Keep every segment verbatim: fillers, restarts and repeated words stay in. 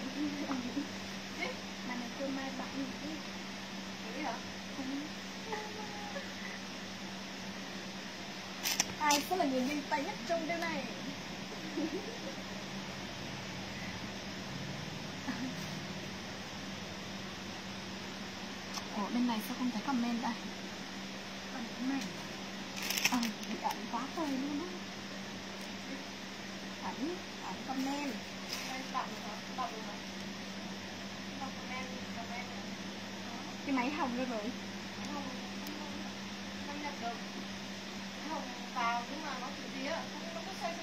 Mà này cô mai bạn gì thế hả? Ai sẽ là người nhanh tay nhất trong đêm này? Ủa bên này sao không thấy comment đây? Ẩn này. Ờ, bị ẩn quá trời luôn á. Ẩn, ẩn comment. Đọc hả? Đọc hả? Đọc comment, comment. Cái máy hồng rồi rồi. Hồng, không nhập được. Hồng vào nhưng mà nó chỉ gì á, không có xoay.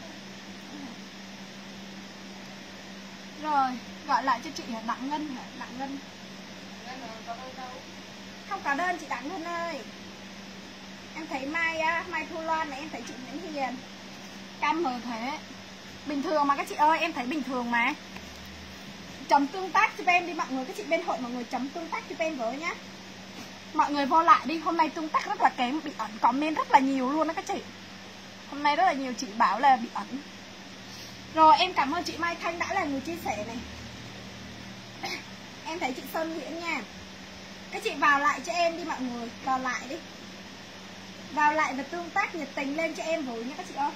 Rồi, gọi lại cho chị hả? Đặng Ngân hả? Đặng Ngân. Không có đơn chị Đặng Ngân ơi. Em thấy Mai á, Mai Thu Loan này, em thấy chị Nguyễn Hiền. Cam mờ thế. Bình thường mà các chị ơi, em thấy bình thường mà. Chấm tương tác cho em đi mọi người, các chị bên hội mọi người chấm tương tác cho em với nhá. Mọi người vô lại đi, hôm nay tương tác rất là kém, bị ẩn comment rất là nhiều luôn đó các chị. Hôm nay rất là nhiều chị bảo là bị ẩn. Rồi em cảm ơn chị Mai Thanh đã là người chia sẻ này. Em thấy chị Sơn Nguyễn nha. Các chị vào lại cho em đi mọi người, vào lại đi. Vào lại và tương tác nhiệt tình lên cho em với nhé các chị ơi.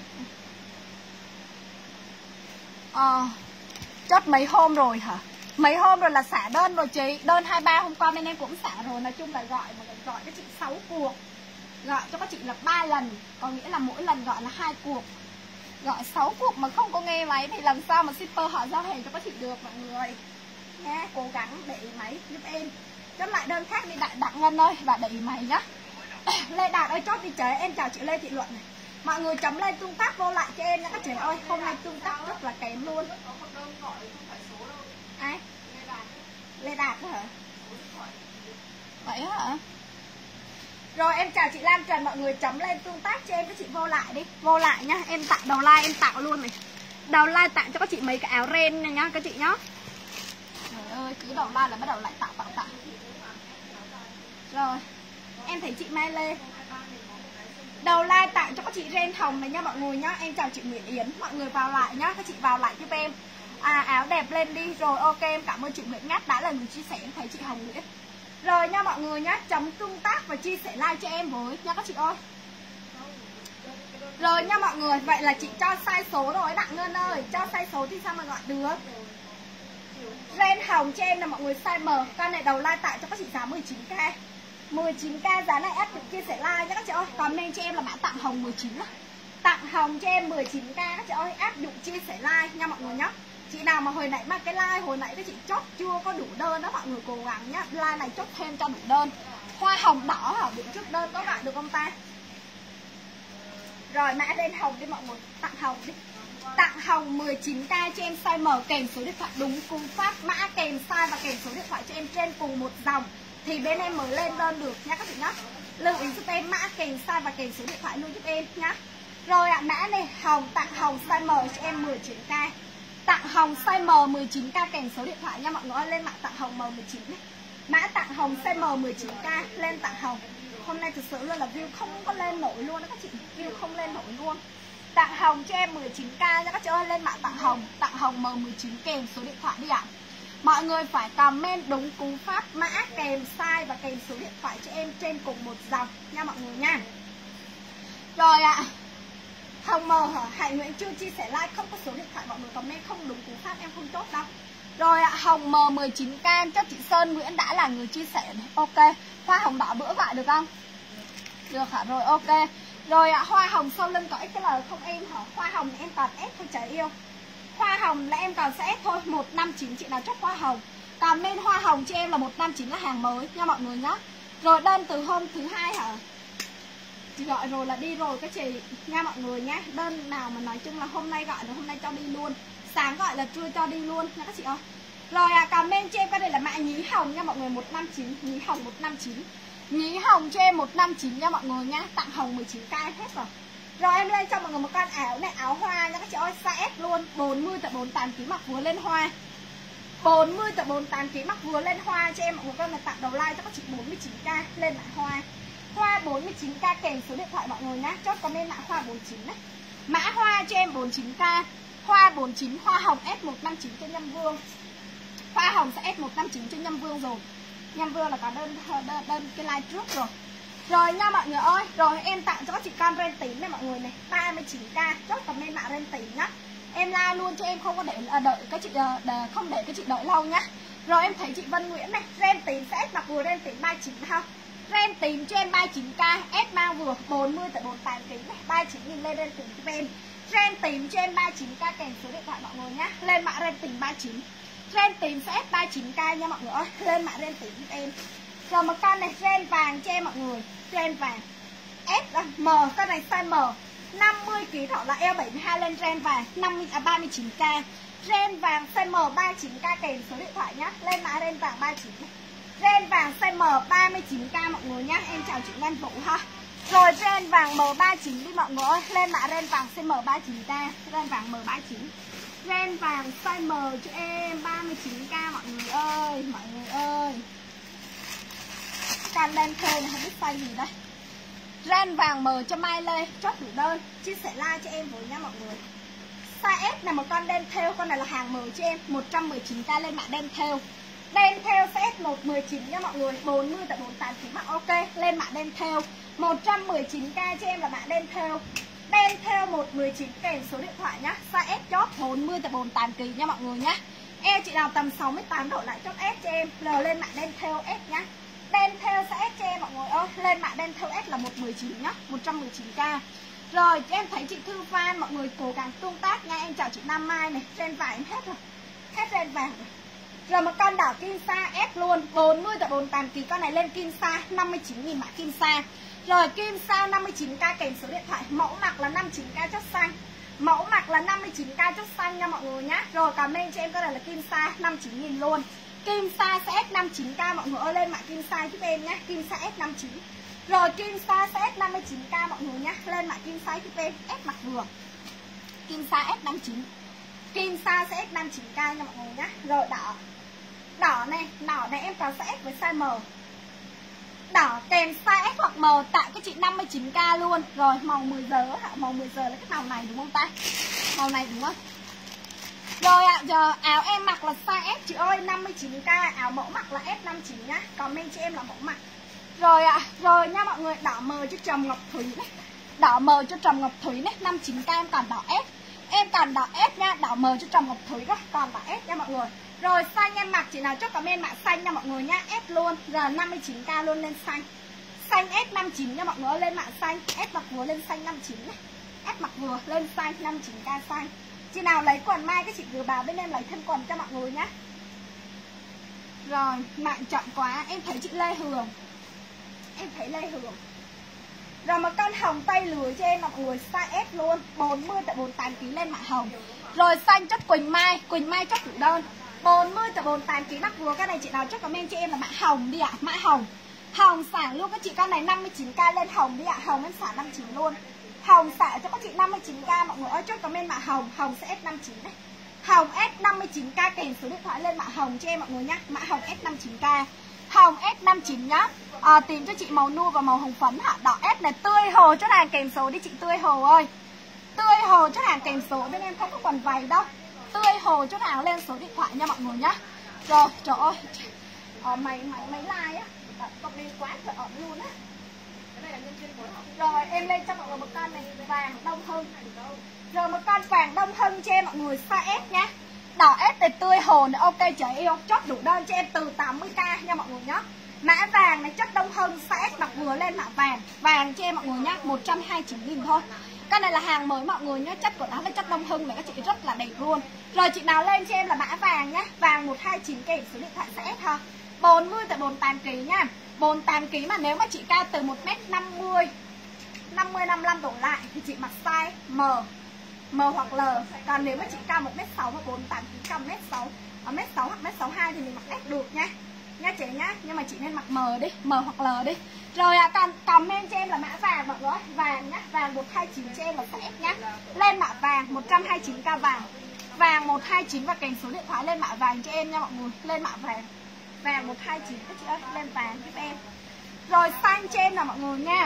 Ờ, chốt mấy hôm rồi hả? Mấy hôm rồi là xả đơn rồi chị. Đơn hai ba hôm qua bên em cũng xả rồi. Nói chung là gọi mà gọi các chị sáu cuộc. Gọi cho các chị là ba lần. Có nghĩa là mỗi lần gọi là hai cuộc. Gọi sáu cuộc mà không có nghe máy thì làm sao mà shipper họ giao hàng cho các chị được mọi người. Nha, cố gắng để ý máy giúp em. Chốt lại đơn khác đi Đại Đặng Ngân ơi. Và để ý máy nhá. Lê Đạt ơi chốt đi trời. Em chào chị Lê Thị Luận này. Mọi người chấm lên tương tác vô lại cho em nha các chị ơi. Hôm nay tương tác rất là kém luôn. Ai? Lê Đạt hả? Vậy hả? Rồi em chào chị Lan Trần. Mọi người chấm lên tương tác cho em các chị vô lại đi. Vô lại nhá. Em tạo đầu like em tạo luôn này. Đầu like tạo cho các chị mấy cái áo ren này nhá các chị nhá. Trời ơi cứ đầu like là bắt đầu lại tạo tạo tạo. Rồi em thấy chị Mai Lê. Đầu like tặng cho các chị ren hồng này nha mọi người nhá. Em chào chị Nguyễn Yến. Mọi người vào lại nhá. Các chị vào lại giúp em. À áo đẹp lên đi. Rồi ok em cảm ơn chị Nguyễn Ngát đã là người chia sẻ. Em thấy chị Hồng Nguyễn. Rồi nha mọi người nhá. Chấm tương tác và chia sẻ like cho em với nha các chị ơi. Rồi nha mọi người. Vậy là chị cho sai số rồi Đặng Ngân ơi. Cho sai số thì sao mà gọi được. Ren hồng cho em là mọi người size M. Con này đầu like tặng cho các chị giá mười chín k. mười chín k giá này áp dụng chia sẻ like nha các chị ơi. Còn nên cho em là mã tặng hồng mười chín. Tặng hồng cho em mười chín k các chị ơi. Áp dụng chia sẻ like nha mọi người nhá. Chị nào mà hồi nãy mà cái like hồi nãy các chị chốt chưa có đủ đơn đó mọi người cố gắng nhá. Like này chốt thêm cho đủ đơn. Hoa hồng đỏ hả? Bữa trước đơn có gọi được không ta? Rồi mã lên hồng đi mọi người. Tặng hồng đi. Tặng hồng mười chín k cho em size M kèm số điện thoại đúng cú pháp. Mã kèm size và kèm số điện thoại cho em trên cùng một dòng thì bên em mới lên đơn được nha các chị nhá. Lưu ý giúp em mã kèm size và kèm số điện thoại luôn giúp em nhá. Rồi ạ à, mã này hồng tặng hồng size M cho em mười chín k. Tặng hồng size M mười chín k kèm số điện thoại nha mọi người ơi. Lên mã tặng hồng M mười chín này. Mã tặng hồng size M mười chín k lên tặng hồng. Hôm nay thực sự luôn là view không có lên nổi luôn đó các chị. View không lên nổi luôn. Tặng hồng cho em mười chín k nha các chị ơi. Lên mã tặng hồng. Tặng hồng M mười chín kèm số điện thoại đi ạ. À. Mọi người phải comment đúng cú pháp mã kèm size và kèm số điện thoại cho em trên cùng một dòng nha mọi người nha. Rồi ạ. À. Hồng M hả? Hải Nguyễn chưa chia sẻ like không có số điện thoại mọi người comment không đúng cú pháp em không chốt đâu. Rồi ạ. À. Hồng M mười chín k cho chị Sơn Nguyễn đã là người chia sẻ này. Ok. Hoa hồng đỏ bữa gọi được không? Được hả? Rồi ok. Rồi ạ. À. Hoa hồng sau lưng có ích cái lời không em hả? Hoa hồng em toàn ép thôi trời yêu. Hoa hồng là em còn sẽ ép thôi. Một năm chín chị nào chốt hoa hồng. Còn nên hoa hồng cho em là một năm chín là hàng mới nha mọi người nhá. Rồi đơn từ hôm thứ hai hả? Chị gọi rồi là đi rồi các chị nha mọi người nhá. Đơn nào mà nói chung là hôm nay gọi là hôm nay cho đi luôn. Sáng gọi là trưa cho đi luôn nha các chị ơi. Rồi à, comment cho em cái này là mã nhí hồng nha mọi người một năm chín. Nhí hồng một năm chín. Nhí hồng cho em một năm chín nha mọi người nhá. Tặng hồng mười chín k hết rồi. Rồi em lên cho mọi người một con áo này, áo hoa nha các chị ơi, size S luôn, bốn mươi tới bốn mươi tám ki lô gam mặc vừa lên hoa. bốn mươi tới bốn mươi tám ki lô gam mặc vừa lên hoa cho em mọi người con là tặng đầu like cho các chị bốn mươi chín k lên mã hoa. Hoa bốn mươi chín k kèm số điện thoại mọi người nhá. Chốt comment mã hoa bốn mươi chín đấy. Mã hoa cho em bốn mươi chín k. Hoa bốn mươi chín, hoa hồng S một năm chín cho Nhâm Vương. Hoa hồng sẽ S một năm chín cho Nhâm Vương rồi. Nhâm Vương là có đơn, đơn, đơn cái like trước rồi. Rồi nha mọi người ơi, rồi em tặng cho các chị con ren tím này mọi người này, ba mươi chín k, chốt comment mã ren tím nhá. Em like luôn cho em không có để đợi các chị đợi, không để các chị đợi lâu nhá. Rồi em thấy chị Vân Nguyễn này, ren tím sẽ mặc vừa ren tím ba mươi chín ha. Ren tím cho em ba mươi chín k, S mang vừa bốn mươi tới bốn mươi tám kg này, ba mươi chín nghìn lên ren tím cho em. Ren tím cho em ba mươi chín k kèm số điện thoại mọi người nhá. Lên mã ren tím ba mươi chín. Ren tím sẽ S ba mươi chín k nha mọi người ơi, lên mã ren tím cho em. Rồi một con này ren vàng cho em mọi người, ren vàng S M, con này size M năm mươi ki lô gam là eo bảy mươi hai lên ren vàng năm mươi, à, ba mươi chín k. Ren vàng size M ba mươi chín k kèm số điện thoại nhá. Lên mã ren vàng ba mươi chín. Ren vàng size M ba mươi chín k mọi người nhá. Em chào chị Ngân Vũ ha. Rồi ren vàng M ba mươi chín đi mọi người ơi. Lên mã ren vàng size M ba mươi chín k. Ren vàng M ba mươi chín. Ren vàng size M cho em ba mươi chín k mọi người ơi. Mọi người ơi, can lên thuê này không biết size gì đây. Ren vàng M cho Mai Lê, chốt đủ đơn, chia sẻ like cho em với nha mọi người. Size S này một con đen theo, con này là hàng M cho em, một trăm mười chín k lên mã đen theo. Đen theo size S một mười chín nha mọi người, bốn mươi tới bốn mươi tám kg mặc ok, lên mã đen theo. một trăm mười chín k cho em là mã đen theo. Đen theo một mười chín kèm số điện thoại nhá. Size S chốt bốn mươi tới bốn mươi tám kg nha mọi người nhá. Eo chị nào tầm sáu mươi tám độ lại chốt S cho em, rồi lên mã đen theo S nhá. Đen theo sẽ S cho em mọi người ơi. Lên mã đen theo S là một mười chín nhá, một trăm mười chín k. Rồi em thấy chị Thư Phan, mọi người cố gắng tương tác nha. Em chào chị Nam Mai này, ren vàng em hết rồi. Hết ren vàng rồi. Rồi một con đỏ kim sa S luôn, bốn mươi tới bốn mươi tám kg. Con này lên kim sa năm mươi chín nghìn mã kim sa. Rồi kim sa năm mươi chín k kèm số điện thoại. Mẫu mặc là năm mươi chín k chốt xanh. Mẫu mặc là năm mươi chín k chốt xanh nha mọi người nhá. Rồi comment cho em con này là kim sa năm mươi chín nghìn luôn. Kim sa sẽ S năm mươi chín k mọi người ơi, lên mã kim sa giúp em nhé. Kim sa S năm mươi chín. Rồi kim sa sẽ S năm mươi chín k mọi người nhé. Lên mã kim sa giúp em, S mặc vừa. Kim sa S năm mươi chín. Kim sa sẽ S năm mươi chín k nha mọi người nhé. Rồi đỏ. Đỏ này, đỏ này em có size S với size M. Đỏ kèm size S hoặc M tặng các chị năm mươi chín k luôn. Rồi màu mười giờ hả? Màu mười giờ là cái màu này đúng không ta? Màu này đúng không? Rồi ạ, à, giờ áo em mặc là size S chị ơi, năm mươi chín k, áo mẫu mặc là S năm mươi chín nhá. Comment cho em là mẫu mặc. Rồi ạ, à, rồi nha mọi người, đỏ mờ cho Trầm Ngọc Thúy này. Đỏ mờ cho Trầm Ngọc Thúy này, năm mươi chín k em còn đỏ S. Em còn đỏ S nha, đỏ mờ cho Trầm Ngọc Thúy đó, còn đỏ S nha mọi người. Rồi xanh em mặc chị nào chốt comment mã xanh nha mọi người nhá, S luôn, giờ năm mươi chín k luôn lên xanh. Xanh S năm mươi chín nha mọi người ơi, lên mã xanh, S mặc vừa lên xanh năm mươi chín này. S mặc vừa lên xanh năm mươi chín k xanh. Chị nào lấy quần mai các chị gửi vào bên em lấy thêm quần cho mọi người nhá. Rồi, mạng chậm quá, em thấy chị Lê Hường. Em thấy Lê Hường. Rồi một con hồng tây lưới cho em mọi người, size S luôn, bốn mươi tới bốn mươi tám kg lên mã hồng. Rồi xanh chốt Quỳnh Mai, Quỳnh Mai chốt đủ đơn, bốn mươi tới bốn mươi tám kg mặc vừa. Cái này chị nào chốt comment cho em là mã hồng đi ạ, à. Mã hồng. Hồng xả luôn các chị, con này năm mươi chín k lên hồng đi ạ, à. Hồng em xả năm mươi chín luôn. Hồng xả cho các chị năm mươi chín k mọi người ơi, chốt comment mã hồng, hồng sẽ S năm mươi chín đấy. Hồng S năm mươi chín k kèm số điện thoại lên mã hồng cho em mọi người nhá, mã hồng S năm mươi chín k. Hồng S năm mươi chín nhá. À, tìm cho chị màu nua và màu hồng phấn hả? Đỏ S này, tươi hồ chốt hàng kèm số đi chị Tươi Hồ ơi. Tươi hồ chốt hàng kèm số, bên em không có quần vầy đâu. Tươi hồ chốt hàng lên số điện thoại nha mọi người nhá. Rồi, trời ơi. Ờ, mày mày mấy like á, công đi quá trời ổn luôn á. Rồi em lên cho mọi người một con này vàng Đông Hưng. Rồi một con vàng Đông Hưng cho em mọi người size S nhá. Đỏ S thì tươi hồ này, ok chị yêu, chốt đủ đơn cho em từ tám mươi k nha mọi người nhá. Mã vàng này chất Đông Hưng size S mặc vừa lên mã vàng. Vàng cho em mọi người nhá, một trăm hai mươi chín nghìn thôi. Cái này là hàng mới mọi người nhá, chất của nó là chất Đông Hưng này, các chị rất là đẹp luôn. Rồi chị nào lên cho em là mã vàng nhá, vàng một hai chín kèm số điện thoại size S ha. bốn mươi tới bốn mươi tám kg nha. bốn mươi tám ki lô gam mà nếu mà chị cao từ một mét năm mươi, năm mươi, năm mươi lăm đổ lại thì chị mặc size M, M hoặc L. Còn nếu mà chị cao một mét sáu và bốn mươi tám ki lô gam, mét sáu, ở mét sáu hoặc mét sáu mươi hai thì mình mặc S được nha. Nha chị nhá, nhưng mà chị nên mặc M đi, M hoặc L đi. Rồi à, còn comment cho em là mã vàng mọi người, vàng nhá, vàng một hai chín cho em là size S nhá. Lên mã vàng một trăm hai mươi chín k vàng. Vàng một hai chín và kèm số điện thoại lên mã vàng cho em nha mọi người, lên mã vàng. Vàng một hai chín các chị ơi, lên vàng giúp em. Rồi xanh cho em là mọi người nha.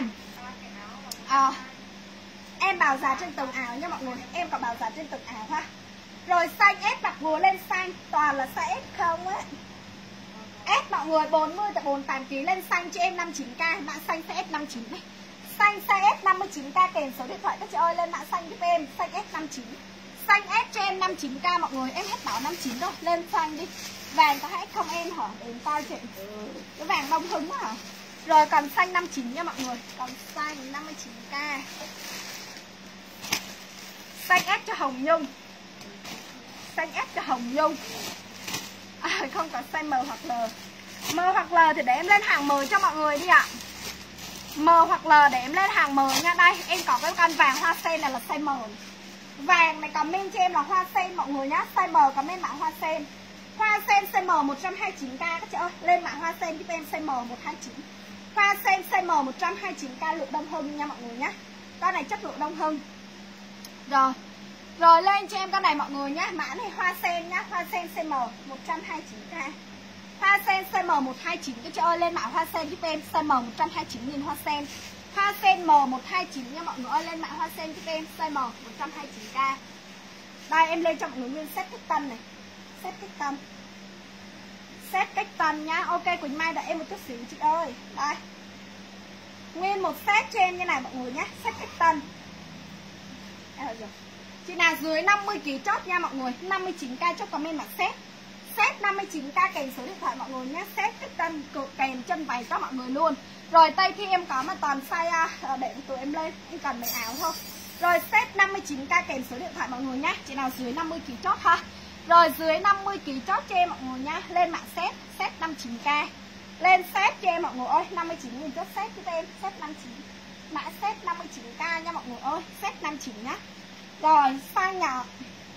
À, em báo giá trên từng áo nha mọi người, em có báo giá trên từng áo ha. Rồi xanh S mặc vừa lên xanh, toàn là size S không á. S mọi người bốn mươi tới bốn mươi tám ki lô gam lên xanh cho em năm mươi chín k, mã xanh size S năm mươi chín này. Xanh size S năm mươi chín k kèm số điện thoại các chị ơi, lên mã xanh giúp em, xanh S năm mươi chín. Xanh S cho em năm mươi chín k mọi người, em hết bảo năm mươi chín rồi, lên xanh đi. Vàng có hết không em hả? Để em coi chị. Cái vàng Đông Hưng á hả? Rồi còn xanh năm mươi chín nha mọi người, còn xanh năm mươi chín k. Xanh S cho Hồng Nhung. Xanh S cho Hồng Nhung. À, không có size M hoặc L. M hoặc L thì để em lên hàng M cho mọi người đi ạ. M hoặc L để em lên hàng M nha. Đây, em có cái con vàng hoa sen này là size M. Vàng này comment cho em là hoa sen mọi người nhá. Size M comment mã hoa sen. Hoa sen size M một trăm hai mươi chín k các chị ơi. Lên mã hoa sen giúp em size M một trăm hai mươi chín. Hoa sen size M một trăm hai mươi chín k lượng Đông Hưng nha mọi người nhá. Con này chất lượng Đông Hưng. Rồi. Rồi lên cho em con này mọi người nhá. Mã này hoa sen nhá. Hoa sen size M một trăm hai mươi chín k. Hoa sen size M một trăm hai mươi chín các chị ơi. Lên mã hoa sen giúp em size M một trăm hai mươi chín nghìn hoa sen. Hoa sen M một trăm hai mươi chín nha mọi người ơi. Lên mã hoa sen giúp em size M một trăm hai mươi chín k. Đây em lên cho mọi người nguyên set cách tân này. Set cách tân. Set cách tân nhá. Ok Quỳnh Mai đợi em một chút xíu chị ơi. Đây. Nguyên một set cho em như này mọi người nhé. Set cách tân. À, rồi. Chị nào dưới năm mươi ki lô gam chốt nha mọi người. năm mươi chín k chốt comment là set. Set năm mươi chín k kèm số điện thoại mọi người nhé. Set cách tân kèm chân váy cho mọi người luôn. Rồi tay khi em có mà toàn size để tụi em lên. Em cần mấy áo thôi. Rồi set năm mươi chín k kèm số điện thoại mọi người nhé. Chị nào dưới năm mươi ki lô gam chốt ha. Rồi dưới năm mươi ki lô gam chốt cho em mọi người nhá. Lên mã set. Set năm mươi chín k. Lên set cho em mọi người ơi. năm mươi chín nghìn chốt set cho em. Set năm mươi chín. Mã set năm mươi chín k nha mọi người ơi. Set năm mươi chín nhá. Rồi size nhỏ.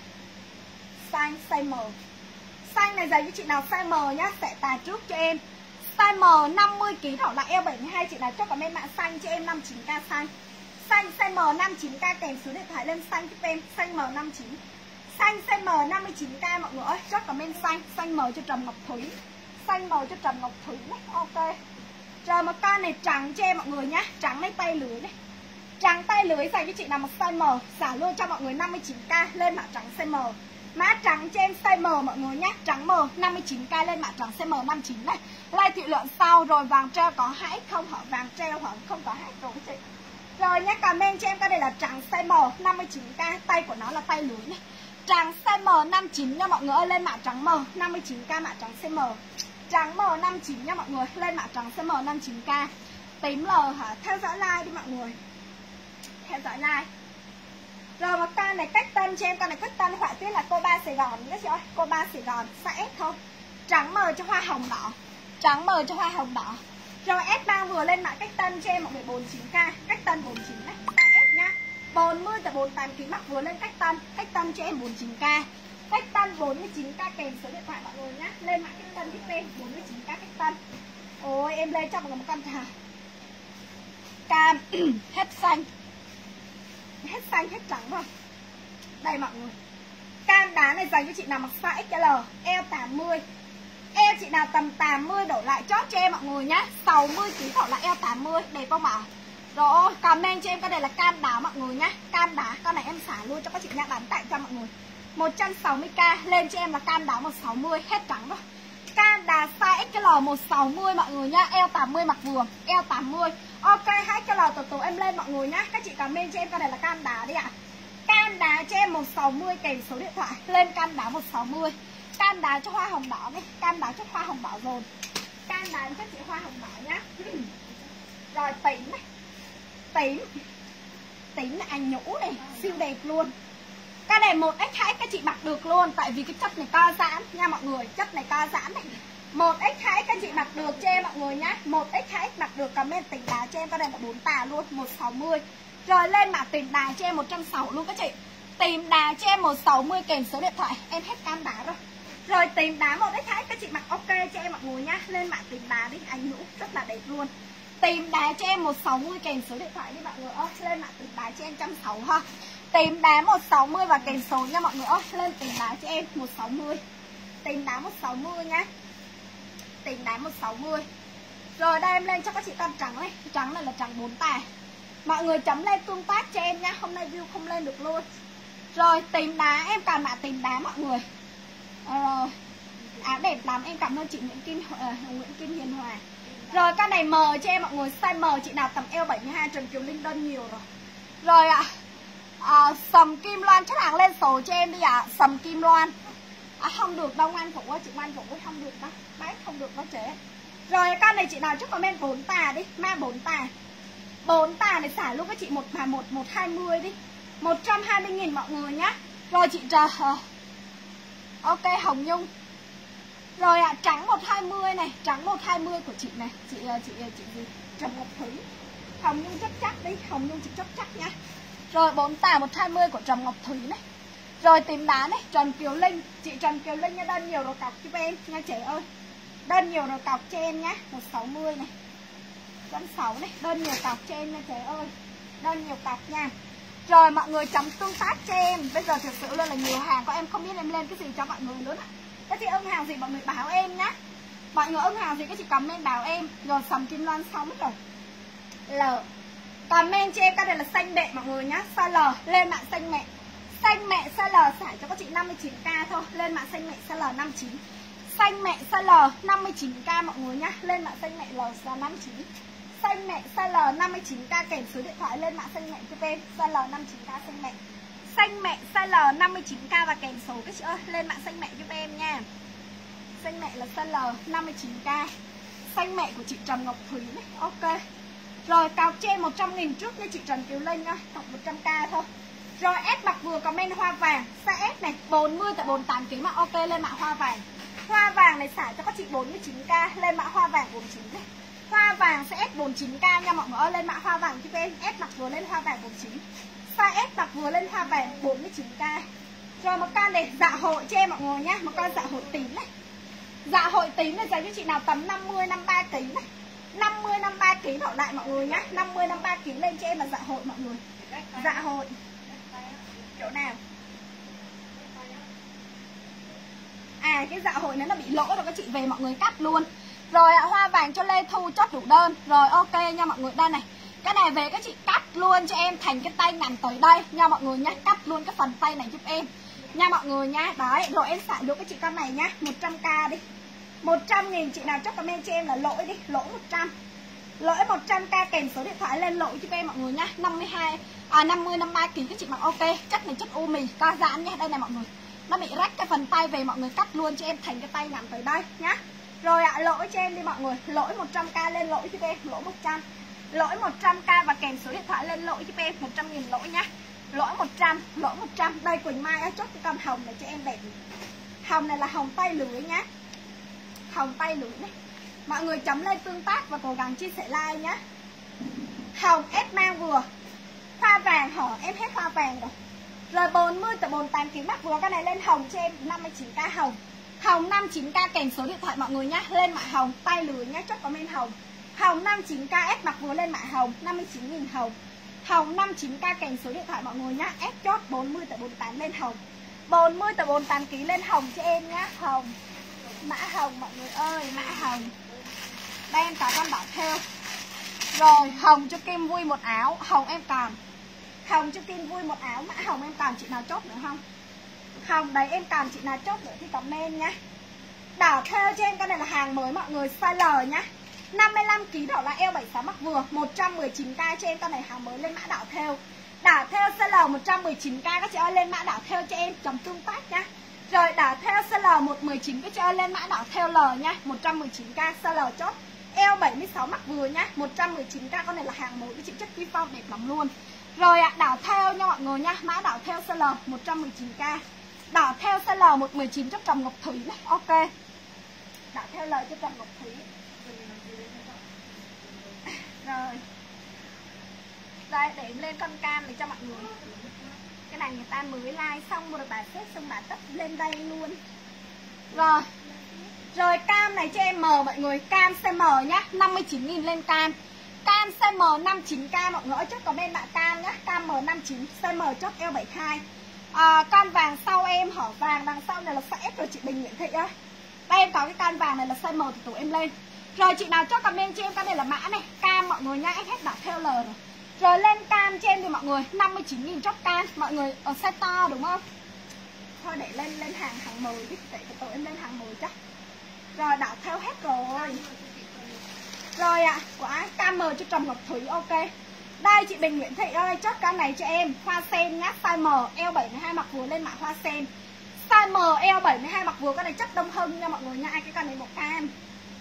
Size size M. Size này dành cho chị nào size M nhá. Sẽ tà trước cho em. Size M năm mươi ki lô gam thỏ là eo bảy mươi hai. Chị nào chốt comment mã xanh cho em năm mươi chín k xanh. Xanh size M năm mươi chín k kèm số điện thoại lên xanh giúp em. Xanh M năm mươi chín. Xanh size M năm mươi chín k mọi người ơi. Chốt comment xanh. Xanh M cho Trầm Ngọc Thúy. Xanh màu cho Trầm Ngọc Thúy này. Ok. Rồi một con này trắng cho em mọi người nhá. Trắng lấy tay lưới này. Trắng tay lưới dành cho chị nào một size M. Xả luôn cho mọi người năm mươi chín k. Lên mã trắng size M. Mã trắng cho em size M mọi người nhá. Trắng M năm mươi chín k lên mã trắng size M năm mươi chín này. Like thị lượng sau. Rồi vàng treo có hai x không hả? Vàng treo hả? Không có hai x rồi chị. Rồi nhá, comment cho em cái này là trắng size M năm mươi chín k. Tay của nó là tay lưới này. Trắng size M năm mươi chín nha mọi người ơi. Lên mã trắng M năm mươi chín k mã trắng size M. Trắng M năm mươi chín nha mọi người. Lên mã trắng size M năm mươi chín k. Tím L hả? Theo dõi like đi mọi người. Theo dõi like. Rồi một con này cách tân cho em. Con này cách tân họa tiết là cô ba Sài Gòn các chị ơi. Cô ba Sài Gòn size S thôi. Trắng M cho hoa hồng đỏ. Trắng M cho hoa hồng đỏ. Rồi S mang vừa lên mã cách tân cho em mọi người bốn mươi chín k. Cách tân bốn mươi chín này. Size S nhá. bốn mươi tới bốn mươi tám ki lô gam mặc vừa lên cách tân. Cách tân cho em bốn mươi chín k. Cách tân bốn mươi chín k kèm số điện thoại mọi người nhá. Lên mã cách tân giúp em bốn mươi chín k cách tân. Ôi em lên cho mọi người một con thả. Cam hết xanh. Hết xanh hết trắng rồi. Đây mọi người. Cam đá này dành cho chị nào mặc size ích lờ, eo tám mươi. Eo chị nào tầm tám mươi đổ lại chốt cho em mọi người nhá. sáu mươi ki lô gam là eo tám mươi, đẹp không ạ? Rồi, comment cho em cái này là cam đá mọi người nhá. Cam đá, con này em xả luôn cho các chị nhá, bán tại cho mọi người. một trăm sáu mươi k, lên cho em là cam đá một trăm sáu mươi, hết trắng rồi. Cam đá size ích lờ một trăm sáu mươi mọi người nhá, eo tám mươi mặc vừa, eo tám mươi. Ok, hai cái lờ tổ tổ em lên mọi người nhá. Các chị comment cho em cái này là cam đá đi ạ. Cam đá cho em một trăm sáu mươi kèm số điện thoại, lên cam đá một trăm sáu mươi. Cam đá cho hoa hồng đỏ này, cam đá cho hoa hồng đỏ rồi. Cam đá cho chị hoa hồng đỏ nhá. Rồi tím này. Tím. Tím là anh nhũ này, siêu đẹp luôn. Cái này một ích hai ích các chị mặc được luôn. Tại vì cái chất này co giãn nha mọi người. Chất này co giãn này. một ích hai ích các chị mặc được cho em mọi người nhá. một ích hai ích mặc được, comment tỉnh đá cho em. Cái này là bốn tà luôn, một trăm sáu mươi. Rồi lên mã tìm đá cho em một trăm sáu mươi luôn các chị. Tìm đá cho em một trăm sáu mươi kèm số điện thoại. Em hết cam đá rồi. Rồi tìm đá một ích hai ích các chị mặc ok cho em mọi người nhá. Lên mã tìm đá đi, anh nhũ rất là đẹp luôn. Tìm đá cho em một trăm sáu mươi kèm số điện thoại đi mọi người ơi. Lên mã tìm đá cho em một trăm sáu mươi ha. Tìm đá một trăm sáu mươi và kèm số nha mọi người ơi. Lên tìm đá cho em một trăm sáu mươi. Tìm đá một trăm sáu mươi nhá. Tìm đá một trăm sáu mươi. Rồi đây em lên cho các chị con trắng này. Trắng này là trắng bốn tài. Mọi người chấm lên tương tác cho em nhá. Hôm nay view không lên được luôn. Rồi tím đá, em còn mã tím đá mọi người. Rồi áo đẹp lắm, em cảm ơn chị Nguyễn Kim uh, Nguyễn Kim Hiền Hòa. Rồi con này M cho em mọi người, size M chị nào tầm eo bảy mươi hai, Trần Kiều Linh đơn nhiều rồi. Rồi ạ. À, à, Sầm Kim Loan chắc hàng lên số cho em đi ạ. À. Sầm Kim Loan. À, không được đâu Ngoan Phụ ơi, chị Ngoan Phụ ơi không được đâu. Bác không được nó trễ. Rồi con này chị nào chúc comment bốn tà đi, ma bốn tà. bốn tà này xả luôn với chị một mà một một hai mươi đi. một trăm hai mươi nghìn mọi người nhá. Rồi chị chờ uh, ok Hồng Nhung. Rồi ạ, à, trắng một hai mươi này, trắng một hai mươi của chị này, chị chị chị gì? Trầm Ngọc Thúy. Hồng Nhung chắc chắc đi, Hồng Nhung chị chắc chắc nhá. Rồi bốn tà một hai mươi của Trầm Ngọc Thúy này. Rồi tím đá này, Trần Kiều Linh, chị Trần Kiều Linh nha, đơn nhiều rồi cọc giúp em nha trẻ ơi. Đơn nhiều rồi cọc cho em nhá, một sáu mươi này. một sáu này, đơn nhiều cọc cho em nha trẻ ơi. Đơn nhiều cọc nha. Rồi mọi người chấm tương tác cho em. Bây giờ thực sự luôn là nhiều hàng, có em không biết em lên cái gì cho mọi người luôn á. Các chị ưng hàng gì mọi người báo em nhá. Mọi người ưng hàng gì các chị comment báo em. Rồi Sầm Kim Loan xong rồi. L. Comment cho em cái này là xanh mẹ mọi người nhá. Size L lên mạng xanh mẹ. Xanh mẹ size L xả cho các chị năm mươi chín k thôi. Lên mạng xanh mẹ size L năm mươi chín. Xanh mẹ size L năm mươi chín k mọi người nhá. Lên mạng xanh mẹ L là năm mươi chín. Xanh mẹ size L năm mươi chín k kèm số điện thoại lên mạng xanh mẹ cho em. Size L năm mươi chín k xanh mẹ. Xanh mẹ size L năm mươi chín k và kèm số các chị ơi, lên mạng xanh mẹ giúp em nha. Xanh mẹ là size L năm mươi chín k. Xanh mẹ của chị Trầm Ngọc Thúy này. Ok. Rồi cọc trên một trăm nghìn trước nha chị Trần Kiều Linh nhá, cọc một trăm k thôi. Rồi S mặc vừa comment hoa vàng, size S này bốn mươi tại bốn mươi tám kg mà ok, lên mã hoa vàng. Hoa vàng này xả cho các chị bốn mươi chín k, lên mã hoa vàng bốn mươi chín này. Hoa vàng sẽ S bốn mươi chín k nha mọi người ơi, lên mã hoa vàng giúp em. S mặc vừa lên hoa vàng bốn mươi chín. Size S mặc vừa lên hoa vàng bốn mươi chín k. Rồi một con này dạ hội cho em mọi người nhá, một con dạ hội tím này. Dạ hội tím này dành cho chị nào tầm năm mươi năm mươi ba kg này. năm mươi năm mươi ba kg đổ lại mọi người nhá, năm mươi năm mươi ba kg lên cho em là dạ hội mọi người. Dạ hội. Chỗ nào? À cái dạ hội này nó bị lỗ rồi các chị về mọi người cắt luôn. Rồi ạ, hoa vàng cho Lê Thu chốt đủ đơn. Rồi ok nha mọi người, đây này. Cái này về các chị cắt luôn cho em thành cái tay ngắn tới đây nha mọi người nhá, cắt luôn cái phần tay này giúp em nha mọi người nhá. Đấy, rồi em xài được cái chị con này nhá, một trăm k đi. một trăm nghìn chị nào chốt comment cho em là lỗi đi, lỗi một trăm. Lỗi một trăm k kèm số điện thoại lên lỗi giúp em mọi người nhá. năm mươi hai à năm mươi năm mươi ba kg các chị mặc ok. Chất này chất u mì, ca giãn nhá. Đây này mọi người. Nó bị rách cái phần tay về mọi người cắt luôn cho em thành cái tay ngắn tới đây nhá. Rồi ạ, à, lỗi cho em đi mọi người, lỗi một trăm k lên lỗi giúp em, lỗi một trăm. Lỗi một trăm k và kèm số điện thoại lên lỗi giúp em, một trăm nghìn lỗi nhá. Lỗi một trăm, lỗi một trăm. Đây Quỳnh Mai á, chốt cái con hồng này cho em đẹp. Hồng này là hồng tay lưới nhá. Hồng tay lưới này. Mọi người chấm lên tương tác và cố gắng chia sẻ like nhá. Hồng S mang vừa. Hoa vàng hở, em hết hoa vàng rồi. Rồi bốn mươi tới bốn mươi tám kg mắc vừa, cái này lên hồng cho em năm mươi chín k hồng. Hồng năm mươi chín k kèm số điện thoại mọi người nhá, lên mã hồng tay lưới nhá, chốt comment hồng. Hồng năm mươi chín k S mặc vừa lên mã hồng năm mươi chín nghìn hồng. Hồng năm mươi chín k kèm số điện thoại mọi người nhá, S chốt bốn mươi tới bốn mươi tám lên hồng. bốn mươi tới bốn mươi tám kg lên hồng cho em nhá, hồng. Mã hồng mọi người ơi, mã hồng. Đây em có con đỏ theo. Rồi hồng cho Kim vui một áo, hồng em còn. Hồng cho Kim vui một áo, mã hồng em còn chị nào chốt nữa không? Hồng đấy em còn chị nào chốt nữa thì comment nhá. Đỏ theo cho em, cái này là hàng mới mọi người, size L nhá. năm mươi lăm ki lô gam đỏ là eo bảy mươi sáu mặc vừa, một trăm mười chín k cho em, con này hàng mới lên mã đỏ theo. Đỏ theo size L một trăm mười chín k các chị ơi, lên mã đỏ theo cho em, chấm tương tác nhá. Rồi đỏ theo size L một trăm mười chín các chị ơi, lên mã đỏ theo L nhá, một trăm mười chín k size L chốt. Eo bảy mươi sáu mặc vừa nhá, một trăm mười chín k, con này là hàng mới, cái chị chất vi phong đẹp lắm luôn. Rồi ạ, à, đỏ theo nha mọi người nhá, mã đỏ theo size L một trăm mười chín k. Đỏ theo size L một trăm mười chín cho Trầm Ngọc Thúy này, ok. Đỏ theo L cho Trầm Ngọc Thúy. Rồi. Đây, để em lên con cam để cho mọi người. Cái này người ta mới like xong rồi bà xếp xong bà tấp lên đây luôn. Rồi. Rồi cam này cho em M mọi người, cam size M nhá, năm mươi chín nghìn lên cam. Cam size M năm mươi chín k mọi người ơi, chốt có bên bạn cam nhá, cam M năm mươi chín, size M chốt eo bảy mươi hai. À, con vàng sau em hở vàng đằng sau này là size S rồi chị Bình Nguyễn Thị ơi. Đây em có cái con vàng này là size M thì tụi em lên. Rồi chị nào chốt comment cho em, cái này là mã này, cam mọi người nhá, em hết đỏ theo L rồi. Rồi lên cam cho em thì mọi người năm mươi chín nghìn chốt cam. Mọi người ở size to đúng không? Thôi để lên lên hàng hàng mười đi, để tụi em lên hàng mười chắc. Rồi đảo theo hết rồi. Rồi ạ, à, của ai? Cam mờ cho Trầm Ngọc Thủy, ok. Đây chị Bình Nguyễn Thị ơi, chốt cam này cho em. Hoa sen nhá, size M, eo bảy mươi hai mặc vừa lên mã hoa sen. Size M, eo bảy mươi hai mặc vừa, con này chất đông hưng nha mọi người nha. Cái con này một cam.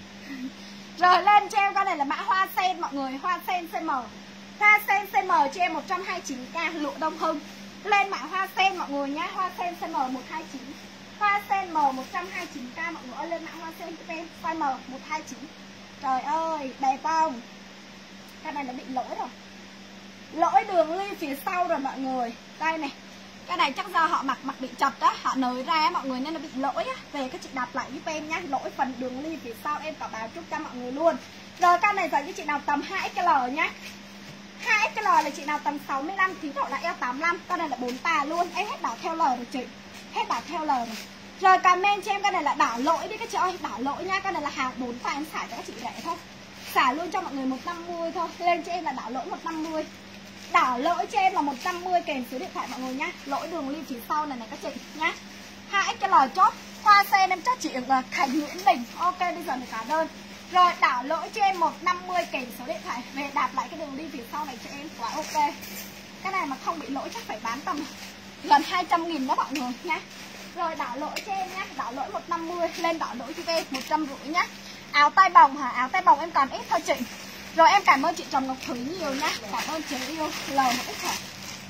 Rồi lên cho em con này là mã hoa sen mọi người, hoa sen size M. Hoa sen size M cho em một trăm hai mươi chín k, lụa đông hưng. Lên mã hoa sen mọi người nhá, hoa sen size M một trăm hai mươi chín. Hoa sen M một trăm hai mươi chín k mọi người ơi, lên mã hoa sen cho em size M một trăm hai mươi chín. Trời ơi, đẹp không? Cái này là bị lỗi rồi. Lỗi đường ly phía sau rồi mọi người. Đây này. Cái này chắc do họ mặc mặc bị chật á, họ nới ra mọi người nên nó bị lỗi á. Về các chị đạp lại giúp em nhá, lỗi phần đường ly phía sau em có báo chúc cho mọi người luôn. Rồi con này dành cho chị nào tầm hai X L nhá. hai X L là chị nào tầm sáu mươi lăm, thí độ là eo tám mươi lăm, con này là bốn tà luôn. Em hết đảo theo L rồi chị. Hết đảo theo L rồi. Rồi comment cho em con này là đảo lỗi đi các chị ơi, đảo lỗi nha, con này là hàng bốn tà em xả cho các chị rẻ thôi. Xả luôn cho mọi người một trăm năm mươi thôi. Lên cho em là đảo lỗi một trăm năm mươi. Đảo lỗi cho em là một trăm năm mươi kèm số điện thoại mọi người nhá. Lỗi đường ly phía sau này này các chị nhá. hai X L chốt. Hoa sen em chốt chị là Khánh Nguyễn Bình. Ok, bây giờ mình cả đơn. Rồi đảo lỗi cho em một trăm năm mươi kèm số điện thoại. Về đạp lại cái đường ly phía sau này cho em. Quá ok. Cái này mà không bị lỗi chắc phải bán tầm gần hai trăm nghìn đó mọi người nhá. Rồi đảo lỗi cho em nhá. Đảo lỗi một trăm năm mươi. Lên đảo lỗi cho em một trăm năm mươi nhá. Áo tay bồng hả? Áo tay bồng em còn ít thôi chị. Rồi em cảm ơn chị Trầm Ngọc Thủy nhiều nhá. Cảm ơn chị yêu L một ít hả?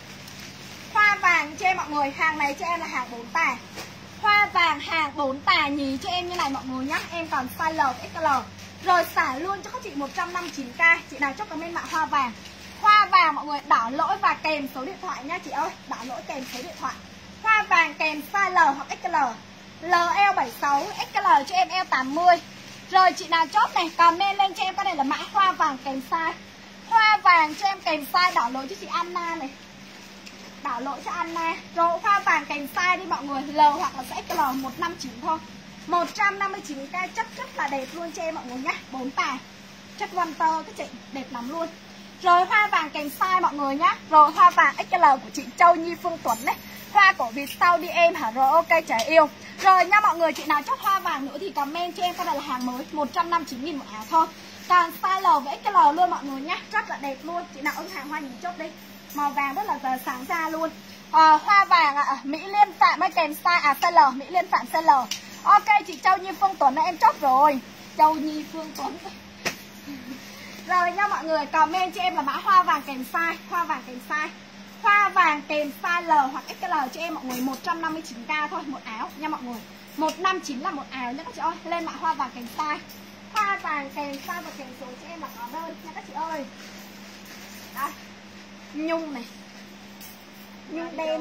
Hoa vàng cho em mọi người. Hàng này cho em là hàng bốn tà. Hoa vàng hàng bốn tà nhí cho em như này mọi người nhá. Em còn size L và ích lờ. Rồi xả luôn cho các chị một trăm năm mươi chín k. Chị nào chốt comment mã hoa vàng. Hoa vàng mọi người đảo lỗi và kèm số điện thoại nhá chị ơi. Đảo lỗi kèm số điện thoại. Hoa vàng kèm size L hoặc ích lờ. L eo bảy mươi sáu, ích lờ cho em eo tám mươi. Rồi chị nào chốt này, comment lên cho em cái này là mã hoa vàng kèm size. Hoa vàng cho em kèm size, đảo lỗi cho chị Anna này. Đảo lỗi cho Anna. Rồi hoa vàng kèm size đi mọi người, L hoặc là ích lờ một trăm năm mươi chín thôi. một trăm năm mươi chín k chất rất là đẹp luôn cho em mọi người nhá. bốn tà. Chất Wonder các chị, đẹp lắm luôn. Rồi hoa vàng kèm size mọi người nhá. Rồi hoa vàng ích lờ của chị Châu Nhi Phương Tuấn đấy. Hoa cổ Việt sau đi em hả? Rồi ok trẻ yêu. Rồi nha mọi người, chị nào chốt hoa vàng nữa thì comment cho em cái này là hàng mới một trăm năm mươi chín nghìn một áo thôi. Còn size L với ích lờ luôn mọi người nhá. Rất là đẹp luôn. Chị nào ưng hàng hoa nhìn chốt đi. Màu vàng rất là giờ sáng ra luôn. à, Hoa vàng ạ, à, Mỹ Liên Phạm ấy kèm size à size L, Mỹ Liên Phạm size L. Ok chị Châu Nhi Phương Tuấn em chốt rồi. Châu Nhi Phương Tuấn. Rồi nha mọi người, comment cho em là mã hoa vàng kèm size. Hoa vàng kèm size. Hoa vàng kèm size L hoặc ích lờ cho em mọi người một trăm năm mươi chín k thôi một áo nha mọi người. một trăm năm mươi chín là một áo nha các chị ơi. Lên mã hoa vàng kèm size. Hoa vàng kèm size và kèm số cho em là có đơn nha các chị ơi. Đây. Nhung này. Nhung đen.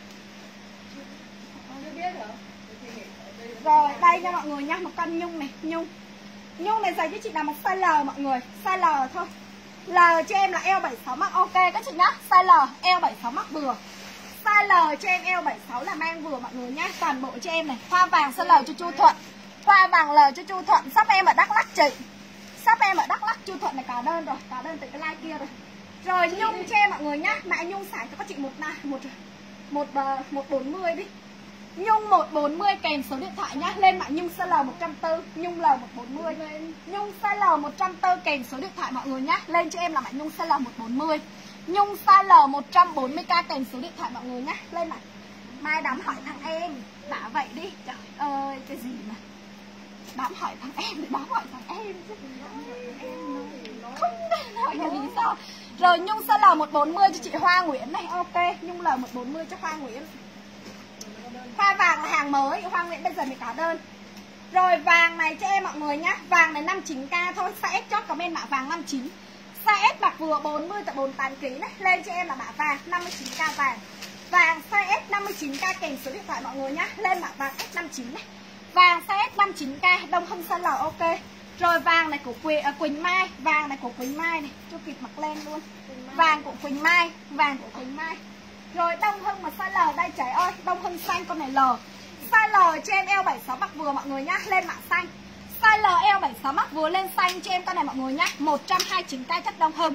Rồi đây nha mọi người nha, một con nhung này, nhung. Nhung này dành cho chị là một size L mọi người, size L thôi. L cho em là eo bảy mươi sáu mắc ok các chị nhá. Size L eo bảy mươi sáu mắc vừa. Size L cho em eo bảy mươi sáu là mang vừa mọi người nhá. Toàn bộ cho em này. Hoa vàng size L cho Chu Thuận. Hoa vàng L cho Chu Thuận. Shop em ở Đắk Lắk chị. Shop em ở Đắk Lắk. Chu Thuận này có đơn rồi, có đơn từ cái like kia rồi. Rồi nhung cho em mọi người nhá. Mã nhung xài cho các chị một một một một bốn mươi đi. Nhung một bốn mươi kèm số điện thoại nhá. Lên mã nhung size L một trăm bốn mươi, nhung L một bốn mươi. Nhung size L một trăm bốn mươi kèm số điện thoại mọi người nhá. Lên cho em là mã nhung size L một bốn mươi. Nhung size L một trăm bốn mươi k kèm số điện thoại mọi người nhá. Lên mã. Mai đám hỏi thằng em. Đã vậy đi. Trời ơi cái gì mà. Đám hỏi thằng em để đám hỏi thằng em chứ. Không hỏi là lý do. Rồi nhung size L một bốn mươi cho chị Hoa Nguyễn này. Ok, nhung L một bốn mươi cho Hoa Nguyễn. Hoa vàng là hàng mới, Hoa Nguyễn bây giờ mới có đơn. Rồi vàng này cho em mọi người nhá. Vàng này năm mươi chín k thôi. Size S chốt comment mã vàng năm mươi chín. Size S mặc vừa bốn mươi tại bốn mươi tám ki lô gam này. Lên cho em là mã vàng năm mươi chín k vàng. Vàng size S năm mươi chín k kèm số điện thoại mọi người nhá. Lên mã vàng S năm mươi chín này. Vàng size S năm mươi chín k, đông hưng size L ok. Rồi vàng này của Quỳnh, à, Quỳnh Mai. Vàng này của Quỳnh Mai này. Cho kịp mặc lên luôn. Vàng của Quỳnh Mai. Vàng của Quỳnh Mai. Rồi đông hưng mà size L đây trời ơi. Đông hưng xanh con này L. Size L cho em eo bảy mươi sáu mặc vừa mọi người nhá. Lên mã xanh. Size L eo bảy mươi sáu mặc vừa lên xanh cho em con này mọi người nhá. một trăm hai mươi chín k chất đông hưng.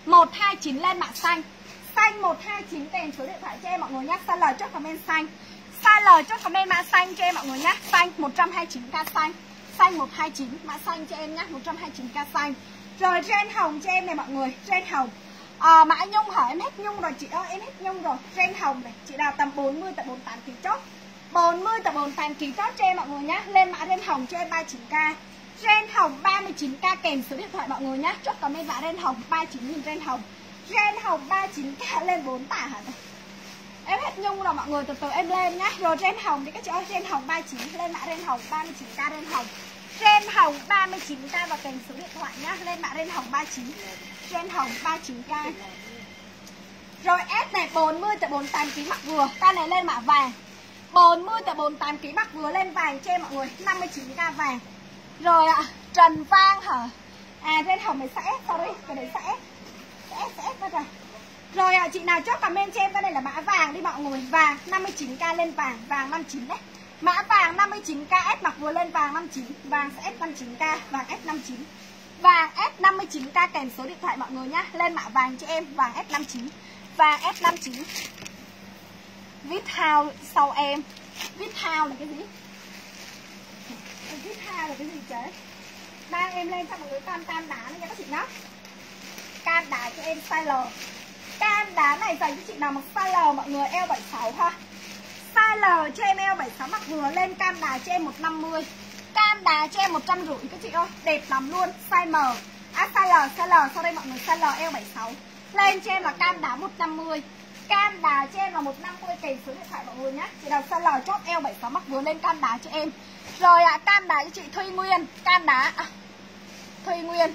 một hai chín lên mã xanh. Xanh một hai chín kèm số điện thoại cho em mọi người nhé. Size L chốt comment xanh. Size L chốt comment mã xanh cho em mọi người nhé. Xanh một trăm hai mươi chín k xanh. Xanh một hai chín mã xanh cho em nhé, một trăm hai mươi chín k xanh. Rồi ren hồng cho em này mọi người, ren hồng. À, mã nhung hỏi em hết nhung rồi chị ơi, em hết nhung rồi. Ren hồng này, chị nào tầm bốn mươi tới bốn mươi tám kg chốt. bốn mươi tới bốn mươi tám kg chốt cho em mọi người nhé. Lên mã ren hồng cho em ba mươi chín k. Ren hồng ba mươi chín k kèm số điện thoại mọi người nhé. Chốt comment mã ren hồng ba mươi chín nghìn ren hồng. Ren hồng ba mươi chín k lên bốn tả hả? Em hết nhung rồi mọi người, từ từ em lên nhá. Rồi ren hồng thì các chị ơi, ren hồng ba mươi chín, lên mã ren hồng ba mươi chín k ren hồng. Ren hồng ba mươi chín k và kèm số điện thoại nhá, lên mã ren hồng ba mươi chín. Ren hồng ba mươi chín k. Rồi S này bốn mươi tới bốn mươi tám kg mặc vừa, ca này lên mã vàng. bốn mươi tới bốn mươi tám kg mặc vừa lên vàng cho em mọi người, năm mươi chín k vàng. Rồi ạ, à, Trần Vang hả? À ren hồng này sẽ S, sorry, cái đấy sẽ S. Sẽ S, sẽ S ra rồi. Rồi ạ, à, chị nào chốt comment cho em cái này là mã vàng đi mọi người. Vàng năm mươi chín k lên vàng, vàng năm mươi chín đấy. Mã vàng năm mươi chín k S mặc vừa lên vàng năm mươi chín, vàng sẽ S năm mươi chín k, vàng S năm mươi chín. Vàng S năm mươi chín k kèm số điện thoại mọi người nhá. Lên mã vàng cho em, vàng S năm mươi chín. Vàng S năm mươi chín. Viethouse sau em. Viethouse là cái gì? Viethouse là cái gì chứ? Đang em lên cho mọi người cam cam đá nha các chị nhá. Cam đá cho em size L. Cam đá này dành cho chị nào mặc size L mọi người, eo bảy mươi sáu ha. Size L cho em eo bảy mươi sáu mặc vừa, lên cam đá cho em một trăm năm mươi. Cam đá cho em một trăm rưỡi các chị ơi, đẹp lắm luôn. Size M. À size L, size L sau đây mọi người, size L eo bảy mươi sáu. Lên cho em là cam đá một trăm năm mươi. Cam đá cho em là một trăm năm mươi kèm số điện thoại mọi người nhé. Chị nào size L chốt eo bảy mươi sáu mặc vừa, lên cam đá cho em. Rồi ạ, à, cam đá cho chị Thùy Nguyên, cam đá à, Thùy Nguyên.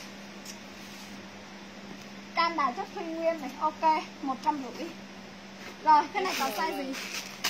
Cam đá chốt Thùy Nguyên này, ok, một trăm rưỡi. Rồi, cái này có size gì?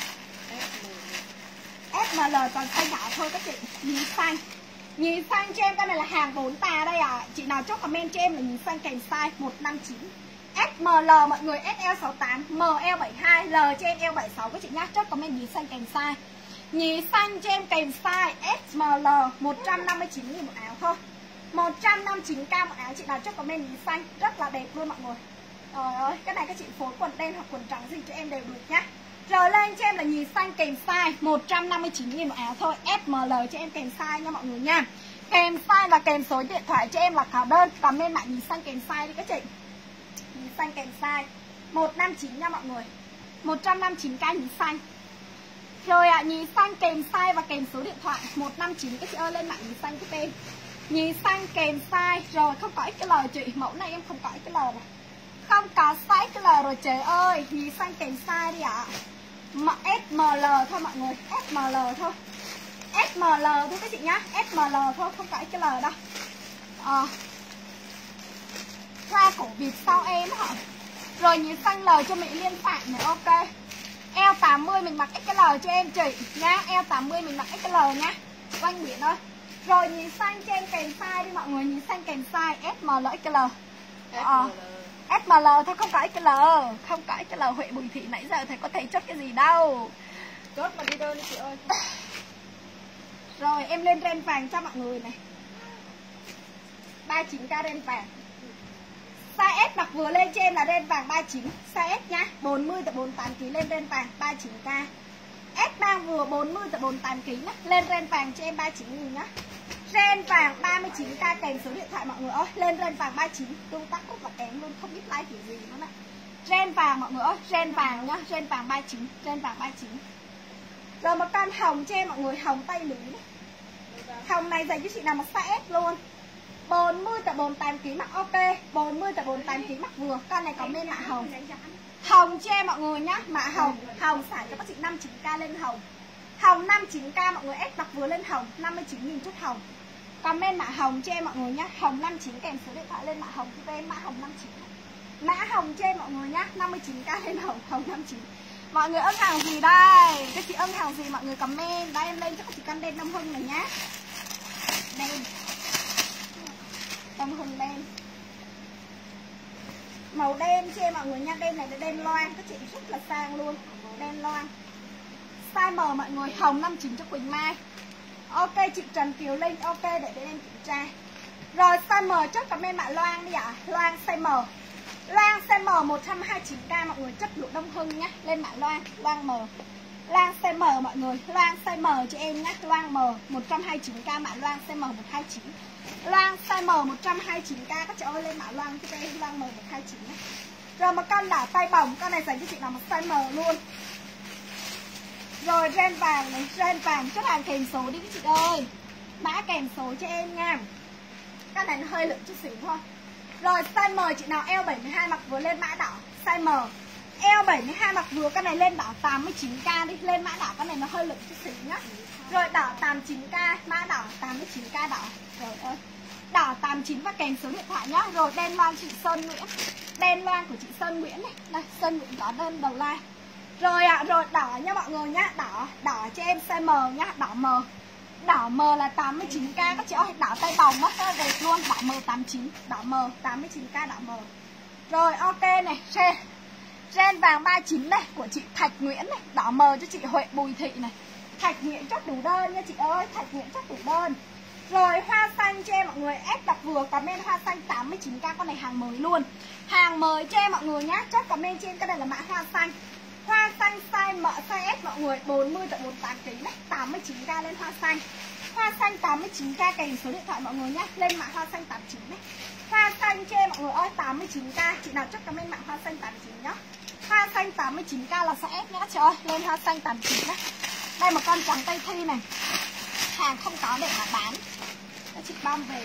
ét em lờ còn size nhỏ thôi các chị. Nhí xanh. Nhí xanh cho em, cái này là hàng bốn tà đây à. Chị nào chốt comment cho em là nhí xanh kèm size một trăm năm mươi chín. ét em lờ mọi người, ét eo sáu mươi tám, em eo bảy mươi hai, L cho em eo bảy mươi sáu các chị nhá. Chốt comment nhí xanh kèm size. Nhí xanh cho em kèm size ét em lờ một trăm năm mươi chín nghìn một áo thôi. một trăm năm mươi chín k một áo, chị nào chốt comment nhí xanh rất là đẹp luôn mọi người. Trời ơi, cái này các chị phối quần đen hoặc quần trắng gì cho em đều được nhá. Rồi lên cho em là nhí xanh kèm size một trăm năm mươi chín nghìn một áo thôi. ét em lờ cho em kèm size nha mọi người nha. Kèm size và kèm số điện thoại cho em là khảo đơn. Comment lại nhí xanh kèm size đi các chị. Nhí xanh kèm size một trăm năm mươi chín nha mọi người. một trăm năm mươi chín k nhí xanh. Rồi ạ, à, nhí xanh kèm size và kèm số điện thoại một trăm năm mươi chín các chị ơi, lên mạng nhí xanh giúp em. Nhí xanh kèm size. Rồi không có ích cái lờ chị, mẫu này em không có ích cái lờ rồi. Không có size cái L rồi trời ơi. Nhí xanh kèm size đi ạ. à. ét em lờ thôi mọi người, ét em lờ thôi. ét em lờ thôi các chị nhá, ét em lờ thôi, không phải cái L đâu. Ờ. Ra cổ bịt sau em hả? Rồi nhí xanh L cho Mỹ Liên Phạm này, ok. Eo tám mươi mình mặc ích cái L cho em chị nhá, eo tám mươi mình mặc ích cái L nhá. Quanh biển ơi. Rồi nhí xanh cho em kèm size đi mọi người, nhí xanh kèm size ét em lờ ích cái L. Ờ. ét em lờ thôi, không có ích cái L, không có ích cái L. Huệ Bùi Thị nãy giờ thầy có thấy chốt cái gì đâu. Chốt mà đi đơn đi chị ơi. Rồi em lên ren vàng cho mọi người này, ba mươi chín k ren vàng. Size S mặc vừa lên cho em là ren vàng ba mươi chín. Size S nhá, bốn mươi tới bốn mươi tám kg lên ren vàng ba mươi chín k. S mang vừa bốn mươi tới bốn mươi tám kg nhá, lên ren vàng cho em ba mươi chín nghìn nhá. Ren vàng ba mươi chín k kèm số điện thoại mọi người ơi, lên ren vàng ba mươi chín. Tương tác rất là kém luôn, không biết like kiểu gì nữa nè. Ren vàng mọi người ơi, ren vàng nhá, ren vàng ba mươi chín, ren vàng ba mươi chín. Rồi một con hồng cho em mọi người, hồng tay lưới này. Hồng này dành cho chị nào mà size S luôn. bốn mươi tới bốn mươi tám kg mặc ok, bốn mươi tới bốn mươi tám kg mặc vừa. Con này có bên mạ hồng. Hồng cho em mọi người nhá, mạ hồng, hồng xả cho các chị năm mươi chín k lên hồng. Hồng năm mươi chín k mọi người, S mặc vừa lên hồng, năm mươi chín nghìn chút hồng. Comment mã hồng cho em mọi người nhá, hồng năm mươi chín kèm số điện thoại lên mã hồng cho em, mã hồng năm mươi chín. Mã hồng cho em mọi người nhá, năm mươi chín k lên hồng, hồng năm mươi chín. Mọi người ưng hàng gì đây? Các chị ưng hàng gì mọi người comment. Đây em lên cho các chị con đen Đông Hưng này nhá. Đen Đông Hưng đen. Màu đen cho em mọi người nha, đen này là đen loang, các chị rất là sang luôn. Đen loang. Size M mọi người, hồng năm mươi chín cho Quỳnh Mai. Ok chị Trần Kiều Linh, ok để để em kiểm tra. Rồi size M chốt comment mã Loan đi ạ. À. Loan size M. Loan size M một trăm hai mươi chín k mọi người, chất lụa Đông Hưng nhá. Lên mã loan, loan M. Loan size M mọi người, loan size M cho em nhá, loan M một trăm hai mươi chín k, mã loan size M một trăm hai mươi chín. Loan size M một trăm hai mươi chín k các chị ơi, lên mã loan cho em loan M một trăm hai mươi chín nhá. Rồi một con đỏ tay bồng, con này dành cho chị nào một size M luôn. Rồi ren vàng này, ren vàng chất hàng kèm số đi các chị ơi. Mã kèm số cho em nha. Cái này nó hơi lượng chút xíu thôi. Rồi size M chị nào eo bảy mươi hai mặc vừa lên mã đỏ size M. Eo bảy mươi hai mặc vừa cái này lên đỏ tám mươi chín k đi, lên mã đỏ cái này nó hơi lượng chút xíu nhá. Rồi đỏ tám mươi chín k, mã đỏ tám mươi chín k đỏ. Rồi ơi. Đỏ tám mươi chín và kèm số điện thoại nhá. Rồi đen loan chị Sơn Nguyễn. Đen loan của chị Sơn Nguyễn này. Đây, Sơn Nguyễn có đơn đầu like. Rồi ạ, à, rồi đỏ nha mọi người nhá, đỏ, đỏ cho em size M nhá, đỏ M. Đỏ M là tám mươi chín k các chị ơi, đỏ tay bồng mất rất đẹp luôn, đỏ M tám mươi chín, đỏ M tám mươi chín k đỏ M. Rồi ok này, ren, ren vàng ba mươi chín này của chị Thạch Nguyễn này, đỏ M cho chị Huệ Bùi Thị này. Thạch Nguyễn chốt đủ đơn nha chị ơi, Thạch Nguyễn chốt đủ đơn. Rồi hoa xanh cho em mọi người, ép đặt vừa comment hoa xanh tám mươi chín k, con này hàng mới luôn. Hàng mới cho em mọi người nhá, chốt comment trên cái này là mã hoa xanh. Hoa xanh size M, size S mọi người, bốn mươi tại bốn mươi tám ký đấy, tám mươi chín k lên hoa xanh. Hoa xanh tám mươi chín k kèm số điện thoại mọi người nhé, lên mã hoa xanh tám mươi chín đấy. Hoa xanh cho em mọi người ơi, tám mươi chín k, chị nào chốt comment mã hoa xanh tám mươi chín nhá. Hoa xanh tám mươi chín k là size S nhá chị ơi, lên hoa xanh tám mươi chín đấy. Đây một con trắng Tây Thi này. Hàng không có để mà bán. Các chị bom về.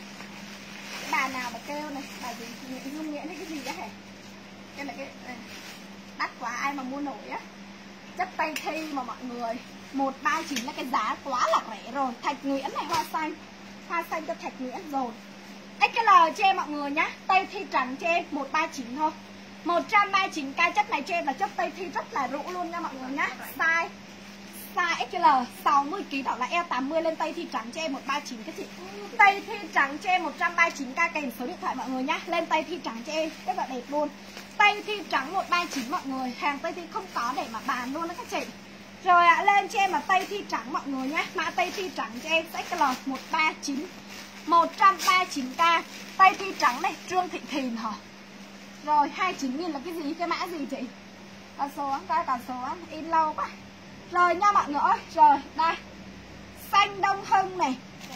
Cái bà nào mà kêu này, bà gì Nguyễn Dung Nguyễn hay cái gì đó hả? Cái này cái này. Đắt quá ai mà mua nổi á. Chất Tây Thi mà mọi người, một trăm ba mươi chín là cái giá quá là rẻ rồi. Thạch Nguyễn này hoa xanh. Hoa xanh cho Thạch Nguyễn rồi. ích lờ cho em mọi người nhá. Tây Thi trắng cho em một trăm ba mươi chín thôi. một trăm ba mươi chín k chất này cho em là chất Tây Thi rất là rũ luôn nha mọi người nhá. Size size ích lờ sáu mươi ký đó là eo tám mươi, lên Tây Thi trắng cho em một trăm ba mươi chín các chị. Tây Thi trắng cho em một trăm ba mươi chín k kèm số điện thoại mọi người nhá. Lên Tây Thi trắng cho em rất là đẹp luôn. Tây Thi trắng một trăm ba mươi chín mọi người, hàng Tây Thi không có để mà bán luôn đó các chị. Rồi ạ, à, lên cho em là Tây Thi trắng mọi người nhé. Mã Tây Thi trắng cho em ích lờ một trăm ba mươi chín, một trăm ba mươi chín k. Tây Thi trắng này, Trương Thị Thìn hả? Rồi hai mươi chín nghìn là cái gì? Cái mã gì chị? Còn số á, coi còn số á, in lâu quá. Rồi nha mọi người ơi, rồi đây. Xanh Đông Hưng này.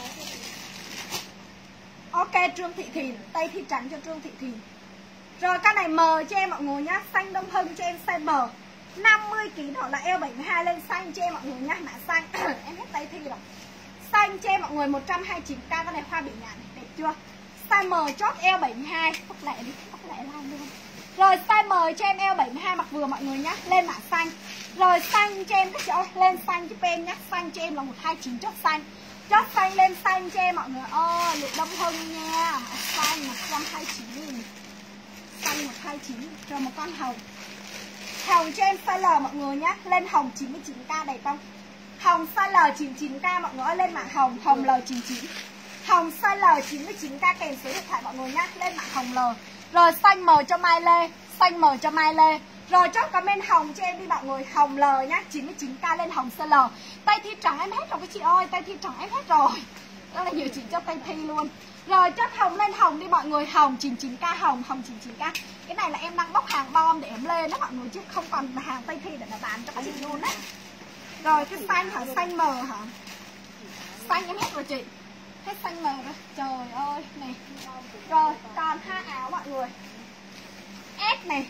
Ok, Trương Thị Thìn, Tây Thi trắng cho Trương Thị Thìn. Rồi con này M cho em mọi người nhá, xanh Đông Hưng cho em size M. năm mươi ký đó là eo bảy mươi hai, lên xanh cho em mọi người nhá, mã xanh. Em hết Tây Thi rồi. Xanh cho em mọi người một trăm hai mươi chín k, con này hoa bị nhạn này, đẹp chưa? Size M chốt eo bảy mươi hai, phúc lẹ đi, phúc lẹ lan luôn. Rồi size M cho em eo bảy mươi hai mặc vừa mọi người nhá, lên mã xanh. Rồi xanh cho em các chị ơi, lên xanh giúp em nhá, xanh cho em là một trăm hai mươi chín chốt xanh. Chốt xanh lên xanh cho em mọi người ơi, lụa Đông Hưng nha, xanh một trăm hai mươi chín nghìn. Xanh một trăm hai mươi chín, rồi một con hồng. Hồng cho em size L mọi người nhá, lên hồng chín mươi chín k đẹp không? Hồng size L chín mươi chín k mọi người ơi, lên mã hồng, hồng L chín mươi chín. Hồng size L chín mươi chín k kèm số điện thoại mọi người nhá, lên mã hồng L. Rồi xanh M cho Mai Lê, xanh M cho Mai Lê. Rồi chốt comment hồng cho em đi mọi người, hồng L nhá, chín mươi chín k lên hồng size L. Tây Thi trắng em hết rồi các chị ơi, Tây Thi trắng em hết rồi. Đó là nhiều chị cho Tây Thi luôn. Rồi chốt hồng lên hồng đi mọi người, hồng chín mươi chín k, hồng, hồng chín mươi chín k. Cái này là em đang bóc hàng bom để em lên đó mọi người, chứ không còn hàng Tây Thi để mà bán cho các chị luôn đấy. Rồi cái xanh hả, xanh M hả? Xanh em hết rồi chị. Hết xanh M rồi, trời ơi này. Rồi còn hai áo mọi người S này.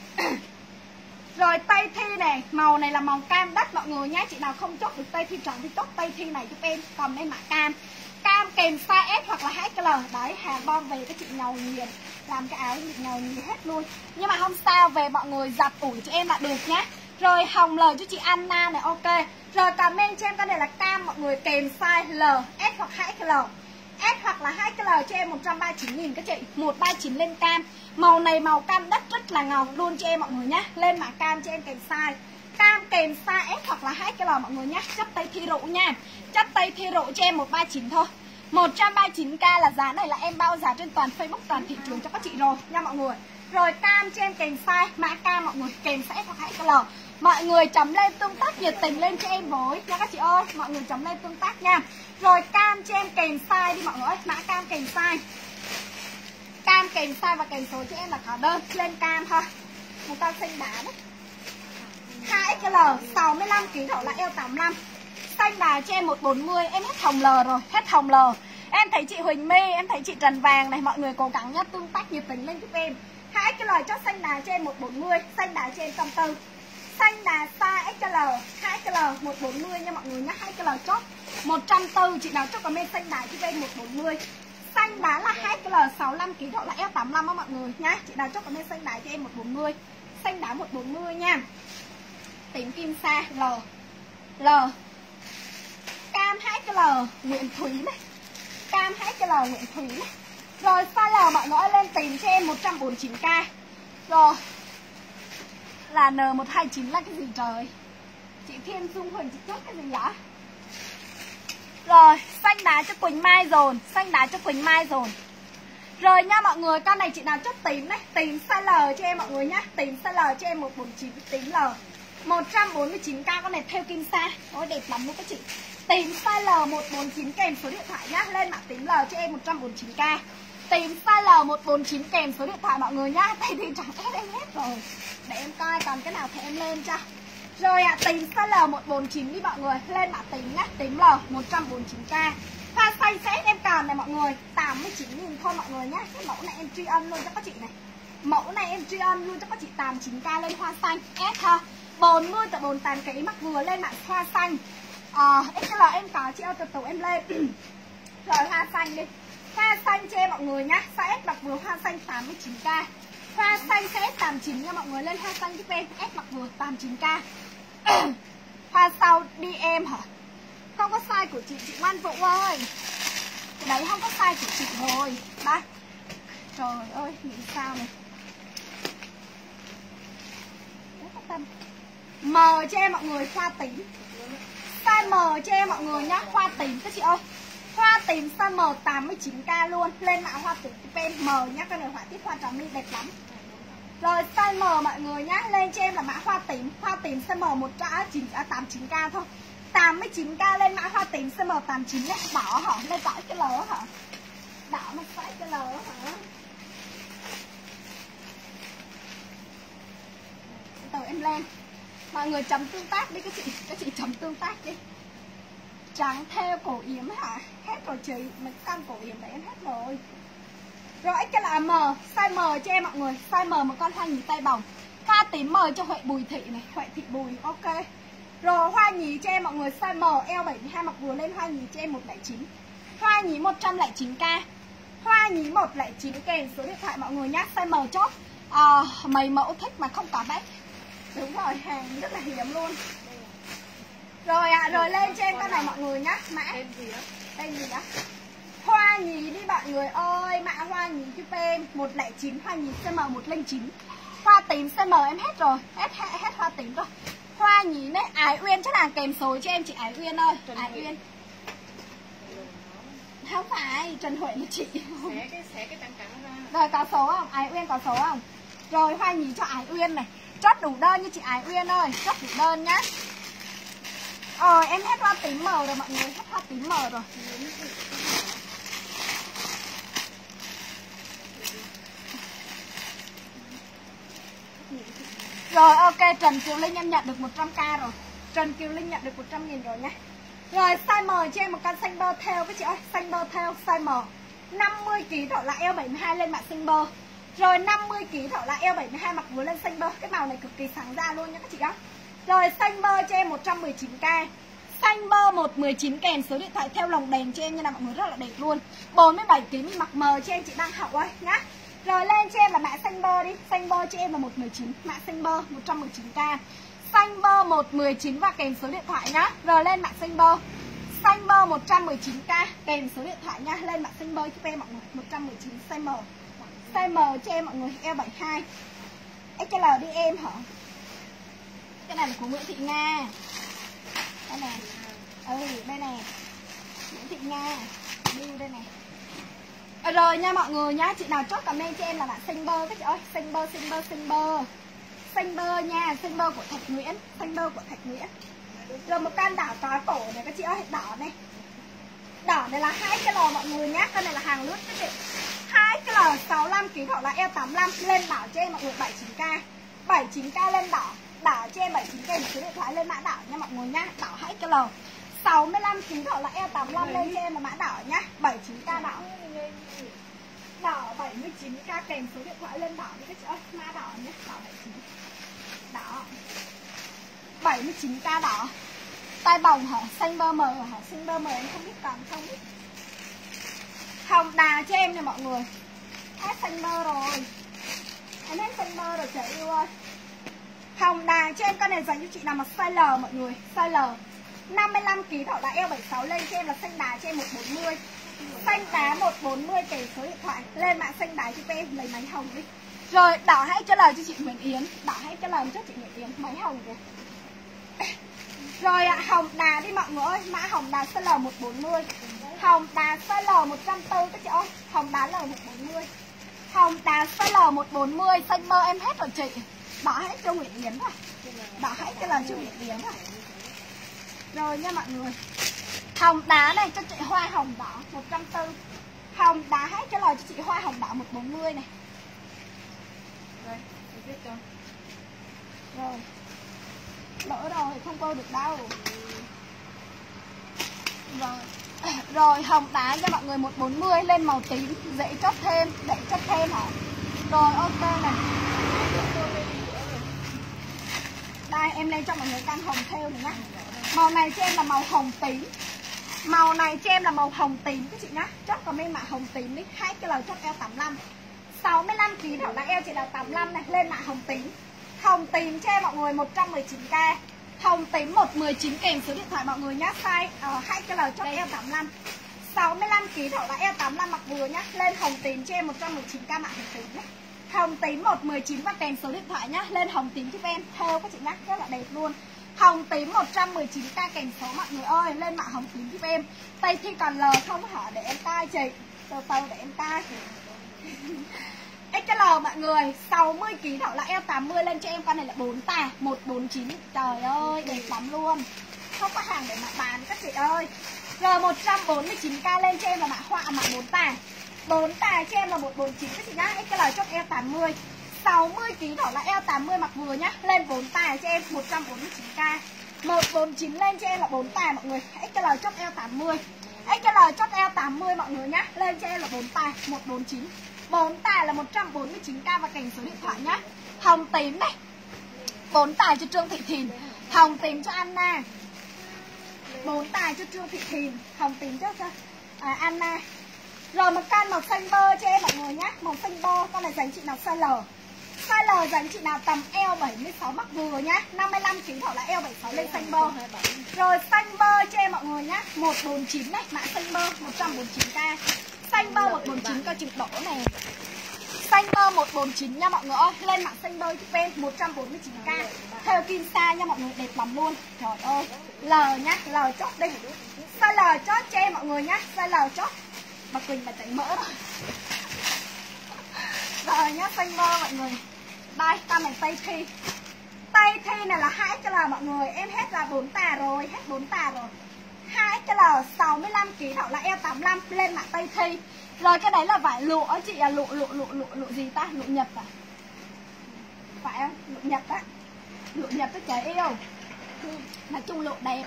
Rồi Tây Thi này, màu này là màu cam đất mọi người nhé. Chị nào không chốt được Tây Thi trắng thì chốt Tây Thi này giúp em, còn đây mã cam. Cam kèm size S hoặc là hát lờ. Đấy, hàng bom về các chị nhầu nghiền, làm cái áo bị nhầu nghiền hết luôn. Nhưng mà không sao, về mọi người giặt ủi cho em là được nhé. Rồi hồng L cho chị Anna này, ok. Rồi comment cho em cái này là cam mọi người, kèm size L, S hoặc hát lờ. S hoặc là hát lờ cho em một trăm ba mươi chín nghìn các chị, một trăm ba mươi chín lên cam. Màu này màu cam đất rất là ngầu luôn cho em mọi người nhé. Lên mã cam cho em kèm size. Cam kèm size S hoặc là hát lờ mọi người nhé. Chất Tây Thi rượu nha. Chất Tây Thi rượu cho em một trăm ba mươi chín thôi. một trăm ba mươi chín k là giá này là em bao giá trên toàn Facebook, toàn thị trường cho các chị rồi nha mọi người. Rồi cam cho em kèm size, mã cam mọi người kèm size S hoặc hát lờ. Mọi người chấm lên tương tác nhiệt tình lên cho em với nha các chị ơi. Mọi người chấm lên tương tác nha. Rồi cam cho em kèm size đi mọi người ơi, mã cam kèm size. Cam kèm size và kèm số cho em là có đơn lên cam thôi. Một con xanh đá đấy. hai ích lờ sáu mươi lăm ki lô gam, độ là eo tám mươi lăm. Xanh đá cho em một trăm bốn mươi, em hết hồng L rồi, hết hồng L. Em thấy chị Huỳnh My, em thấy chị Trần Vàng này, mọi người cố gắng nhá, tương tác nhiệt tình lên giúp em. hai ích lờ cho xanh đá cho em một trăm bốn mươi, xanh đá cho em một trăm bốn mươi. Xanh đá size ích lờ, hai ích lờ một trăm bốn mươi nha mọi người nhá, hai ích lờ chốt một trăm bốn mươi, chị nào chốt comment xanh đá cho em một trăm bốn mươi. Xanh đá là hai ích lờ sáu mươi lăm ki lô gam, độ là eo tám mươi lăm á mọi người nhá. Chị nào chốt comment xanh đá cho em một trăm bốn mươi. Xanh đá một trăm bốn mươi nha. Tím kim sa L. L. Cam hai ích lờ Nguyễn Thúy này. Cam hai ích lờ Nguyễn Thúy này. Rồi size L mọi người lên tìm cho em một trăm bốn mươi chín k. Rồi. Là N một trăm hai mươi chín là cái gì trời? Chị Thiên Dung Huỳnh chị chốt cái gì vậy? Rồi, xanh đá cho Quỳnh Mai dồn, xanh đá cho Quỳnh Mai dồn. Rồi nha mọi người, con này chị nào chốt tím đấy, tím size L cho em mọi người nhá, tím size L cho em một trăm bốn mươi chín, tím L một trăm bốn mươi chín k, con này theo kim sa. Ôi đẹp lắm luôn các chị. Tím size L một trăm bốn mươi chín kèm số điện thoại nhá, lên mã tím L cho em một trăm bốn mươi chín k. Tím size L một trăm bốn mươi chín kèm số điện thoại mọi người nhá. Đây thì chẳng ép em hết rồi. Để em coi còn cái nào thì em lên cho. Rồi ạ, à, tím size L một trăm bốn mươi chín đi mọi người, lên mã tím nhá, tím L một trăm bốn mươi chín k. Hoa xanh sẽ em còn này mọi người, tám mươi chín nghìn thôi mọi người nhá. Cái mẫu này em tri ân luôn cho các chị này. Mẫu này em tri ân luôn cho các chị, tám mươi chín k lên hoa xanh. S ha. bốn mươi tới bốn mươi tám kg mặc vừa lên mã hoa xanh. Ờ, à, ích lờ em có chị ơi, từ từ em lên. Rồi hoa xanh đi. Hoa xanh cho em mọi người nhá, size S mặc vừa hoa xanh tám mươi chín k. Hoa xanh sẽ S tám mươi chín nha mọi người, lên hoa xanh giúp em, S mặc vừa tám mươi chín k. Hoa sau đi em hả? Không có size của chị, chị Ngoan Vũ ơi. Cái đấy không có size của chị rồi. Đây. Trời ơi, nghĩ sao này. M cho em mọi người, hoa tím. Size M cho em mọi người nhá, hoa tím các chị ơi. Hoa tím size M tám mươi chín k luôn. Lên mã hoa tím giúp em M nhá, cái này họa tiết hoa trà my đẹp lắm. Rồi size M mọi người nhá, lên cho em là mã hoa tím. Hoa tím size M một trăm chín mươi chín k thôi, tám mươi chín k lên mã hoa tím size M tám mươi chín đấy. Đỏ hả? Lên đỏ cái L hả? Đỏ mà phải cái L hả? Từ em lên. Mọi người chấm tương tác đi các chị, các chị chấm tương tác đi. Trắng theo cổ yếm hả? Hết rồi chị, mình căn cổ yếm đấy em hết rồi. Rồi cái là M, size M cho em mọi người, size M một con hoa nhí tay bồng. Hoa tím M cho Huệ Bùi Thị này, Huệ Thị Bùi, ok. Rồi hoa nhí cho em mọi người, size M, eo bảy mươi hai mặc vừa lên hoa nhí cho em một trăm lẻ chín. Hoa nhí một trăm lẻ chín k. Hoa nhí một trăm lẻ chín kèm số điện thoại mọi người nhá, size M chốt. À, mấy mẫu thích mà không có bách. Đúng rồi, hàng rất là hiếm luôn. Rồi ạ, à, rồi lên cho em con này mọi người nhá, mã. Tên gì đó? Tên gì đó? Hoa nhí đi mọi người ơi, mã hoa nhí giúp em một trăm lẻ chín, hoa nhí size M một trăm lẻ chín. Hoa tím size M em hết rồi, hết, hết, hết hoa tím rồi. Hoa nhí đấy, Ái Uyên chắc là kèm số cho em chị Ái Uyên ơi. Trần Ái Uyên. Không phải, Trần Huệ là chị. Xé cái, xé cái trắng trắng ra. Rồi có số không? Ái Uyên có số không? Rồi hoa nhí cho Ái Uyên này. Chốt đủ đơn như chị Ái Uyên ơi, chốt đủ đơn nhá. Ờ em hết hoa tím M rồi mọi người, hết hoa tím M rồi. Rồi ok, Trần Kiều Linh em nhận được một trăm k rồi. Trần Kiều Linh nhận được một trăm nghìn rồi nha. Rồi size M cho em một con xanh bơ theo các chị ơi, xanh bơ theo size M năm mươi ki lô gam, độ là eo bảy mươi hai lên mã xanh bơ. Rồi năm mươi ki lô gam, độ là eo bảy mươi hai mặc vừa lên xanh bơ. Cái màu này cực kỳ sáng ra luôn nha các chị đó. Rồi xanh bơ cho em một trăm mười chín k. Xanh bơ một trăm mười chín kèm số điện thoại theo lồng đèn cho em nha mọi người, rất là đẹp luôn. bốn mươi bảy ki lô gam mặc M cho em chị Đăng Hậu ơi nhá. Rồi lên cho em là mã xanh bơ đi. Xanh bơ cho em là một trăm mười chín, mã xanh bơ một trăm mười chín k. Xanh bơ một trăm mười chín và kèm số điện thoại nhá. Rồi lên mã xanh bơ. Xanh bơ một trăm mười chín k kèm số điện thoại nha. Lên mã xanh bơ giúp em mọi người, một trăm mười chín size M. Size M cho em mọi người, eo bảy mươi hai. ích lờ đi em hả? Cái này là của Nguyễn Thị Nga. Đây nè. Ừ, đây nè. Nguyễn Thị Nga. Điêu đây nè. À, rồi nha mọi người nhá, chị nào chốt comment cho em là bạn xanh bơ các chị ơi, xanh bơ, xanh bơ, xanh bơ. Xanh bơ nha, xanh bơ của Thạch Nguyễn, xanh bơ của Thạch Nguyễn. Rồi một can đảo có cổ này các chị ơi, đỏ này. Đỏ này là hai cái lò mọi người nhá, con này là hàng lướt các chị. hai X L sáu mươi lăm ki lô gam hoặc là eo tám mươi lăm lên đảo cho em mọi người bảy mươi chín k. bảy mươi chín k lên đảo. Đảo cho em bảy mươi chín k một số điện thoại lên mã đảo nha mọi người nhá. Đảo hai X L sáu mươi lăm ki lô gam hoặc là eo tám mươi lăm lên cho em là mã đảo nhá. bảy mươi chín k đảo. Đảo bảy mươi chín k kèm số điện thoại lên đảo với các chị ơi, mã đảo nhé. Đảo bảy mươi chín. Đảo bảy mươi chín k đảo. Tai bồng hả? Xanh bơ mờ hả? Xanh bơ mờ em không biết còn không biết. Hồng đà cho em nè mọi người. Hết xanh bơ rồi. Em hết xanh bơ rồi chị yêu ơi. Hồng đà cho em con này dành cho chị nào mà size L mọi người. Size L năm mươi lăm ki lô gam hoặc là eo bảy mươi sáu lên cho em là xanh đà cho em một trăm bốn mươi. Xanh đá một trăm bốn mươi kèm số điện thoại. Lên mạng xanh đá cho em lấy máy hồng đi. Rồi đỏ hãy cho lời cho chị Nguyễn Yến. Đỏ hãy cho lời cho chị Nguyễn Yến. Máy hồng kìa. Rồi ạ, à, hồng đà đi mọi người ơi. Mã hồng đà size L một trăm bốn mươi. Hồng đà size L một trăm bốn mươi các chị ơi. Hồng đá L một trăm bốn mươi. Hồng đá size L một trăm bốn mươi. Xanh mơ em hết rồi chị. Đỏ hãy cho Nguyễn Yến rồi. Đỏ hãy cho lời cho Nguyễn Yến rồi. Rồi nha mọi người. Hồng đá này cho chị hoa hồng đỏ một trăm bốn mươi. Hồng đá hãy cho lời cho chị hoa hồng đỏ một trăm bốn mươi này. Rồi, viết cho. Rồi. Lỡ rồi không câu được đâu. Rồi. Rồi hồng đá cho mọi người một trăm bốn mươi lên màu tím, dễ chốt thêm, để chốt thêm hả? Rồi ok này. Đây em lên cho mọi người căn hồng theo này nhá. Màu này cho em là màu hồng tím. Màu này cho em là màu hồng tím các chị nhá. Chốt comment mã hồng tím đi. hai cái L chốt eo tám mươi lăm. sáu mươi lăm ki lô gam hoặc là eo chị là tám mươi lăm này, lên mã hồng tím. Hồng tím cho em mọi người một trăm mười chín k. Hồng tím một trăm mười chín kèm số điện thoại mọi người nhá. Size uh, hai cái L chốt eo tám mươi lăm. sáu mươi lăm ki lô gam hoặc là eo tám mươi lăm mặc vừa nhá. Lên hồng tím cho em một trăm mười chín k mã hồng tím nhá. Hồng tím một trăm mười chín và kèm số điện thoại nhá. Lên hồng tím giúp em theo các chị nhá, rất là đẹp luôn. Hồng tím một trăm mười chín k kèm số mọi người ơi, lên mã hồng tím giúp em. Tây thi còn L không hả? Để em cai chị. Từ từ để em cai. ích lờ mọi người, sáu mươi ki lô gam hoặc là eo tám mươi lên cho em con này là bốn tà, một trăm bốn mươi chín. Trời ơi, đẹp lắm luôn. Không có hàng để mà bán các chị ơi. Rồi một trăm bốn mươi chín k lên cho em là mã họa mã bốn tà. bốn tà cho em là một trăm bốn mươi chín các chị nhá. ích lờ chốt eo tám mươi. sáu mươi ki lô gam hoặc là eo tám mươi mặc vừa nhá. Lên bốn tà cho em một trăm bốn mươi chín k. một trăm bốn mươi chín lên cho em là bốn tà mọi người. ích lờ chốt eo tám mươi. ích lờ chốt eo tám mươi mọi người nhá. Lên cho em là bốn tà, một trăm bốn mươi chín. bốn tà là một trăm bốn mươi chín k và kèm số điện thoại nhá. Hồng tím này. bốn tà cho Trương Thị Thìn. Hồng tím cho Anna. bốn tà cho Trương Thị Thìn. Hồng tím cho, cho à, Anna. Rồi một can màu xanh bơ cho em mọi người nhá. Màu xanh bơ, con này dành chị nào size L. Size L dành chị nào tầm eo bảy mươi sáu mặc vừa nhá. năm mươi lăm ki lô gam hoặc là eo bảy mươi sáu lên xanh bơ. Rồi xanh bơ cho em mọi người nhá. một trăm bốn mươi chín này, mã xanh bơ một trăm bốn mươi chín k. Xanh bơ một trăm bốn mươi chín coi chừng đổ này. Xanh bơ một trăm bốn mươi chín nha mọi người ơi. Lên mã xanh bơ giúp em một trăm bốn mươi chín k. Theo Kim Sa nha mọi người, đẹp lắm luôn. Trời ơi. L nhá, L chốt đi. Size L chốt cho em mọi người nhá. Size L chốt. Bà Quỳnh bà chảy mỡ rồi. Rồi nhá, xanh bơ mọi người. Đây, con này Tây Thi. Tây Thi này là hai cái L mọi người. Em hết là bốn tà rồi, hết bốn tà rồi. hai cái L sáu mươi lăm ki lô gam hoặc là eo tám mươi lăm lên mã Tây Thi. Rồi cái đấy là vải lụa chị, là lụa lụa lụa lụa lụa gì ta? Lụa Nhật à? Phải không? Lụa Nhật á. Lụa Nhật với trẻ yêu. Nói chung lụa đẹp.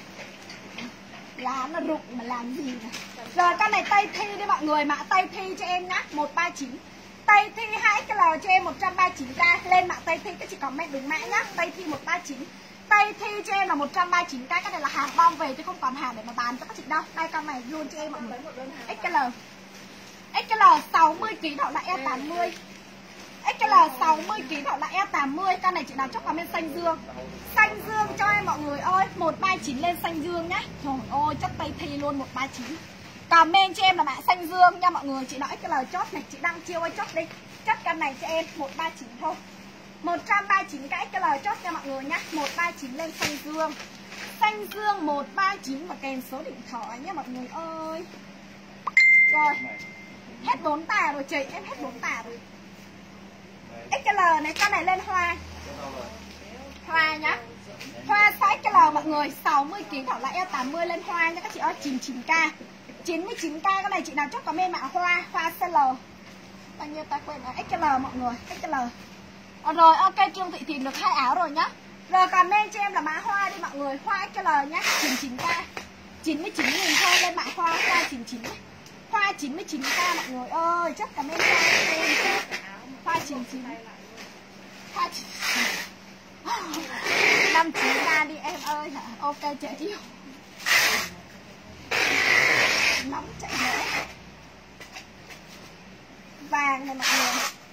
Lá nó rụng mà làm gì nè. Rồi con này Tây Thi đi mọi người, mã Tây Thi cho em nhá, một trăm ba mươi chín. Tây Thi hai cái L cho em một trăm ba mươi chín k. Lên mã Tây Thi các chị comment đúng mã nhá. Tây Thi một trăm ba mươi chín. Tây Thi cho em là một trăm ba mươi chín k. Cái này là hàng bom về chứ không còn hàng để mà bán cho các chị đâu. Đây con này luôn cho em mọi người. ích lờ. ích lờ sáu mươi ki lô gam hoặc là eo tám mươi. ích lờ sáu mươi ki lô gam hoặc là eo tám mươi. Con này chị nào chốt comment xanh dương. Xanh dương cho em mọi người ơi, một trăm ba mươi chín lên xanh dương nhá. Trời ơi, chốt Tây Thi luôn một trăm ba mươi chín. Comment cho em là mã xanh dương nha mọi người. Chị nói ích lờ chốt này, chị đăng chiêu ơi chốt đi. Chốt con này cho em một trăm ba mươi chín thôi. một trăm ba mươi chín cái ích lờ chốt cho mọi người nhá. một trăm ba mươi chín lên xanh dương. Xanh dương một trăm ba mươi chín và kèm số điện thoại nhé mọi người ơi. Rồi. Hết bốn tà rồi chị, em hết bốn tà rồi. ích lờ này, con này lên hoa. Hoa nhá. Hoa size ích lờ mọi người, sáu mươi ki lô gam hoặc là eo tám mươi lên hoa nha các chị ơi, chín mươi chín k. chín mươi chín k, con này chị nào chốt comment mã hoa, hoa size L. Bao nhiêu ta quên rồi, ích lờ mọi người, ích lờ. À, rồi ok, Trương Thị tìm được hai áo rồi nhá. Rồi comment cho em là mã hoa đi mọi người, hoa ích lờ nhá, chín mươi chín k. chín mươi chín nghìn thôi, lên mã hoa hoa chín mươi chín này. Hoa chín mươi chín k mọi người ơi, chắc comment cho em. Hoa chín mươi chín. Hoa chín mươi chín. năm mươi chín k đi em ơi hả? Ok chị yêu. Nóng chạy nữa. Vàng này mọi người.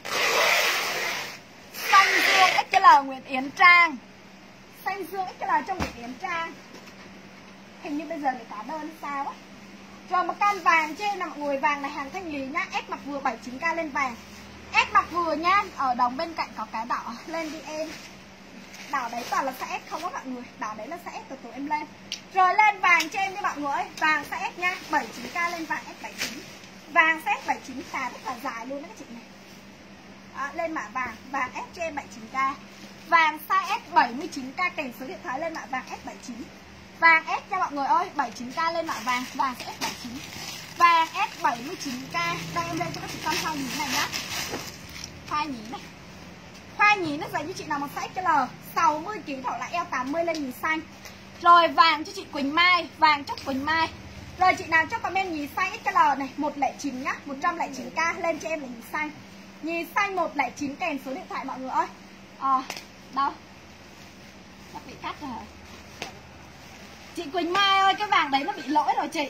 Xanh dương ích lờ Nguyễn Yến Trang. Xanh dương ích lờ trong Nguyễn Yến Trang. Hình như bây giờ người cả đơn sao á. Rồi một can vàng trên là mọi người, vàng này hàng thanh lý nhá. S mặc vừa bảy mươi chín k lên vàng. S mặc vừa nhá. Ở đồng bên cạnh có cái đỏ. Lên đi em. Đỏ đấy toàn là size S không á mọi người. Đỏ đấy là size S, từ từ em lên. Rồi lên vàng trên đi mọi người. Vàng size S nha, bảy mươi chín k lên vàng S bảy mươi chín. Vàng size S bảy mươi chín k rất là dài luôn đó các chị này. Đó, lên mã vàng, vàng S cho em bảy mươi chín k. Vàng size S bảy mươi chín k kèm số điện thoại lên mã vàng S bảy mươi chín. Vàng S cho mọi người ơi, bảy mươi chín k lên mã vàng, vàng sẽ S bảy mươi chín. Vàng S bảy mươi chín k. Đây em lên cho các chị con hoa nhí này nhá. Hoa nhí này. Hoa nhí nó dành cho chị nào một size L, sáu mươi ki lô gam hoặc là eo tám mươi lên nhí xanh. Rồi vàng cho chị Quỳnh Mai, vàng cho Quỳnh Mai. Rồi chị nào cho comment nhí xanh ích lờ này, một không chín nhá, một trăm lẻ chín k lên cho em là nhí xanh. Nhí xanh một không chín kèm số điện thoại mọi người ơi. Ờ, à, đâu? Chắc bị cắt rồi hả? Chị Quỳnh Mai ơi, cái vàng đấy nó bị lỗi rồi chị.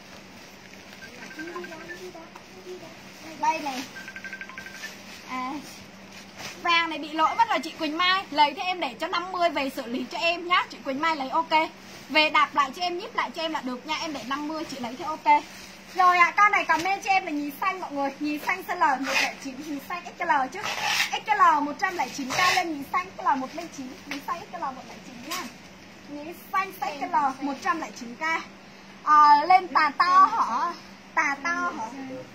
Đây này. À, vàng này bị lỗi mất rồi chị Quỳnh Mai. Lấy cho em để cho năm mươi về xử lý cho em nhá. Chị Quỳnh Mai lấy ok. Về đạp lại cho em, nhíp lại cho em là được nha. Em để năm mươi chị lấy thì ok. Rồi ạ, à, con này comment cho em là nhí xanh mọi người. Nhí xanh xê lờ một không chín, nhí xanh ích lờ chứ. ích lờ một trăm lẻ chín k lên nhí xanh ích lờ một không chín, nhí xanh ích lờ một không chín nha. Nhí xanh ích lờ một trăm lẻ chín k. À, lên tà to hả? Tà to hả?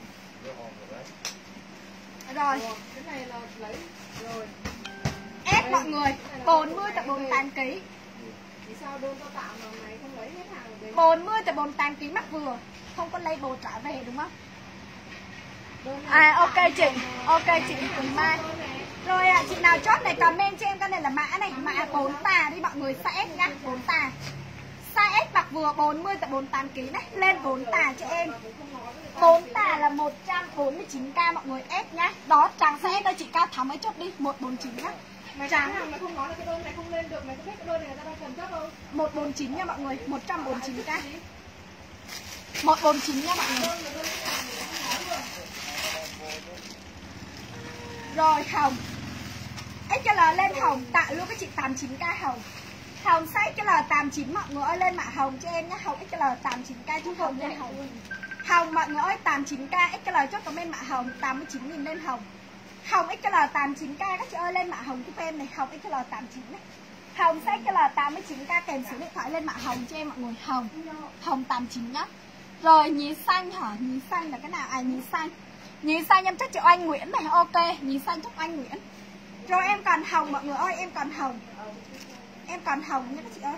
Rồi. Cái này là lấy rồi. S mọi người, bốn mươi tới bốn mươi tám ki lô gam. Vì sao đơn tao tạo mà mày không lấy hết hàng rồi? bốn mươi tới bốn mươi tám ki lô gam mắc vừa. Không có label trả về đúng không? À ok chị, ok chị Quỳnh Mai. Rồi à, chị nào chốt này comment cho em cái này là mã này, mã bốn tà đi mọi người, size S nhá, bốn tà. Size S mặc vừa bốn mươi tới bốn mươi tám ki lô gam này, lên bốn tà cho em. bốn tà là một trăm bốn mươi chín k mọi người, S nhá. Đó trắng size S đây chị Cao Thắm mới chốt đi, một trăm bốn mươi chín nhá. Mày trắng mày không nói là cái đơn này không lên được, mày có biết cái đơn này người ta đang cần chốt không? một trăm bốn mươi chín nha mọi người, một trăm bốn mươi chín k. một trăm bốn mươi chín nha mọi người. Rồi hồng ích lờ lên hồng, tạ luôn cái chị tám mươi chín k hồng. Hồng size ích lờ tám mươi chín mọi người ơi, lên mã hồng cho em nhá. Hồng ích lờ tám mươi chín k chứ hồng lên hồng. Hồng mọi người ơi, tám mươi chín k ích lờ chốt comment mã hồng, tám mươi chín nghìn lên hồng. Hồng ích lờ tám mươi chín k các chị ơi, lên mã hồng giúp em này, hồng ích lờ tám mươi chín này. Hồng size ích lờ tám mươi chín k kèm số điện thoại lên mã hồng cho em mọi người. Hồng, hồng tám mươi chín nhá. Rồi nhí xanh hả? Nhí xanh là cái nào? À nhí xanh. Nhí xanh em chắc chị Oanh Nguyễn này, ok, nhí xanh chắc Oanh Nguyễn. Rồi em còn hồng mọi người ơi, em còn hồng. Em còn hồng nha các chị ơi.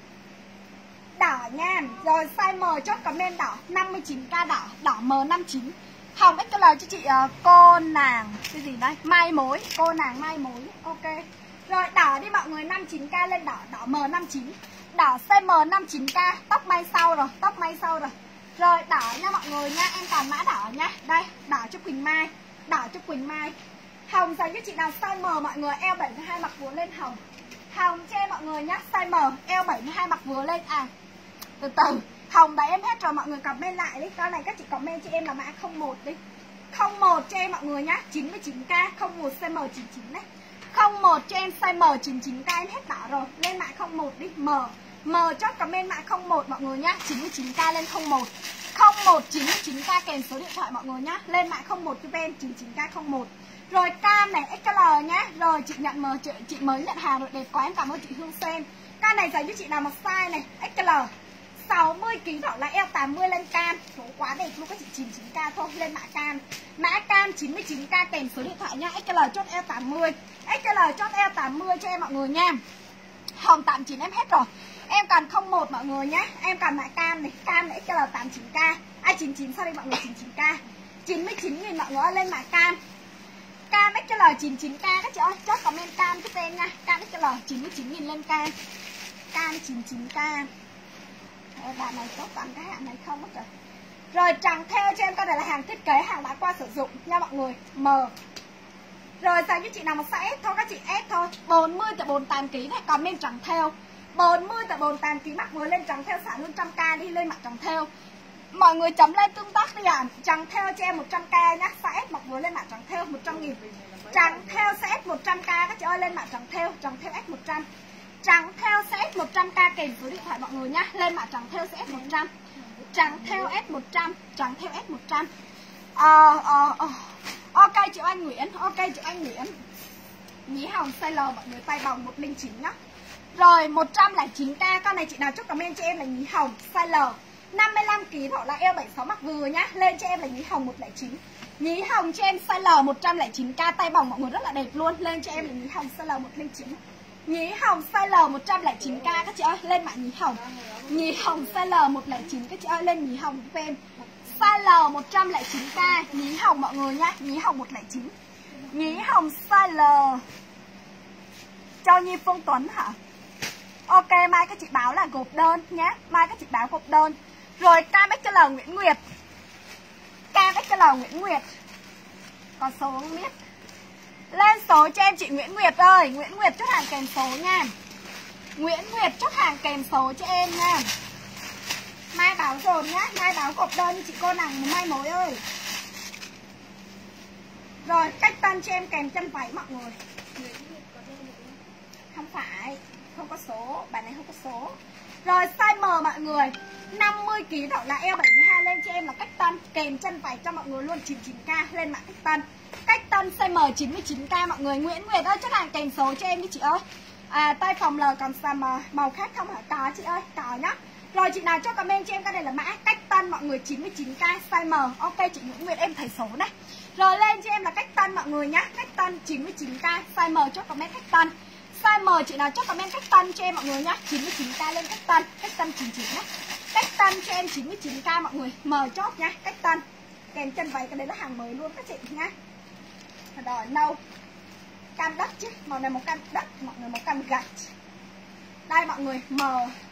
Đỏ nha. Rồi size M chốt comment đỏ, năm mươi chín k đỏ, đỏ M năm mươi chín. Hồng ích lờ cho chị uh, cô nàng cái gì đây? Mai mối, cô nàng mai mối. Ok. Rồi đỏ đi mọi người, năm mươi chín k lên đỏ, đỏ M năm mươi chín. Đỏ size M năm mươi chín k, tóc may sau rồi, tóc may sau rồi. Rồi đỏ nha mọi người nha, em còn mã đỏ nha. Đây, đỏ cho Quỳnh Mai, đỏ cho Quỳnh Mai. Hồng dành cho chị nào size M mọi người, eo bảy mươi hai mặc vừa lên hồng. Hồng cho em mọi người nhá, size M, eo bảy mươi hai mặc vừa lên. À, từ từ, hồng đấy em hết rồi mọi người comment lại đi. Cái này các chị comment cho em là mã không một đi. không một cho em mọi người nhá, chín mươi chín k, không một size M chín mươi chín đấy. không một cho em size M chín mươi chín k em hết đỏ rồi, lên mã không một đi, M. M chốt comment mã không một mọi người nhá, chín mươi chín k lên không một. không một chín mươi chín k kèm số điện thoại mọi người nhá, lên mã không một cho em, chín mươi chín k không một. Rồi cam này ích lờ nhá. Rồi chị nhận M, chị, chị mới nhận hàng rồi, đẹp quá, em cảm ơn chị Hương Sen. Cam này dành cho chị nào một size này, ích lờ sáu mươi ki lô gam là eo tám mươi lên cam. Số quá đẹp luôn các chị, chín mươi chín k thôi, lên mã cam. Mã cam chín mươi chín k kèm số điện thoại nha, ích lờ chốt eo tám mươi. ích lờ chốt eo tám mươi cho em mọi người nha. Hồng tám mươi chín em hết rồi. Em còn không một mọi người nhá. Em còn mã cam này, cam này ích lờ tám mươi chín k. À chín mươi chín sorry mọi người, chín mươi chín k. chín mươi chín nghìn mọi người ơi, lên mã cam. Cam ích lờ chín chín k các chị ơi, chốt comment cam cái tên nha. Cam ích lờ chín mươi chín nghìn lên cam. Cam chín chín k. Bạn này tốt bạn cái hàng này không hết rồi. Rồi trắng theo cho em con này là hàng thiết kế, hàng đã qua sử dụng nha mọi người. M. Rồi dành cho chị nào mà size S thôi các chị, S thôi. bốn mươi tới bốn mươi tám ki lô gam này, comment trắng theo. bốn mươi tới bốn mươi tám ki lô gam mặc vừa lên trắng theo xả luôn một trăm k đi, lên mặt trắng theo. Mọi người chấm lên tương tác đi ạ. À. Trắng theo cho em một trăm k nhá. Size S mặc vừa lên mặt trắng theo một trăm nghìn. Trắng theo size S một trăm k các chị ơi, lên mặt trắng theo, trắng theo S một trăm. Trắng theo size S một trăm k kèm số điện thoại mọi người nhá. Lên mặt trắng theo size S một trăm. Trắng theo S một trăm, trắng theo S một trăm. Ờ ờ ờ. Ok chị Anh Nguyễn, ok chị Anh Nguyễn. Nhí hồng size L mọi người, tay bồng một không chín nhá. Rồi một trăm lẻ chín k, con này chị nào chốt comment cho em là nhí hồng size L. năm mươi lăm ki lô gam hoặc là eo bảy mươi sáu mặc vừa nhá. Lên cho em là nhí hồng một không chín. Nhí hồng cho em size L một trăm lẻ chín k, tay bồng mọi người rất là đẹp luôn. Lên cho em là nhí hồng size L một không chín. Nhí hồng size L một trăm lẻ chín k các chị ơi, lên mạng nhí hồng. Nhí hồng size L một không chín các chị ơi, lên nhí hồng giúp em. Size L một trăm lẻ chín k, nhí hồng mọi người nhá, nhí hồng một không chín. Nhí hồng size L. Cho Nhi Phương Tuấn hả? Ok, mai các chị báo là gộp đơn nhá. Mai các chị báo gộp đơn. Rồi cam ích lờ Nguyễn Nguyệt. Cam ích lờ Nguyễn Nguyệt. Có số không biết. Lên số cho em chị Nguyễn Nguyệt ơi. Nguyễn Nguyệt chốt hàng kèm số nha. Nguyễn Nguyệt chốt hàng kèm số cho em nha. Mai báo dồn nhá. Mai báo gộp đơn chị cô nàng mai mối ơi. Rồi cách tân cho em kèm chân váy mọi người. Không phải, không có số. Bài này không có số. Rồi size M mọi người, năm mươi ki lô gam là eo bảy mươi hai, lên cho em là cách tân kèm chân váy cho mọi người luôn chín mươi chín k, lên mạng cách tân. Cách tân size M chín mươi chín k mọi người. Nguyễn Nguyệt ơi, chốt hàng kèm số cho em đi chị ơi. À, tay phòng L còn xàm màu khác không hả? Có chị ơi, có nhá. Rồi chị nào cho comment cho em cái này là mã cách tân mọi người, chín mươi chín k size M. Ok chị Nguyễn Nguyệt, em thấy số này. Rồi lên cho em là cách tân mọi người nhá. Cách tân chín mươi chín k size M, chốt comment cách tân. Size M chị nào chốt comment cách tân cho em mọi người nhá. chín mươi chín k lên cách tân, cách tân chín mươi chín nhá. Cách tân cho em chín mươi chín k mọi người, M chốt nhá, cách tân. Kèm chân váy, cái đấy là hàng mới luôn các chị nhá. Rồi nâu. Cam đất chứ, màu này màu cam đất, mọi người màu cam gạch. Đây mọi người, M.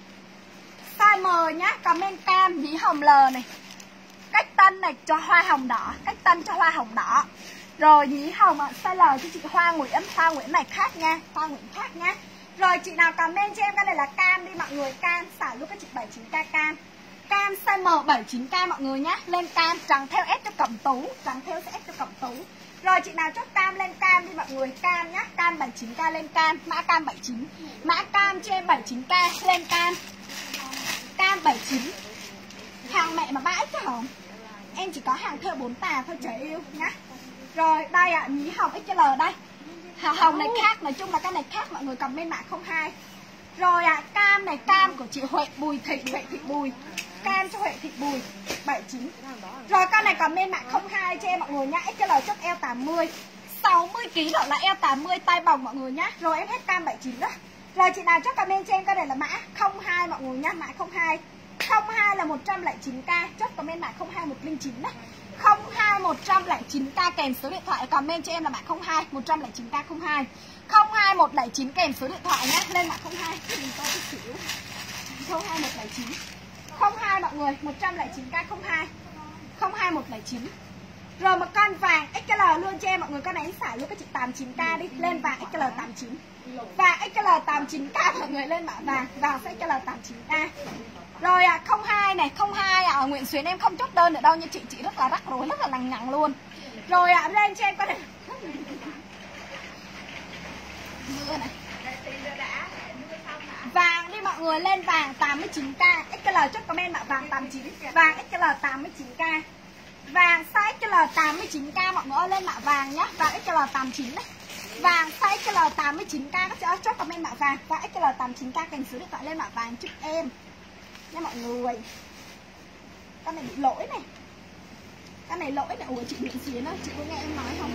Size M nhá, comment cam nhí hồng L này. Cách tân này cho hoa hồng đỏ, cách tân cho hoa hồng đỏ. Rồi nhí hồng ạ, size L cho chị Hoa Nguyễn, Hoa Nguyễn này khác nha, Hoa Nguyễn khác nha. Rồi chị nào comment cho em cái này là cam đi mọi người, cam xả luôn các chị bảy mươi chín k cam. Cam size M bảy mươi chín k mọi người nhá, lên cam trắng theo S cho Cẩm Tú, trắng theo S cho Cẩm Tú. Rồi chị nào chốt cam lên cam đi mọi người, cam nhá, cam bảy mươi chín k lên cam, mã cam bảy mươi chín. Mã cam cho em bảy mươi chín k lên cam. Cam bảy mươi chín. Hàng mẹ mà bãi chứ hả? Em chỉ có hàng theo bốn tà thôi trẻ yêu nhá. Rồi đây ạ, à, nhí hồng ích lờ đây. Hồng này khác, nói chung là cái này khác mọi người comment mã không hai. Rồi ạ, à, cam này cam của chị Huệ Bùi Thị, Huệ Thị Bùi. Cam cho Huệ Thị Bùi bảy mươi chín. Rồi con này comment mã không hai cho em mọi người nhá. ích lờ chốt eo tám mươi. sáu mươi ki lô gam là eo tám mươi, tay bồng mọi người nhá. Rồi em hết cam bảy mươi chín đó. Rồi chị nào chốt comment cho em cái này là mã không hai mọi người nhá, mã không hai. không hai là một trăm lẻ chín k, chốt comment mã không hai một không chín đó. không hai một trăm lẻ chín k kèm số điện thoại, comment cho em là mã không hai một trăm lẻ chín k không hai. không hai một không chín kèm số điện thoại nhá, lên mã không hai. Mình có cái xỉu. không hai một không chín. không hai mọi người, một trăm lẻ chín k không hai. không hai một không chín. Rồi một con vàng ích lờ luôn cho em mọi người, con này xả luôn các chị tám mươi chín k đi, lên vàng ích lờ tám mươi chín. Vàng ích lờ tám mươi chín k mọi người, lên mã vàng, vàng sẽ ích lờ tám mươi chín k. Rồi ạ, à, không hai này, không hai ạ, à, Nguyễn Xuyến em không chốt đơn nữa đâu nha chị, chị rất là rắc rối, rất là lằng nhằng luôn. Rồi ạ, à, lên cho em con này. Mưa này. Vàng đi mọi người, lên vàng tám mươi chín k, ích lờ chốt comment mã vàng tám mươi chín, vàng ích lờ tám mươi chín k. Vàng size ích lờ tám mươi chín k mọi người ơi, lên mã vàng nhá, vàng ích lờ tám mươi chín đấy. Vàng size ích lờ tám mươi chín k các chị ơi, chốt comment mã vàng, vàng ích lờ tám mươi chín k kèm số điện thoại, lên mã vàng giúp em nha mọi người. Con này bị lỗi này. Con này lỗi này. Ủa chị Nguyễn Xuyến ơi, chị có nghe em nói không?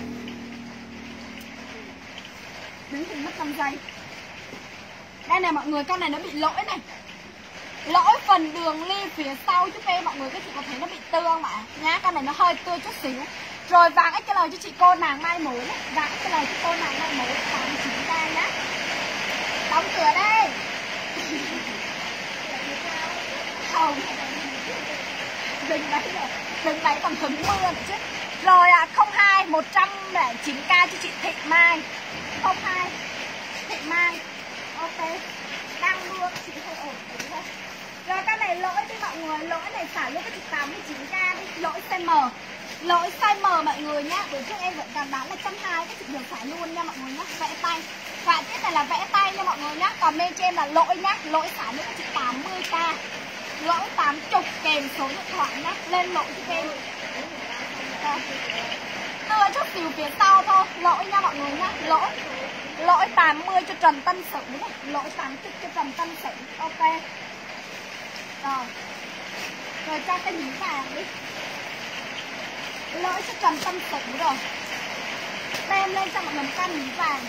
Đứng hình mất năm giây. Đây này mọi người, con này nó bị lỗi này. Lỗi phần đường ly phía sau giúp em mọi người, các chị có thấy nó bị tương mà nhá, con này nó hơi tươi chút xíu. Rồi vàng ích cho chị cô nàng mai mối, vàng ích cho chị cô nàng mai mối tám mươi chín k nhá. Đóng cửa đây. Không, đừng đấy rồi, đừng đấy còn hứng mưa nữa chứ. Rồi à, không hai một trăm lẻ chín k cho chị Thị Mai, không hai Thị Mai. Ok, đang mưa chị hơi ổn tí thôi. Rồi cái này lỗi đi mọi người, lỗi này xả luôn cái chị tám mươi chín k đi, lỗi size M. Lỗi size M mọi người nhá, bữa trước em vẫn còn bán là một trăm hai mươi, các chị được xả luôn nha mọi người nhá, vẽ tay. Và tiếp này là vẽ tay nha mọi người nhá, còn bên trên là lỗi nhá, lỗi xả luôn cái chị tám mươi k. Lỗi tám mươi kèm số điện thoại nhá, lên lỗi cho em. Đưa chút xíu phía sau thôi, lỗi nha mọi người nhá, lỗi. Lỗi tám mươi cho Trần Tân Sử này, lỗi tám mươi cho Trần Tân Sử, ok. Rồi, rồi cho cái nhí vàng đi. Lỗi cho Trần Tân Sử rồi. Đem lên cho mọi người cái nhí vàng.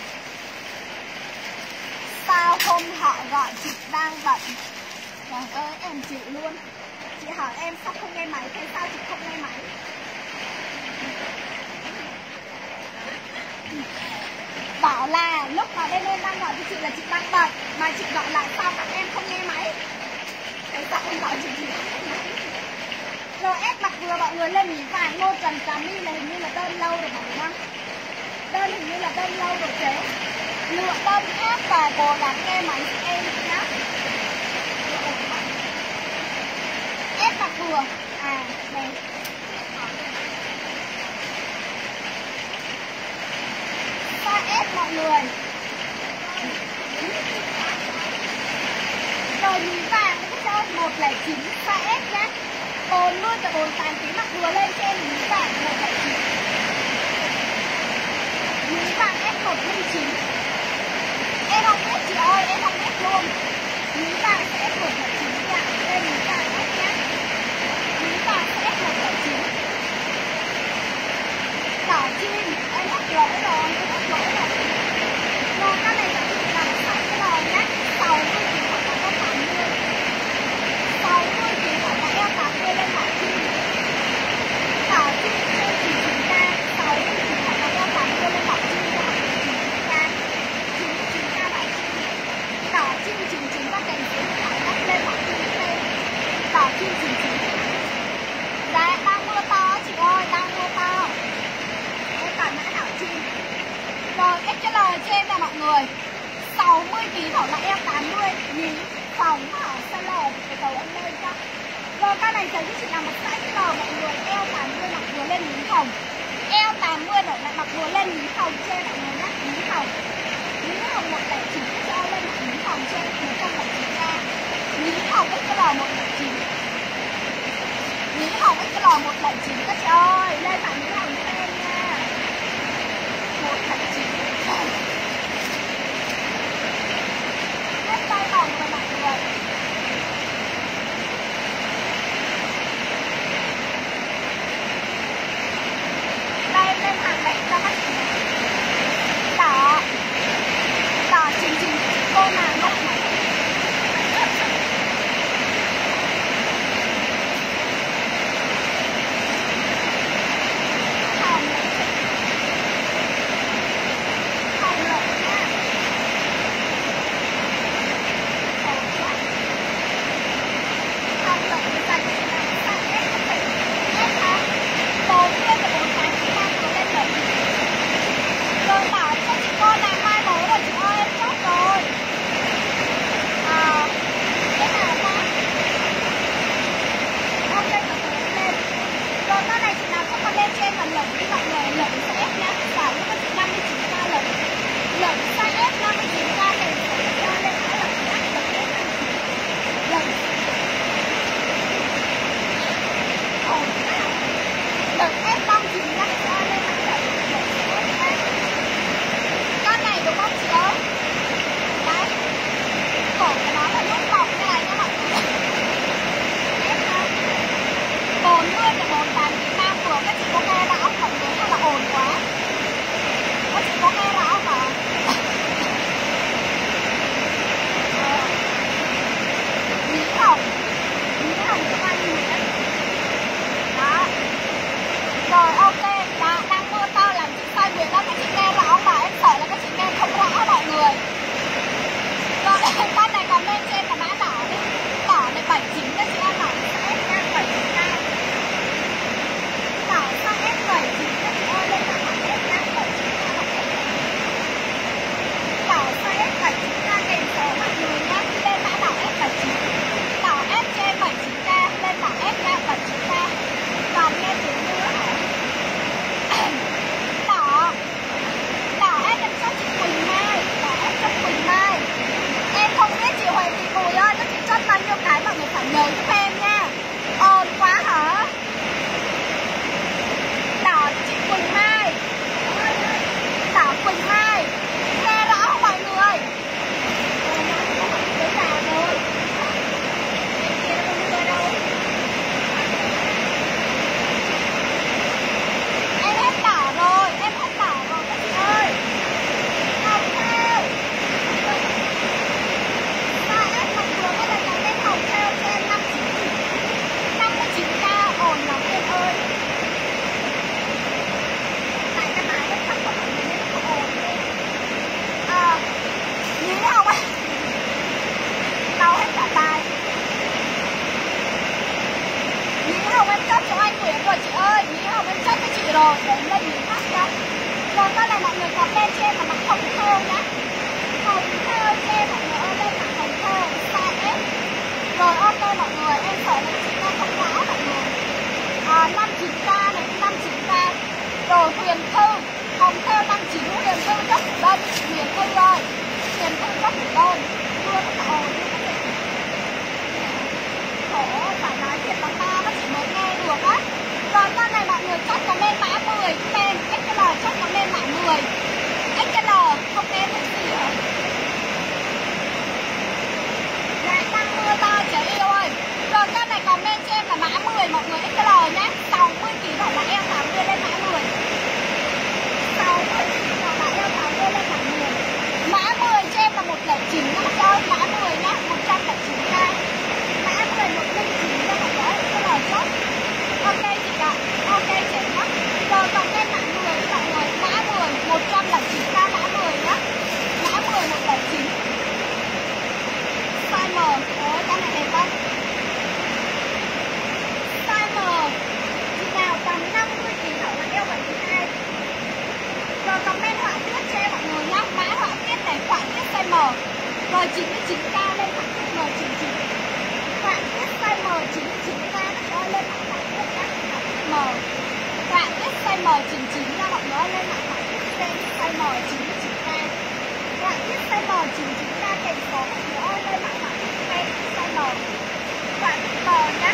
Sao hôm họ gọi chị đang bận? Trời ơi em chịu luôn. Chị hỏi em sao không nghe máy, thế sao chị không nghe máy? Bảo là lúc mà bên em đang gọi cho chị là chị đang bận, mà chị gọi lại sao các em không nghe máy? Thế sao em gọi chị gì? Rồi ép mặt vừa mọi người lên nhí vàng. Ngô Trần Trà My là hình như là đơn lâu rồi mọi người không? Đơn hình như là đơn lâu rồi chế. Lựa đơn khác và cố gắng nghe máy của em nhá. Ép mặt vừa. À đây. Size S mọi người. Rồi nhí vàng cho một không chín size S nhá. Còn luôn cho bốn mươi tám ký mặc vừa lên trên nhí vàng một không chín. Nhí vàng S một không chín. Em không biết chị ơi, em không biết luôn. Nhí vàng sẽ S một không chín nha. Đây nhí vàng S nhá. Nhí vàng sẽ S một không chín. Đỏ chim, em bắt lỗi rồi, em bắt lỗi rồi. Rồi cái này là chị làm sẵn cái rồi nhá. sáu mươi ký hoặc là có tám mươi. sáu mươi ký hoặc là eo tám mươi lên đỏ chim. Đỏ chim trên chín mươi chín k. sáu mươi ký hoặc là eo tám mươi lên đỏ chim cho mọi người chín mươi chín k. chín mươi chín k đỏ chim. Đỏ chim chín mươi chín và kèm số điện thoại đắt lên đỏ chim lên. Đỏ chim chín mươi chín. Dạ đang mưa to chị ơi, đang mưa to. Em còn mã đỏ chim. Rồi ích cho lời cho em nè mọi người. sáu mươi ký hoặc là eo tám mươi. Nhí phòng hả xe lè thì cầu em lên cho. Rồi cái này giờ chị làm một size lờ mọi người. Eo tám mươi mặc vừa lên nhí phòng. Eo tám mươi đổi lại mặc vừa lên nhí phòng cho em mọi người nhé. Nhí phòng. Nhí phòng một không chín cho lên mặc nhí phòng cho em một trăm lẻ chín k. Nhí phòng ích cho lờ một không chín. Nhí phòng ích cho lờ một không chín các chị ơi. Lên mặc nhí phòng cho em nha. một không chín. Hết tay vòng rồi mọi người. Đây em lên hàng đẹp cho các chị. Đỏ. Đỏ chín chín. Cô nàng ngốc này. Hồng này. Hồng lợi nha. Hồng quá. Hồng lợi với dành cho nàng sang S có thể. S hả? bốn mươi và bốn mươi tám ký mang rồi lên lợi. Rồi bảo cho chị cô nàng mai mối rồi chị ơi, em chốt rồi. À, cái nào ta? Ok, cả tụi em lên. Rồi cái này chị nào cho con lên cho em là lẩu đi mọi người, lẩu size S nhá. Xả lúc có chị năm mươi chín k lẩu. Lẩu size S năm mươi chín k này cho lên mã lẩu nhá. Lẩu S năm mươi chín. Lẩu. Ồ, lẩu S năm mươi chín nhá, cho lên mã lẩu. Lẩu S nhá. Con này đúng không chị ơi? Đấy. Cổ của nó là nút bọc như này nha mọi người. S ha. bốn mươi và bốn mươi tám ký mang vừa các chị có nghe đã mọi người hay là ồn quá? hồng em chốt cho anh Nguyễn rồi chị ơi. Nhí hồng em chốt cho chị rồi. Để em lên nhí khác cho. Rồi con này mọi người comment cho em là mã hồng thơ nhá. Hồng thơ cho em mọi người ơi, lên mã hồng thơ size S. Rồi ok mọi người, em sợ năm chín K không quá mọi người. À, năm chín K này, năm chín K. Rồi Huyền Thư, hồng theo năm chín Huyền Thư chốt thủ đơn chị Huyền Thư ơi. Huyền Thư chốt thủ đơn. Đưa nó tạo khổ, phải nói chuyện bằng ba nó chỉ mới nghe được á. Rồi con này mọi người chốt comment mã mười em ích lờ chốt comment mã mười ích lờ không em cái gì hả? Lại đang mưa to chị yêu ơi. Rồi con này comment cho em là mã mười mọi người ích lờ nhé. sáu mươi ki lô gam là em tám mươi lên mã mười. sáu mươi ki lô gam là em tám mươi lên mã mười. Mã mười cho em là một không chín các bạn ơi, mã mười nhá, một trăm lẻ chín K. Mã mười một không chín cho mọi người ích lờ chốt. Ok chị ạ, ok chị nhá. Rồi còn lên mã mười mọi người, mã mười một trăm lẻ chín K mã mười nhá. Mã mười một không chín. Size M, ôi con này đẹp không? Size M, chị nào tầm năm mươi ki lô gam là eo bảy mươi hai. Rồi comment họa tiết cho em mọi người nhá, mã họa tiết này họa tiết size M. Rồi chín mươi chín K lên họa tiết M chín mươi chín. Họa tiết size M chín mươi chín K nó ơi lên họa tiết nhá, họa tiết M. Họa tiết size M chín mươi chín nha mọi người ơi, lên họa tiết size M chín mươi chín K. Họa tiết size M chín mươi chín K kèm số mọi người ơi, lên họa tiết size M. Họa tiết M nhá.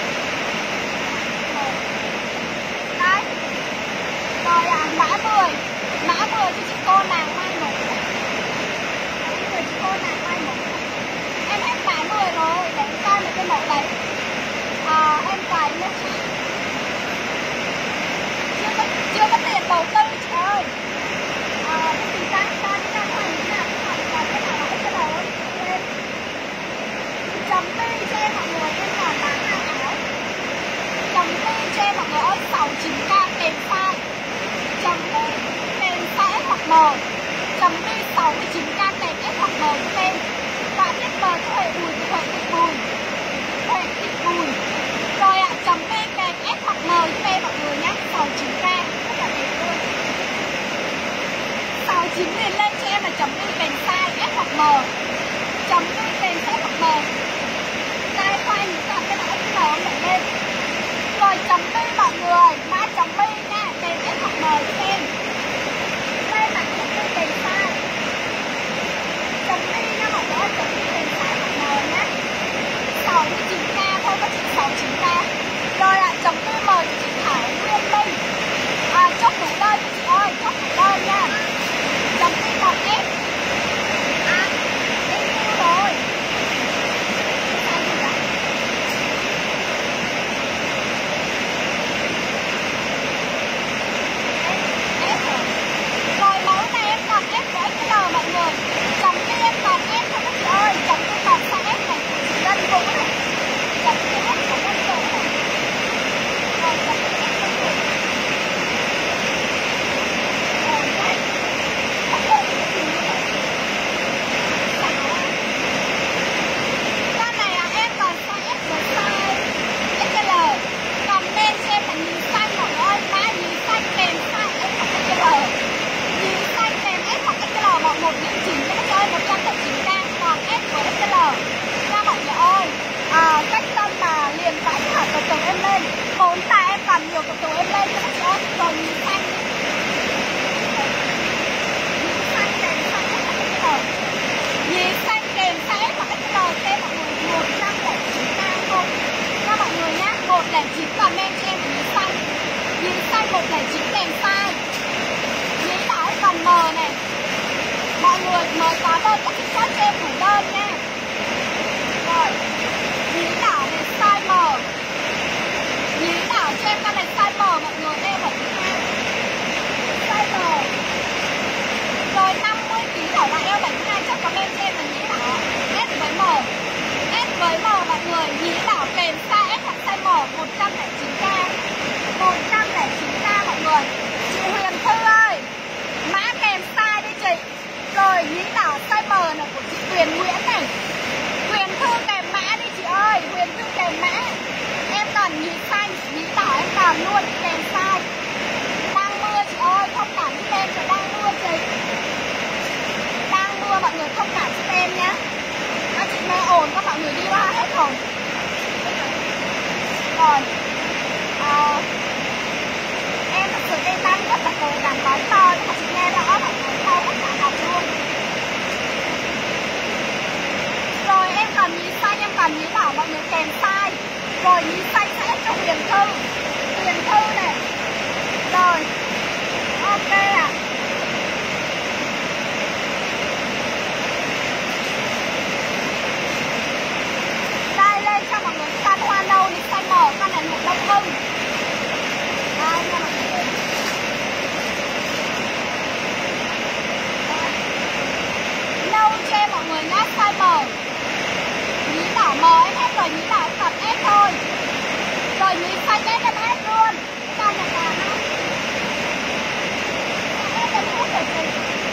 Đấy. Rồi à, mã mười. Mã mười cho chị cô nàng mai một. Mã mười chị cô nàng mai một. Em hết mã mười rồi, để em coi một cái mẫu đấy. À, em cài lên chị. Chưa có, chưa có tiền đầu tư chị ơi. À, cái gì ta, ta, ta, ta, như nào, cái nào, cái nào, cái nào, cái nào, lên. Chấm đi cho em mọi người, em còn bán hai áo. Chấm đi cho em mọi người ơi, sáu mươi chín K kèm size. Chấm đi kèm size S hoặc M. Chấm đi sáu mươi chín K kèm S hoặc M cho em. Và tiếp M cho Huệ Bùi, Huệ Thị Bùi. Huệ Thị Bùi. Rồi ạ, à, chấm đi kèm S hoặc M cho em mọi người nhé, sáu mươi chín K. Rất là đẹp luôn. sáu mươi chín nghìn lên cho em là chấm đi kèm size S hoặc M. Chấm đi kèm size hoặc M. Size khoai những cặp cái đó cái nào không để lên. Rồi chấm đi mọi người, mã chấm đi nha, kèm S hoặc M cho em. Đây là chấm đi kèm size. Chấm đi nha mọi người, chấm đi kèm size hoặc M nhé. sáu mươi chín K thôi, có chị sáu mươi chín K. Rồi ạ, à, chấm đi M cho chị Thảo Nguyên Linh. À, chốt đủ đơn chị ơi, chốt đủ đơn nha. Chấm đi một S. À, em yêu rồi. Sao gì vậy? Rồi mẫu này em còn S với ích lờ mọi người. Chấm đi em còn S thôi các chị ơi. Chấm đi còn size S này. Dân vũ này. Chấm đi S của dân vũ này. Rồi chấm đi S dân vũ. Rồi đây. Con này à, em còn size S với size ích lờ. Còn lên cho em là nhìn xanh mọi người ơi. Mã nhìn xanh kèm size S hoặc ích lờ. Nhìn xanh kèm S hoặc ích lờ mọi một nghìn chín trăm các ơi, một trăm lẻ chín K. Còn S với ích lờ nha mọi người ơi. À, cách tâm mà liền phải hả, từ từ em lên. Bốn tài em còn nhiều, từ từ em lên cho các chị ơi. Rồi nhìn xanh đi. Nhìn xanh kèm size S hoặc ích lờ. Nhìn xanh kèm size S hoặc ích lờ cho mọi người một trăm lẻ chín K thôi nha mọi người nhá. một trăm lẻ chín comment cho em nhìn xanh. Nhìn xanh một trăm lẻ chín kèm size. Nhìn đảo còn M này. Mọi người mới có đơn các chị chốt cho em đủ đơn nha. Rồi. Nhìn đảo này size M. Nhìn đảo cho em con này size M mọi người, em ở thứ hai. Size M. Rồi năm mươi ki lô gam là eo bảy mươi hai chốt comment cho em là nhìn đảo S với M. S với M mọi người, nhìn đảo kèm size S hoặc size M một trăm lẻ chín K. một trăm lẻ chín K mọi người. Chị Huyền Thư ơi, mã kèm size đi chị. Rồi nhĩ đảo size M này của chị Tuyền Nguyễn này. còn luôn kèm size. Đang mưa chị ơi, thông cảm giúp em, trời đang mưa chị. Đang mưa mọi người thông cảm giúp em nhé. Các chị nghe ồn các mọi người đi qua hết rồi. Rồi à, em thật sự em đang rất là cố gắng nói to nhưng mà chị nghe rõ mọi người to tất cả học luôn. Rồi em cần nhí xanh, em cần nhí đỏ mọi người kèm size. Rồi nhí xanh sẽ cho Huyền Thư. Huyền Thư này. Rồi ok ạ. À. Đây lên cho mọi người căn hoa nâu đi xanh màu, căn này một đông hưng. Đây nha mọi người. Nâu cho mọi người nhá, size màu. Nhí đỏ màu em hết rồi, nhí đỏ em còn ép thôi. Rồi nhí xanh ép em hết luôn. Cho nhà cả nó. Ép em hết rồi chị.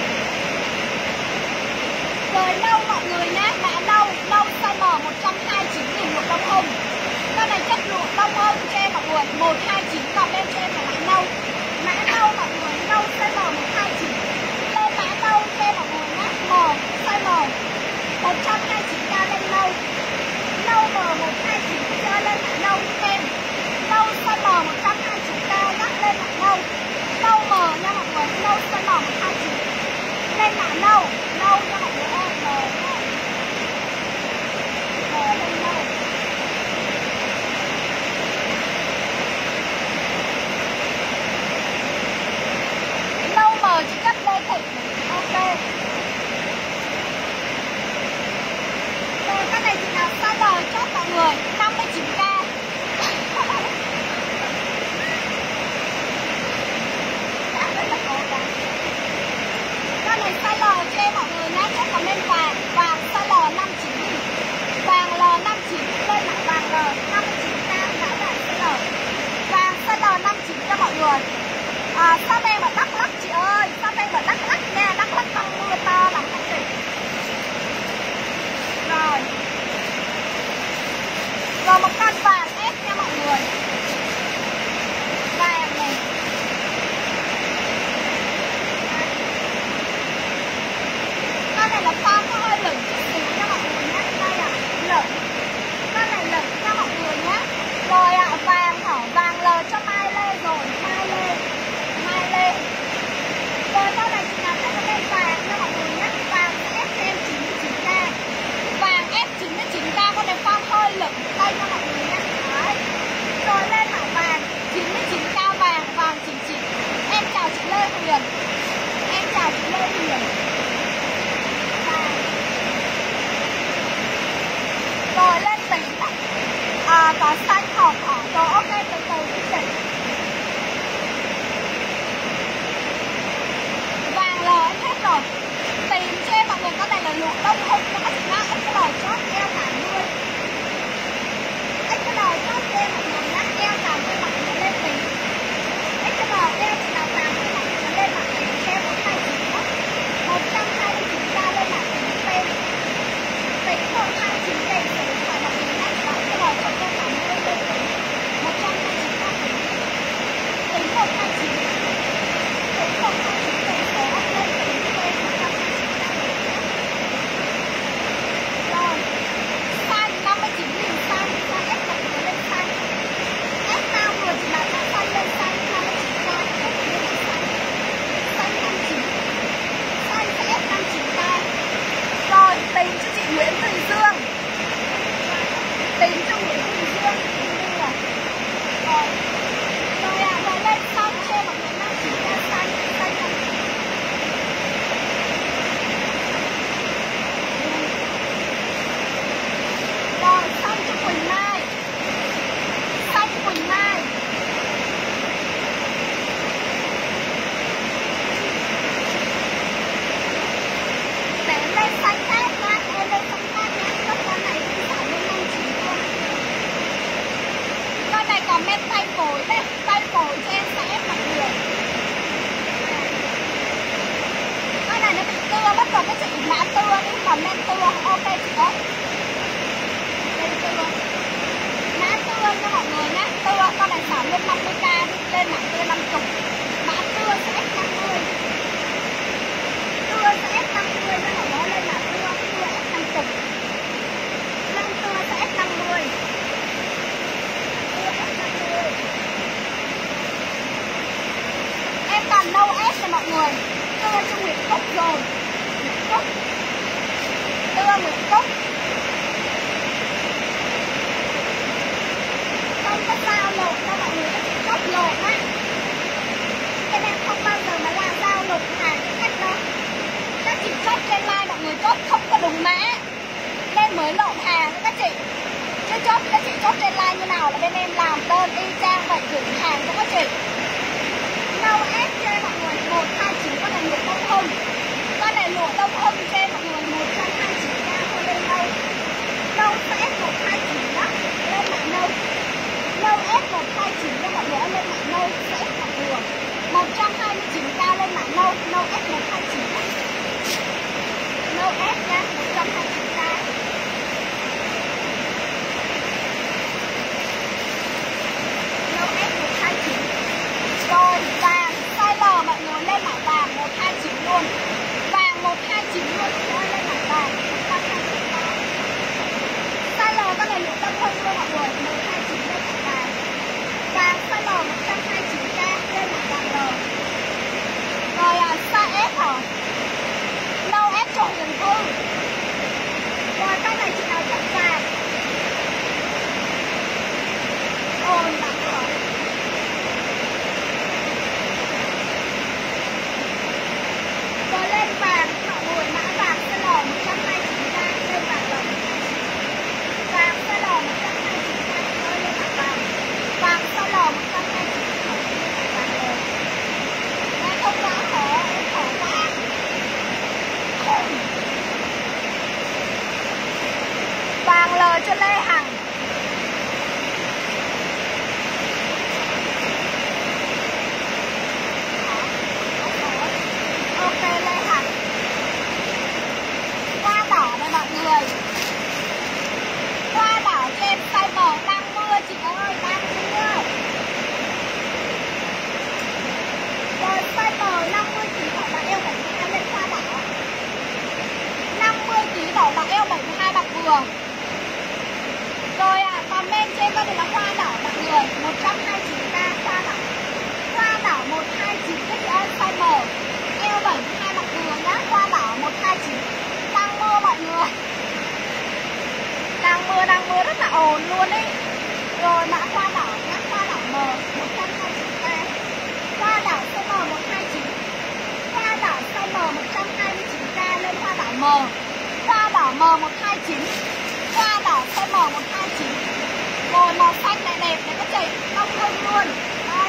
Rồi nâu mọi người nhé, mã nâu, nâu size M một trăm hai mươi chín nghìn một đông hồng. Con này chất lượng đông hồng cho em mọi người, một hai chín comment cho em là mã nâu. Mã nâu mọi người, nâu size M một hai chín. Lên mã nâu cho em mọi người nhé, M size M một trăm hai mươi chín k lên nâu. Nâu M một hai chín cho lên mã nâu cho em. Nâu size M một trăm hai mươi chín k nhắc lên mã nâu. Nâu M nha mọi người, nâu size M một hai chín. Lên mã nâu, nâu nha mọi người ơi, M nha. M lên nâu. Nâu M chỉ chất lên thịt. Ok. Rồi cái này chị nào size đời chốt mọi người, năm mươi chín k. Con này size L cho em mọi người nhé, chốt comment vàng, vàng size L năm mươi chín nghìn. Vàng L năm mươi chín lên lại vàng L năm mươi chín k đã vàng size L. Vàng size L năm mươi chín cho mọi người. À, shop em ở Đắk Lắk chị ơi, shop em ở Đắk Lắk nha, Đắk Lắk tăng mưa to lắm các chị. Rồi. Rồi một con vàng ép nha mọi người. Vàng này. Con này là form nó hơi lửng chút xíu nha mọi người nhé. Đây là lửng. Con này lửng nha mọi người nhé. Rồi ạ, à, vàng hả? Vàng L cho Mai Lê rồi. Mai Lê. Mai Lê. Rồi con này chị nào sẽ lên vàng nha mọi người nhé. Vàng ép cho em chín mươi chín k. Vàng ép chín mươi chín k, con này form hơi lửng. Đây nha mọi người nhé. Đấy. Rồi lên hả vàng chín mươi chín k vàng, vàng chín chín. Em chào chị Lê Huyền. Em chào chị Lê Huyền. Rồi lên tính à, có xanh hồng hả? Rồi ok, từ từ đi chị. Vàng L em hết rồi. Tìm cho em mọi người, con này là lụa đông hông cho các chị nào. X L chót eo tám mươi. X L chót cho em mọi người nhá, eo tám mươi mọi người lên tính. X L eo chị nào tám mươi mọi người lên mặt tính cho em một hai chín đó. một trăm hai mươi chín k lên mặt tính tên. Tính một hai chín kèm số điện thoại mọi người nhé. Đó sẽ là cho em tám mươi lên tính. một trăm hai mươi chín k tính. Tính một hai chín. Tính một hai chín kèm số lên tính tên một trăm hai mươi chín k. Rồi. Size năm mươi chín nghìn size. Size S mọi người lên size. S nào người chị nào cho size lên size năm mươi chín k. Size năm mươi chín. Size sẽ S năm mươi chín k. Rồi tính cho chị Nguyễn Thùy Dương. Tính cho Nguyễn Thùy Dương. Rồi. Rồi à, rồi lên xong cho em mọi người năm mươi chín k xanh. Xanh năm mươi chín. Rồi xanh cho Quỳnh Mai. Xanh Quỳnh Mai. Để em lên xanh khác nha, em lên xanh khác nha. Các con này cũng phải lên năm mươi chín luôn. Con này comment tay phổi đây, tay phổi cho em sẽ ép mọi người. Con này nó bị tưa, bất ngờ cái chị mã tưa đi, comment tưa, ok chị ơi. Đây tưa. Mã tưa cho mọi người nhé, tưa con này xả lên năm mươi k lên mã tưa năm mươi. Mã tưa sẽ ép năm mươi. Tưa sẽ ép năm mươi cho mọi người lên mã tưa, tưa ép năm mươi. Lên tưa sẽ ép năm mươi. Tưa ép năm mươi. Em còn nâu ép cho mọi người. Tưa cho Nguyễn Cúc rồi. Nguyễn Cúc. Tưa Nguyễn Cúc. Không có dao lột cho mọi người, cốc lột á. Cái em không bao giờ mà là dao lột hàng cái cách đâu. Các chị chốt trên live mọi người chốt không có đúng mã nên mới lộn hàng các chị. Chứ chốt các chị chốt trên live như nào là bên em làm đơn y chang vậy gửi hàng cho các chị. Nâu ép cho mọi người một hai chín, con này lụa đông hưng. Con này lụa đông hưng cho mọi người một trăm hai mươi chín k thôi lên nâu. Nâu sẽ ép một hai chín đó, lên mã nâu. Nâu ép một hai chín cho mọi người lên mã nâu sẽ ép mặt vừa. một trăm hai mươi chín k lên mã nâu, nâu ép một hai chín. Nâu ép nha, một trăm hai mươi chín k. Nâu ép một hai chín. Rồi vàng size L mọi người lên mã vàng một hai chín luôn. Vàng một hai chín luôn, rồi lên mã vàng một trăm hai mươi chín k. Size L con này lụa tâm hơn luôn mọi người, một hai chín lên mã vàng. Vàng size L một trăm hai mươi chín k lên mã vàng L. Rồi à, size S hả? Nâu ép trộn Huyền Thư. Rồi con này chị nào chọn vàng. Ôi nặng rồi. Rồi lên vàng mọi người, mã vàng size L một trăm hai mươi chín k lên vàng L. Vàng size L một trăm hai mươi chín k rồi lên mã vàng. Vàng size L một trăm hai mươi chín k lên mã vàng L. Em không rõ hả? Em khổ quá. Vàng L cho Lê Hằng. Ok Lê Hằng. Hoa đỏ đây mọi người. Hoa đỏ cho em size M đang mưa chị ơi, đang mưa. Rồi size M năm mươi ký đỏ bạc eo bảy mươi hai lên hoa đỏ. năm mươi ký đỏ bạc eo bảy mươi hai bạc vừa. Rồi à, comment trên con này là hoa đỏ mọi người, một trăm hai mươi chín k hoa đỏ. Hoa đỏ một hai chín các chị ơi, size M. Eo bảy mươi hai bạc vừa nhá, hoa đỏ một hai chín. Đang mưa mọi người. Đang mưa, đang mưa rất là ồn luôn ý. Rồi mã hoa đỏ nhá, hoa đỏ M một trăm hai mươi chín k. Hoa đỏ size M một hai chín. Hoa đỏ size M một trăm hai mươi chín k lên hoa đỏ M. Hoa đỏ M một hai chín. Hoa đỏ size M một hai chín. Rồi màu xanh này đẹp này các chị, đông hưng luôn. Đây.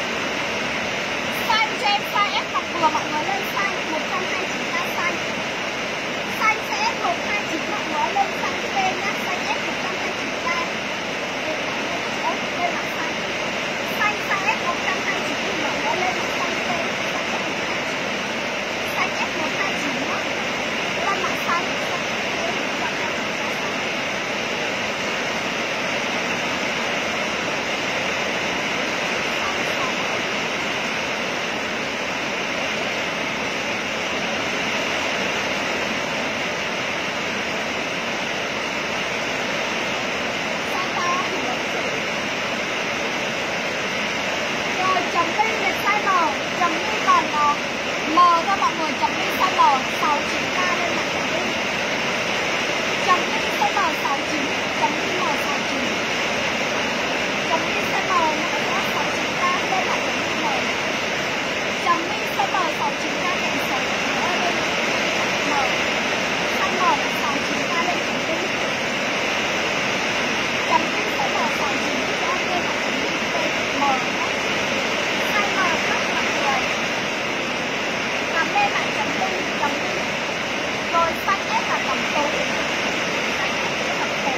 Xanh cho em size S mặt vừa mọi người lên xanh một trăm hai mươi chín k xanh. Xanh sẽ S một hai chín mọi người lên xanh tên nhá, xanh S một trăm hai mươi chín k. Lên mặt xanh. Xanh size S một trăm hai mươi chín mọi người lên mặt xanh tên, xanh S một hai chín nhá. Lên mặt xanh. M cho mọi người, chấm đi size M sáu mươi chín k lên mặt chấm đi. Chấm đi size M sáu mươi chín, chấm đi M sáu mươi chín. Chấm đi size M sáu mươi chín k lên mặt chấm đi M. Chấm đi size M sáu mươi chín k kèm số lên M. Size M sáu mươi chín k lên chấm đi. Chấm đi size M sáu mươi chín k lên mặt chấm đi M. Size M các mọi người. Làm lên lại chấm đi, chấm đi. Rồi xanh S là tầm tối. Xanh S là tầm tối.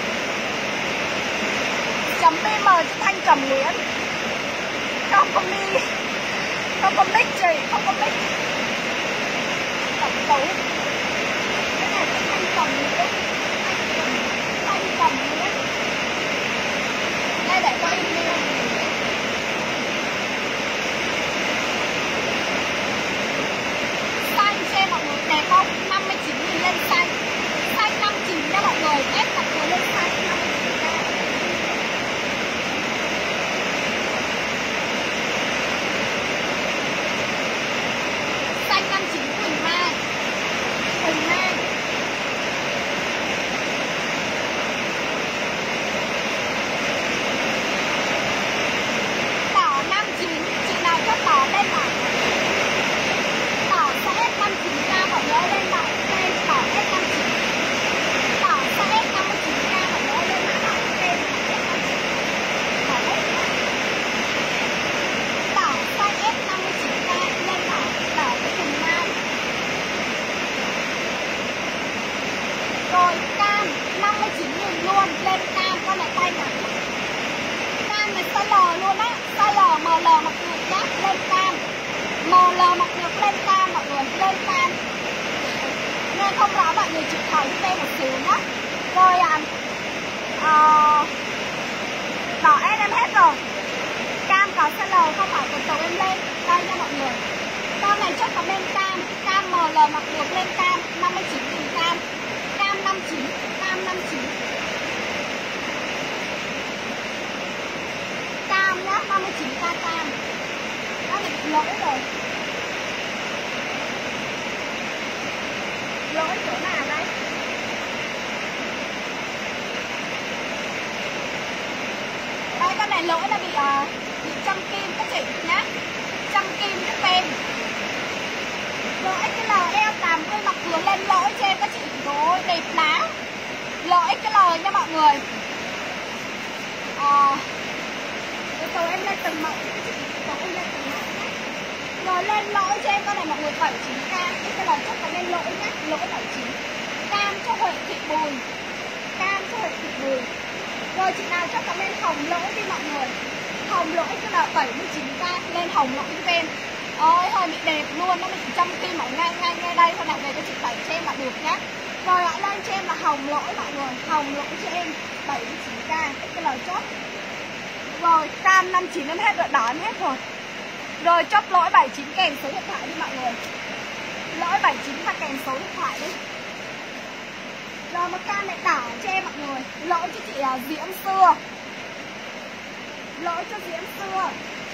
Chấm B M cho Thanh Cẩm Nguyễn. Không có mi. Không có mic chị, không có mic. Tầm tối. Cái này là Thanh Cẩm Nguyễn. Thanh Cẩm Nguyễn. Đây để có email. size L luôn á, size L, em lờ mặc được nhá, lên cam. em lờ mặc được lên cam mọi người, lên cam. Nghe không rõ mọi người chịu khỏi giúp em một xíu nhá. Rồi à, à đỏ S em hết rồi. Cam có size L không phải tuần tàu em lên. Đây nha mọi người. Con này chốt comment cam, cam em lờ mặc được lên cam, năm mươi chín nghìn cam. Cam năm mươi chín, cam năm mươi chín. Cam nhá, năm mươi chín k cam. Nó bị lỗi rồi. Lỗi chỗ nào đây? Đây con này lỗi là bị uh, bị châm kim các chị nhá. Châm kim cái pen. Lỗi cái L eo tám mươi mặc vừa lên lỗi cho em các chị. Rồi đẹp lá. Lỗi cái L nha mọi người. Ờ Rồi em lên từng mẫu các chị. Rồi em lên từng mẫu nhé. Rồi lên lỗi cho em con này mọi người bảy mươi chín k. Cái L chắc là lên lỗi nhé. Lỗi bảy mươi chín. Cam cho Huệ Thị Bùi. Cam cho Huệ Thị Bùi. Rồi chị nào cho comment hồng lỗi đi mọi người. Hồng lỗi cái là bảy mươi chín k. Lên hồng lỗi giúp em. Ôi hơi bị đẹp luôn. Nó bị châm kim ở ngay ngay ngay đây. Thôi nào về cho chị tẩy cho em là được nhá. Rồi ạ, lên cho em là hồng lỗi mọi người. Hồng lỗi cho em bảy mươi chín k. Cái lời chốt. Rồi cam năm mươi chín em hết rồi. Đỏ em hết rồi. Rồi chốt lỗi bảy mươi chín kèm số điện thoại đi mọi người. Lỗi bảy mươi chín và kèm số điện thoại đi. Rồi một cam này đỏ cho em mọi người. Lỗi cho chị uh, Diễm Xưa. Lỗi cho Diễm Xưa.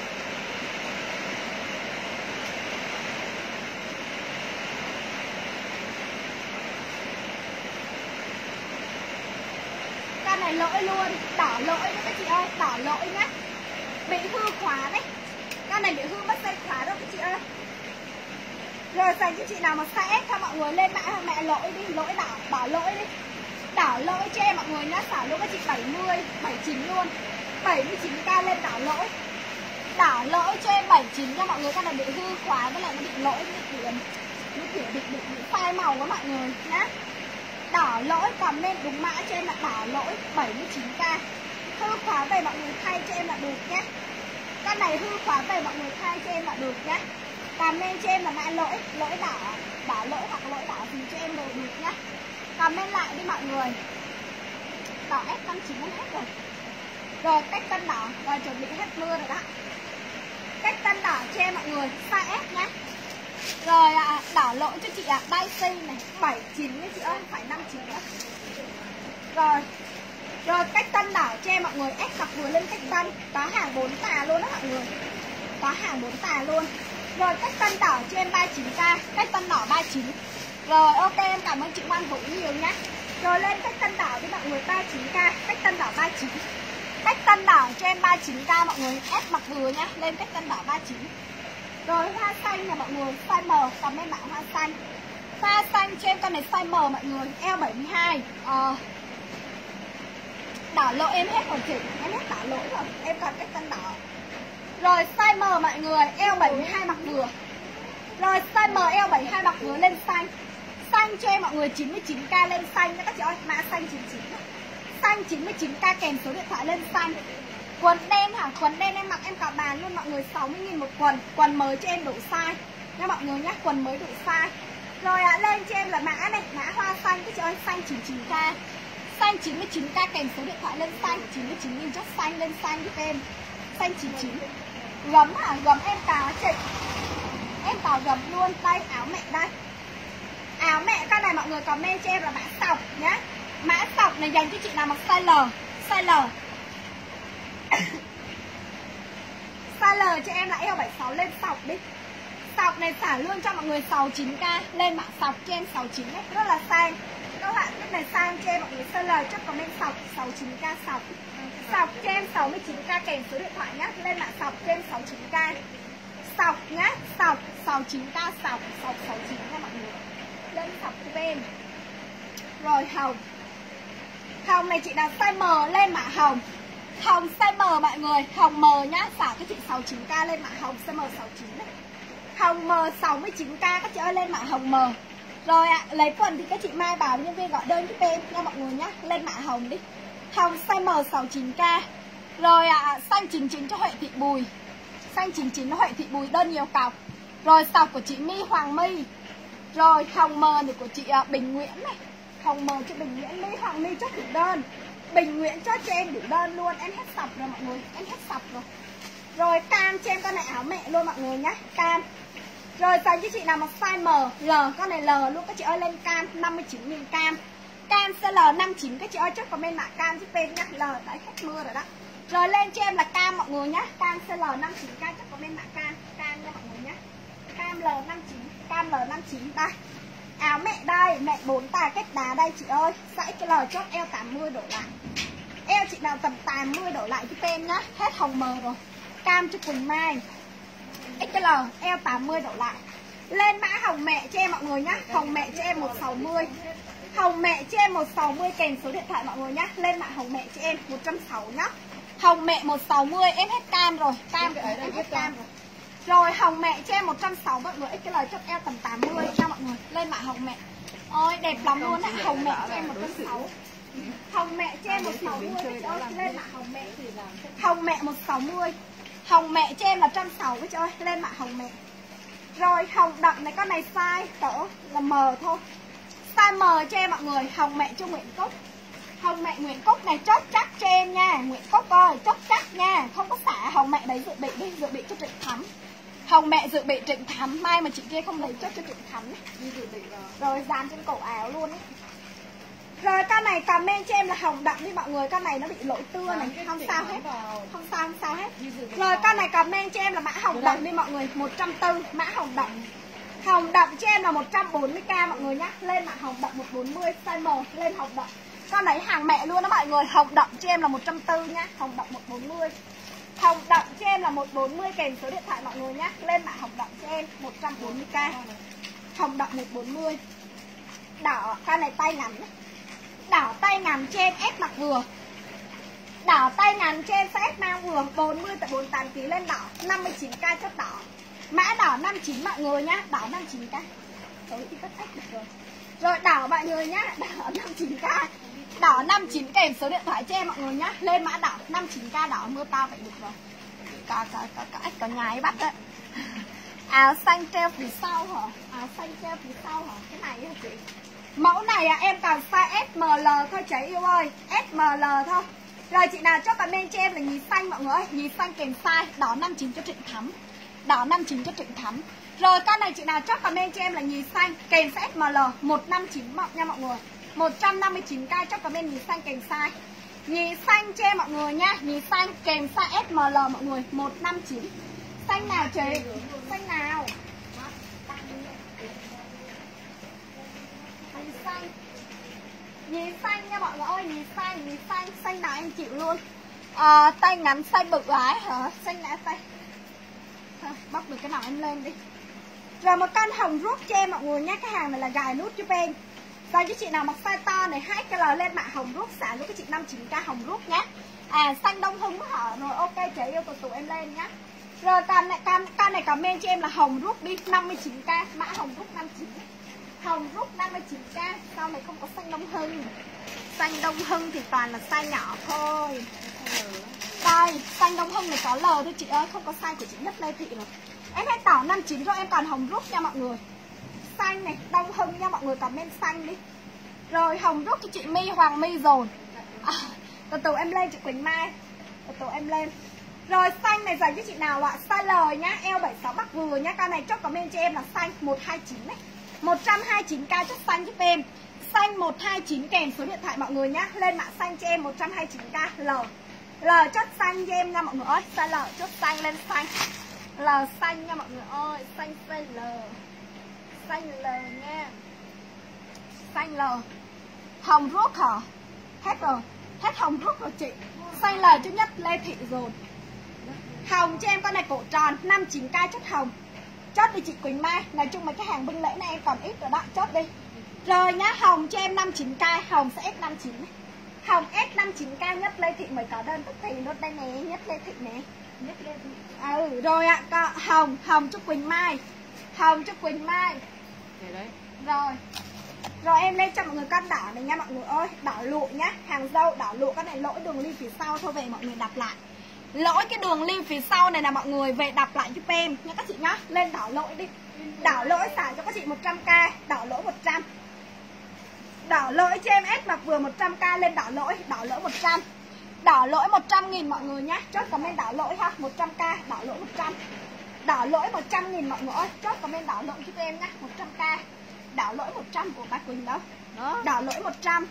Cam này lỗi luôn. Đỏ lỗi nhé các chị ơi. Đỏ lỗi nhá. Bị hư khóa đấy. Cam này bị hư mất dây khóa đâu các chị ơi. Rồi dành cho chị nào mà size S cho mọi người lên mã mẹ lỗi đi. Lỗi đỏ, đỏ lỗi đi. Đỏ lỗi cho em mọi người nhá. Xả luôn các chị bảy mươi, bảy mươi chín luôn. bảy mươi chín k lên đỏ lỗi. Đỏ lỗi cho em bảy mươi chín nha mọi người. Cái này bị hư khóa với lại nó bị lỗi. Bị điểm Nó kiểu bị, bị, bị phai màu đó mọi người nhá. Đỏ lỗi còn lên đúng mã cho em là đỏ lỗi bảy mươi chín k. Hư khóa về mọi người thay cho em là được nhá. Cái này hư khóa về mọi người thay cho em là được nhá. Còn lên cho em là mã lỗi, lỗi đỏ, đỏ lỗi hoặc lỗi đỏ thì cho em đều được nhá. Còn lên lại đi mọi người. Đỏ S năm mươi chín hết rồi. Rồi cách tân đỏ, rồi chuẩn bị hết mưa rồi đó. Cách tân đỏ cho em mọi người, size S nhá. Rồi à, đỏ lỗi cho chị ạ, à, Daisy này, bảy mươi chín đấy chị ơi, phải năm mươi chín nữa. Rồi. Rồi cách tân đỏ cho em mọi người, S cặp vừa lên cách tân, có hàng bốn tà luôn đó mọi người. Có hàng bốn tà luôn. Rồi cách tân đỏ cho em ba mươi chín k, cách tân đỏ ba mươi chín. Rồi ok em cảm ơn chị Ngoan Vũ nhiều nhá. Rồi lên cách tân đỏ với mọi người ba mươi chín k, cách tân đỏ ba mươi chín. Cách tân đỏ cho em ba mươi chín k mọi người, S mặc vừa nhá, lên cách tân đỏ ba mươi chín. Rồi hoa xanh nè mọi người, size M, comment mã hoa xanh. Hoa xanh cho em con này size M mọi người, eo bảy mươi hai. Ờ Đỏ lỗi em hết rồi chị, em hết đỏ lỗi rồi, em còn cách tân đỏ. Rồi size M mọi người, eo bảy mươi hai mặc vừa. Rồi size M eo bảy mươi hai mặc vừa lên xanh. Xanh cho em mọi người chín mươi chín k lên xanh nha các chị ơi, mã xanh chín mươi chín. Xanh chín mươi chín k kèm số điện thoại lên xanh. Quần đen hả? Quần đen em mặc em cả bàn luôn mọi người, sáu mươi nghìn một quần. Quần mới cho em đủ size nha mọi người nhá, quần mới đủ size. Rồi ạ, à, lên cho em là mã này, mã hoa xanh các chị ơi, xanh chín mươi chín k. Xanh chín mươi chín k kèm số điện thoại lên xanh, chín mươi chín nghìn chốt xanh lên xanh giúp em. Xanh chín mươi chín. Gấm hả? Gấm em có chị. Em có gấm luôn, đây áo mẹ đây. Áo mẹ con này mọi người comment cho em là mã sọc nhá. Mã sọc này dành cho chị nào mặc size L, size L. Size L cho em là eo bảy mươi sáu lên sọc đi. Sọc này xả luôn cho mọi người sáu mươi chín k, lên mã sọc cho em sáu mươi chín ấy, rất là sang. Các bạn cái này sang cho em mọi người size L chắc comment sọc sáu mươi chín k sọc. Sọc cho em sáu mươi chín k kèm số điện thoại nhá, lên mã sọc cho em sáu mươi chín k. Sọc nhá, sọc sáu mươi chín k sọc, sọc sáu mươi chín nha mọi người. Lên sọc cho em. Rồi hồng. Hồng này chị nào size M lên mã hồng. Hồng size M mọi người, hồng M nhá, xả cho chị sáu mươi chín k lên mã hồng size M sáu mươi chín đấy. Hồng M sáu mươi chín k các chị ơi, lên mã hồng M. Rồi ạ, à, lấy quần thì các chị mai bảo nhân viên gọi đơn giúp em nha mọi người nhá, lên mã hồng đi. Hồng size M sáu mươi chín k. Rồi ạ, à, xanh chín chín cho Huệ Thị Bùi. Xanh chín chín cho Huệ Thị Bùi, đơn nhiều cọc. Rồi sọc của chị My Hoàng My. Rồi hồng mờ này của chị uh, Bình Nguyễn này. Hồng mờ cho Bình Nguyễn. My Hoàng My chốt đủ đơn. Bình Nguyễn chốt cho em đủ đơn luôn. Em hết sọc rồi mọi người, em hết sọc rồi. Rồi cam cho em con này áo mẹ luôn mọi người nhé. Cam. Rồi dành cho chị nào một size M, L, con này L luôn các chị ơi, lên cam năm mươi chín nghìn cam. Cam xê lờ năm mươi chín các chị ơi, chốt comment mã cam giúp em nhá. L đấy hết mưa rồi đó. Rồi lên cho em là cam mọi người nhá. Cam xê lờ năm mươi chín k, chốt comment mã cam. Cam nha mọi người nhá. Cam L năm mươi chín, cam L năm mươi chín đây. Áo mẹ đây, mẹ bốn tài cách đá đây chị ơi. Dãy cái L chốt eo tám mươi đổ lại. Eo chị nào tầm tám mươi đổ lại giúp em nhá. Hết hồng mờ rồi. Cam cho Quỳnh Mai ích lờ eo tám mươi đổ lại. Lên mã hồng mẹ cho em mọi người nhá. Hồng mẹ cho em một sáu mươi. Hồng mẹ cho em một sáu mươi kèm số điện thoại mọi người nhá. Lên mã hồng mẹ cho em một trăm sáu mươi nhá. Hồng mẹ một sáu mươi, em hết cam rồi. Cam em hết cam rồi. Rồi hồng mẹ cho em một trăm sáu mươi mọi người, ích lờ chốt eo tầm tám mươi cho mọi người. Lên mã hồng mẹ. Ôi đẹp lắm luôn á. Hồng mẹ cho em một trăm sáu mươi. Hồng mẹ cho em một sáu mươi ơi, lên mã hồng mẹ. Hồng mẹ một sáu mươi. Hồng mẹ cho em là một trăm sáu mươi ơi, lên mã hồng mẹ. Rồi hồng đậm này, con này size tỡ là M thôi. Size M cho em mọi người. Hồng mẹ cho Nguyễn Cúc. Hồng mẹ Nguyễn Cúc này chốt chắc cho em nha. Nguyễn Cúc ơi, chốt chắc nha. Không có xả. Hồng mẹ đấy dự bị đi, dự bị cho Trịnh Thắm. Hồng mẹ dự bị Trịnh Thắm. Mai mà chị kia không lấy chốt cho Trịnh Thắm ấy. Rồi dán trên cổ áo luôn ấy. Rồi con này comment cho em là hồng đậm đi mọi người. Con này nó bị lỗi tưa này, không sao hết. Không sao, không sao hết. Rồi con này comment cho em là mã hồng đậm đi mọi người, một trăm bốn mươi, mã hồng đậm. Hồng đậm cho em là một trăm bốn mươi k mọi người nhá. Lên mã hồng đậm một trăm bốn mươi, size M, lên hồng đậm. Con đấy hàng mẹ luôn đó mọi người. Hồng đậm cho em là một trăm bốn mươi nhá. Hồng đậm một trăm bốn mươi. Hồng đậm cho em là một trăm bốn mươi kèm số điện thoại mọi người nhá. Lên mã hồng đậm cho em một trăm bốn mươi k. Hồng đậm một trăm bốn mươi. Đỏ, con này tay ngắn đấy. Đỏ tay ngắn trên ép mặc vừa. Đỏ tay ngắn trên size S mang vừa, bốn mươi tới bốn mươi tám ki lô gam lên đỏ, năm mươi chín k chốt đỏ. Mã đỏ năm mươi chín mọi người nhá, đỏ năm mươi chín k. Tối thì cất sách được rồi. Rồi đỏ mọi người nhá, đỏ năm mươi chín k. Đỏ năm mươi chín kèm số điện thoại cho em mọi người nhá. Lên mã đỏ năm mươi chín k, đỏ mưa to vậy được rồi. Có có có có có nhái bắt đấy. Áo xanh treo phía sau hả? Áo xanh treo phía sau hả? Cái này hả chị? Mẫu này à, em còn size S M L thôi chị yêu ơi. S M L thôi. Rồi chị nào cho comment cho em là nhí xanh mọi người ơi. Nhí xanh kèm size. Đỏ năm mươi chín cho Trịnh Thắm. Đỏ năm mươi chín cho Trịnh Thắm. Rồi con này chị nào cho comment cho em là nhí xanh kèm size S M L một trăm năm mươi chín mọc nha mọi người. Một trăm năm mươi chín k cho comment nhí xanh kèm size. Nhí xanh cho em mọi người nhá. Nhí xanh kèm size S M L mọi người, một trăm năm mươi chín. Xanh nào chị? Xanh nào? Nhí xanh. Nhí xanh nha mọi người ơi, nhí xanh, nhí xanh, xanh nào em chịu luôn. À, tay ngắn size bự gái hả? Xanh nào tay. Thôi, bóc được cái nào em lên đi. Rồi một con hồng rút cho em mọi người nhé. Cái hàng này là gài nút giúp em. Rồi cho chị nào mặc size to này, hai cái L lên mã hồng rút xả giúp các chị năm mươi chín k hồng rút nhé. À, xanh đông hưng hả? Rồi ok chị yêu từ tụ em lên nhé. Rồi con này, con, con này comment cho em là hồng rút đi năm mươi chín k, mã hồng rút năm mươi chín. Hồng rút năm mươi chín k. Sau này không có xanh đông hưng. Xanh đông hưng thì toàn là size nhỏ thôi. Đây, xanh đông hưng này có L thôi chị ơi, không có size của chị Nhất Lê Thị rồi. Em hết đỏ năm mươi chín rồi, em còn hồng rút nha mọi người. Xanh này, đông hưng nha mọi người, comment xanh đi. Rồi hồng rút cho chị My Hoàng My rồi. À, từ từ em lên chị Quỳnh Mai. Từ từ em lên. Rồi xanh này dành cho chị nào ạ? Size L nhá, eo bảy mươi sáu bắc vừa nhá. Con này chốt comment cho em là xanh một trăm hai mươi chín đấy. một trăm hai mươi chín k chốt xanh giúp em. Xanh một trăm hai mươi chín kèm số điện thoại mọi người nhá. Lên mã xanh cho em một trăm hai mươi chín k L. L chốt xanh cho em nha mọi người ơi. Size L chốt xanh lên xanh. L xanh nha mọi người ơi. Xanh size L. Xanh L nha. Xanh L. Hồng rút hả? Hết rồi. Hết hồng rút rồi chị. Xanh L cho Nhất Lê Thị rồi. Hồng cho em con này cổ tròn năm mươi chín k chốt hồng. Chốt đi chị Quỳnh Mai. Nói chung mấy cái hàng bưng lễ này em còn ít rồi đó. Chốt đi. Rồi nhá, hồng cho em năm mươi chín k. Hồng sẽ S năm mươi chín. Hồng S năm mươi chín k Nhất Lê Thị mới có đơn tức thì nốt đây nè. Nhất Lê Thị nè. Nhất Lê Thị. Ừ rồi ạ. À, hồng. Hồng cho Quỳnh Mai. Hồng cho Quỳnh Mai. Rồi. Rồi em lên cho mọi người con đỏ này nha mọi người ơi. Đỏ lụa nhá, hàng dâu đỏ lụa. Cái này lỗi đường ly phía sau thôi, về mọi người đọc lại. Lỗi cái đường ly phía sau này là mọi người về đọc lại giúp em nha các chị nhá. Lên đỏ lỗi đi. Đỏ lỗi xả cho các chị một trăm k, đỏ lỗi một trăm. Đỏ lỗi cho em S mặc vừa một trăm k, lên đỏ lỗi, đỏ lỗi một trăm. Đỏ lỗi một trăm nghìn mọi người nhá. Chốt comment đỏ lỗi ha, một trăm k, đỏ lỗi một trăm. Đỏ lỗi một trăm nghìn mọi người ơi. Chốt comment đỏ lỗi giúp em nhá, một trăm k. Đỏ lỗi một trăm của bác Quỳnh đâu. Đó. Đỏ lỗi một trăm.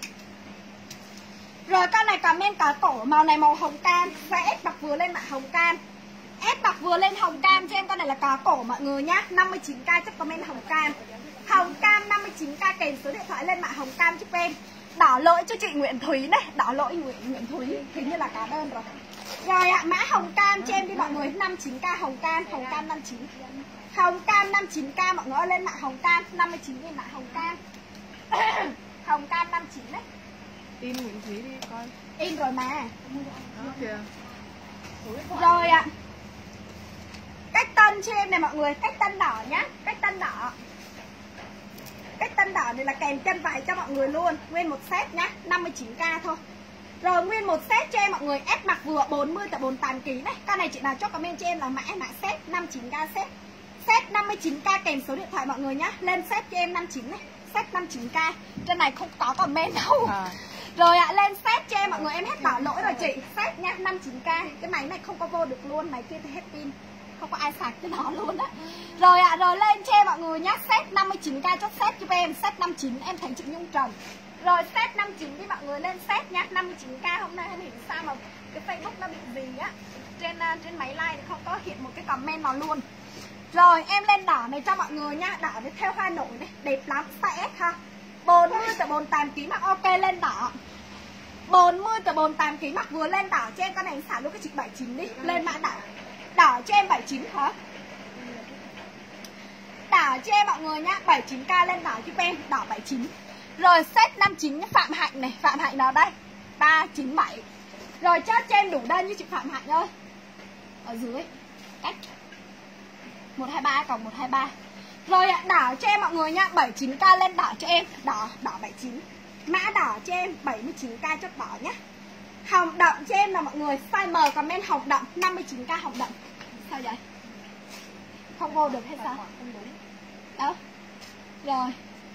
Rồi con này comment cả cổ màu này màu hồng cam, size S mặc vừa lên mạng hồng cam. S mặc vừa lên hồng cam cho em, con này là cá cổ mọi người nhá, năm mươi chín k chắc comment hồng cam. Hồng cam năm mươi chín k kèm số điện thoại lên mạng hồng cam giúp em. Đỏ lỗi cho chị Nguyễn Thúy đấy, đỏ lỗi Nguyễn Nguyễn Thúy, hình như là cá đơn rồi. Rồi ạ, à, mã hồng cam cho em đi mọi người, năm mươi chín k hồng cam, hồng cam năm mươi chín. Hồng cam năm mươi chín k mọi người ơi, lên mạng hồng cam, năm mươi chín nghìn mạng hồng cam. Hồng cam năm mươi chín đấy. In Nguyễn Thúy đi coi. In rồi mà. Đó kìa. Rồi ạ. À. Cách tân cho em này mọi người, cách tân đỏ nhá, cách tân đỏ. Cách tân đỏ này là kèm chân vải cho mọi người luôn, nguyên một set nhá, năm mươi chín k thôi. Rồi nguyên một set cho em mọi người, S mặc vừa bốn mươi tới bốn mươi tám ki lô gam này. Con này chị nào chốt comment cho em là mã mã set năm mươi chín k set. Set năm mươi chín k kèm số điện thoại mọi người nhá. Lên set cho em năm mươi chín này, set năm mươi chín k. Trên này không có comment đâu. À. Rồi ạ, à, lên set cho em mọi người, em hết bảo lỗi rồi chị. Set nha, năm mươi chín k. Cái máy này không có vô được luôn, máy kia thì hết pin. Không có ai sạc cái nó luôn á. Rồi ạ, à, rồi lên cho em mọi người nhá, set năm mươi chín k chốt set cho em, set năm mươi chín em thành chị Nhung Trần. Rồi set năm mươi chín đi mọi người, lên set nhá, năm mươi chín k. Hôm nay em hiểu sao mà cái Facebook nó bị gì á. Trên uh, trên máy like không có hiện một cái comment nào luôn. Rồi em lên đỏ này cho mọi người nhá, đỏ này theo hoa nổi này, đẹp lắm, size S ha. bốn mươi tới bốn mươi tám ki lô gam mặc ok, lên đỏ. bốn mươi tới bốn mươi tám ki lô gam mặc vừa, lên đỏ cho em, con này xả luôn cái chị bảy mươi chín đi, lên mã đỏ. Đỏ cho em bảy mươi chín hả? Đỏ cho em mọi người nhá, bảy mươi chín k lên đỏ giúp em, đỏ bảy mươi chín. Rồi set năm mươi chín Phạm Hạnh này, Phạm Hạnh nào đây? ba trăm chín mươi bảy. Rồi chốt cho em đủ đơn như chị Phạm Hạnh ơi. Ở dưới cách một hai ba cộng một hai ba. Rồi ạ, đỏ cho em mọi người nhá, bảy mươi chín k lên đỏ cho em, đỏ đỏ bảy mươi chín. Mã đỏ cho em bảy mươi chín k chốt đỏ nhá. Hồng đậm cho em là mọi người, size M comment hồng đậm, năm mươi chín k hồng đậm. Sao vậy? Không vô được hay sao? Không đúng. Đó. Rồi.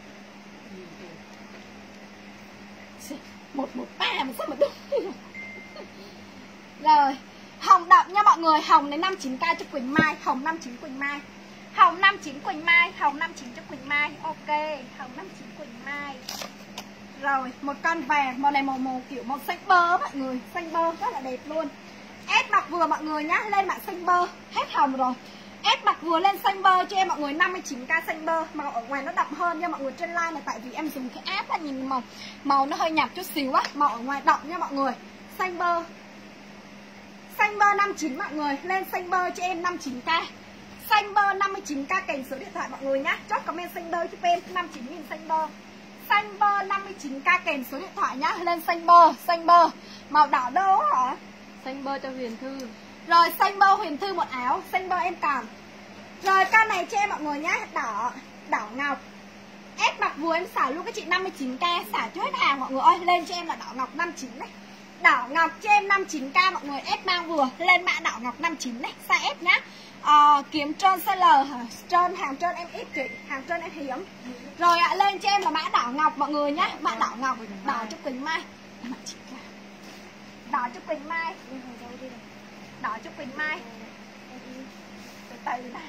một một ba mà sao mà đúng. Rồi. Hồng đậm nha mọi người, hồng đến năm mươi chín k cho Quỳnh Mai, hồng năm mươi chín Quỳnh Mai. Hồng năm mươi chín Quỳnh Mai, hồng năm mươi chín cho Quỳnh Mai. Ok, hồng năm mươi chín Quỳnh Mai. Rồi, một con vàng, màu này màu màu kiểu màu xanh bơ mọi người, xanh bơ rất là đẹp luôn. S mặc vừa mọi người nhá, lên mạng xanh bơ, hết hồng rồi. S mặc vừa lên xanh bơ cho em mọi người, năm mươi chín k xanh bơ, màu ở ngoài nó đậm hơn nha mọi người, trên line này tại vì em dùng cái app là nhìn màu màu nó hơi nhạt chút xíu á, màu ở ngoài đậm nha mọi người. Xanh bơ. Xanh bơ năm mươi chín mọi người, lên xanh bơ cho em năm mươi chín k. Xanh bơ năm mươi chín k kèm số điện thoại mọi người nhá. Chốt comment xanh bơ giúp em, năm mươi chín nghìn xanh bơ. Xanh bơ năm mươi chín k kèm số điện thoại nhá, lên xanh bơ, xanh bơ. Màu đỏ đâu hả? Xanh bơ cho Huyền Thư. Rồi xanh bơ Huyền Thư một áo, xanh bơ em còn. Rồi con này cho em mọi người nhá, đỏ, đỏ ngọc. S mặc vừa em xả luôn cái chị năm mươi chín k, xả cho hết hàng mọi người ơi, lên cho em là đỏ ngọc năm mươi chín này. Đỏ ngọc cho em năm mươi chín k mọi người, S mang vừa, lên mã đỏ ngọc năm mươi chín này, size S nhá. À, kiếm trơn size L hả? Trơn, hàng trơn em ít chị, hàng trơn em hiếm. Rồi ạ, à, lên cho em là mã đỏ ngọc mọi người nhá, mã đỏ ngọc, đỏ cho Quỳnh Mai. Đỏ cho Quỳnh Mai. Đỏ cho Quỳnh Mai. Từ từ nào.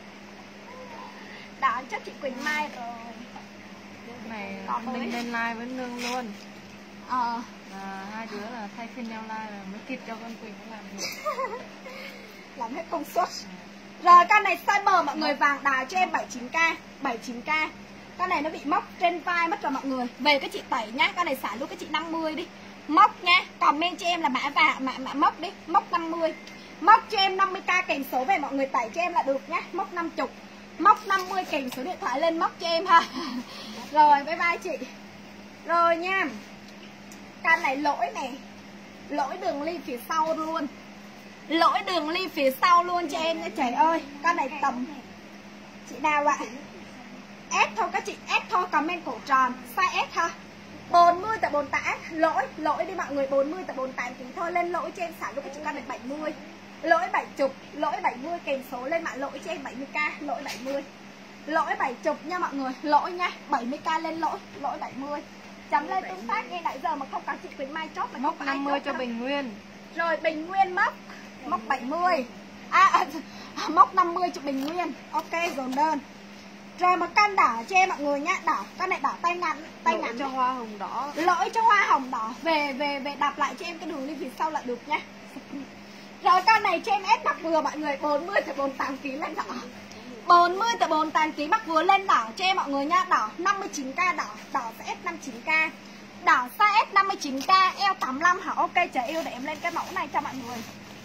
Đỏ cho chị Quỳnh Mai rồi. Này mình lên live với Nương luôn. Ờ à, hai đứa là thay phiên nhau live là mới kịp cho con Quỳnh nó làm được. Làm hết công suất. Rồi con này size bờ mọi người, vàng đào cho em bảy mươi chín k, bảy mươi chín k. Con này nó bị móc trên vai mất rồi mọi người. Về cái chị tẩy nhá, con này xả luôn cái chị năm mươi đi. Móc nha, comment cho em là mã vàng, mã mã móc đi, móc năm mươi. Móc cho em năm mươi k kèm số về mọi người tẩy cho em là được nhá, móc năm mươi. Móc năm mươi kèm số điện thoại lên móc cho em ha. Rồi bye bye chị. Rồi nha. Con này lỗi này, lỗi đường ly phía sau luôn, lỗi đường ly phía sau luôn cho em nha trời ơi. Con này tầm chị nào ạ? S thôi các chị, S thôi, comment cổ tròn, size S ha. bốn mươi tại bốn tám, lỗi, lỗi đi mọi người, bốn mươi tại bốn tám kính thôi, lên lỗi cho em xả lúc các chị con được bảy mươi. Lỗi bảy mươi, lỗi bảy mươi kèm số lên mạng lỗi cho em bảy mươi k, lỗi bảy mươi. Lỗi bảy mươi nha mọi người, lỗi nha, bảy mươi k lên lỗi, lỗi bảy mươi. Chấm lên tương tác nghe nãy giờ mà không có chị Quỳnh Mai chốt mà mốc năm mươi cho Bình Nguyên. Rồi Bình Nguyên mốc, mốc bảy mươi. À, à mốc năm mươi cho Bình Nguyên. Ok, dồn đơn. Rồi một căn đỏ cho em mọi người nhá, đỏ, con này đỏ tay ngắn, tay lỗi ngắn cho hoa hồng đỏ. Lỗi cho hoa hồng đỏ, về về về đạp lại cho em cái đường link phía sau là được nhá. Rồi con này cho em ép mặc vừa mọi người, bốn mươi tới bốn mươi tám ký lên đỏ. bốn mươi tới bốn mươi tám ký mặc vừa lên đỏ cho em mọi người nha, đỏ năm mươi chín k đỏ, đỏ sẽ ép năm mươi chín k. Đỏ size S năm mươi chín k, eo tám mươi lăm hả? Ok chờ yêu để em lên cái mẫu này cho mọi người.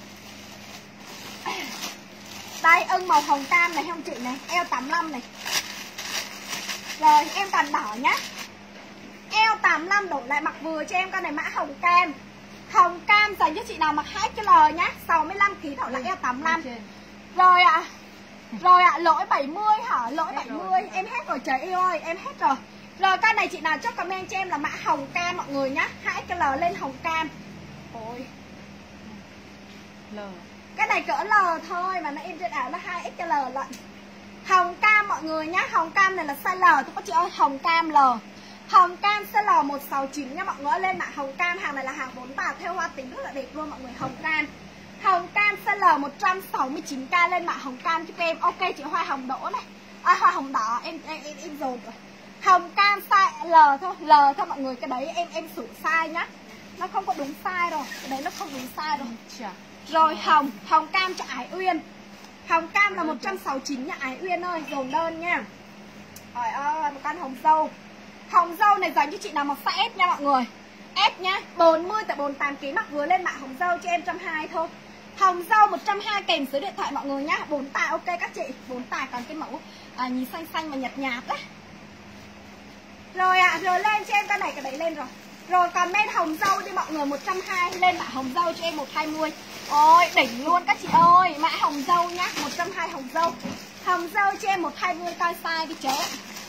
Đây ưng màu hồng cam này không chị này, eo tám mươi lăm này. Rồi em toàn đỏ nhá. Eo tám mươi lăm đổ lại mặc vừa cho em con này mã hồng cam. Hồng cam dành cho chị nào mặc hai L nhá, sáu mươi lăm ký đổ lại eo tám mươi lăm. Rồi ạ. À. Rồi ạ, à, lỗi bảy mươi hả? Lỗi bảy mươi, em hết rồi trời yêu ơi, em hết rồi. Rồi con này chị nào chốt comment cho em là mã hồng cam mọi người nhá, hai L lên hồng cam. Ôi. L. Cái này cỡ L thôi mà nó in trên ảo là hai X L lận. Hồng cam mọi người nhá, hồng cam này là size L thôi các chị ơi, hồng cam L. Hồng cam size L một sáu chín nha mọi người, lên mạng hồng cam, hàng này là hàng bốn tà theo hoa tính rất là đẹp luôn mọi người, hồng cam. Hồng cam size L một trăm sáu mươi chín k lên mạng hồng cam cho em. Ok chị Hoa hồng đỗ này. À hoa hồng đỏ em em em, em dồn rồi. Hồng cam size L thôi, L thôi mọi người, cái đấy em em sửa size nhá. Nó không có đúng size rồi, cái đấy nó không đúng size rồi. Rồi hồng, hồng cam cho Ái Uyên. Hồng cam là một trăm sáu mươi chín nha Ái Uyên ơi, dồn đơn nha. Trời ơi, một con hồng dâu. Hồng dâu này dành cho chị nào mặc size S nha mọi người. S nhá, bốn mươi tại bốn mươi tám ký mặc vừa lên mạng hồng dâu cho em một trăm hai mươi thôi. Hồng dâu một trăm hai mươi kèm số điện thoại mọi người nhá, bốn tài ok các chị, bốn tài còn cái mẫu à, nhìn xanh xanh và nhạt nhạt đấy. Rồi ạ, à, rồi lên cho em cái này cái đấy lên rồi. Rồi còn men hồng dâu đi mọi người, một trăm hai mươi lên mã hồng dâu cho em một trăm hai mươi. Ôi đỉnh luôn các chị ơi, mã hồng dâu nhá, một trăm hai mươi hồng dâu. Hồng dâu cho em một trăm hai mươi coi size đi chớ.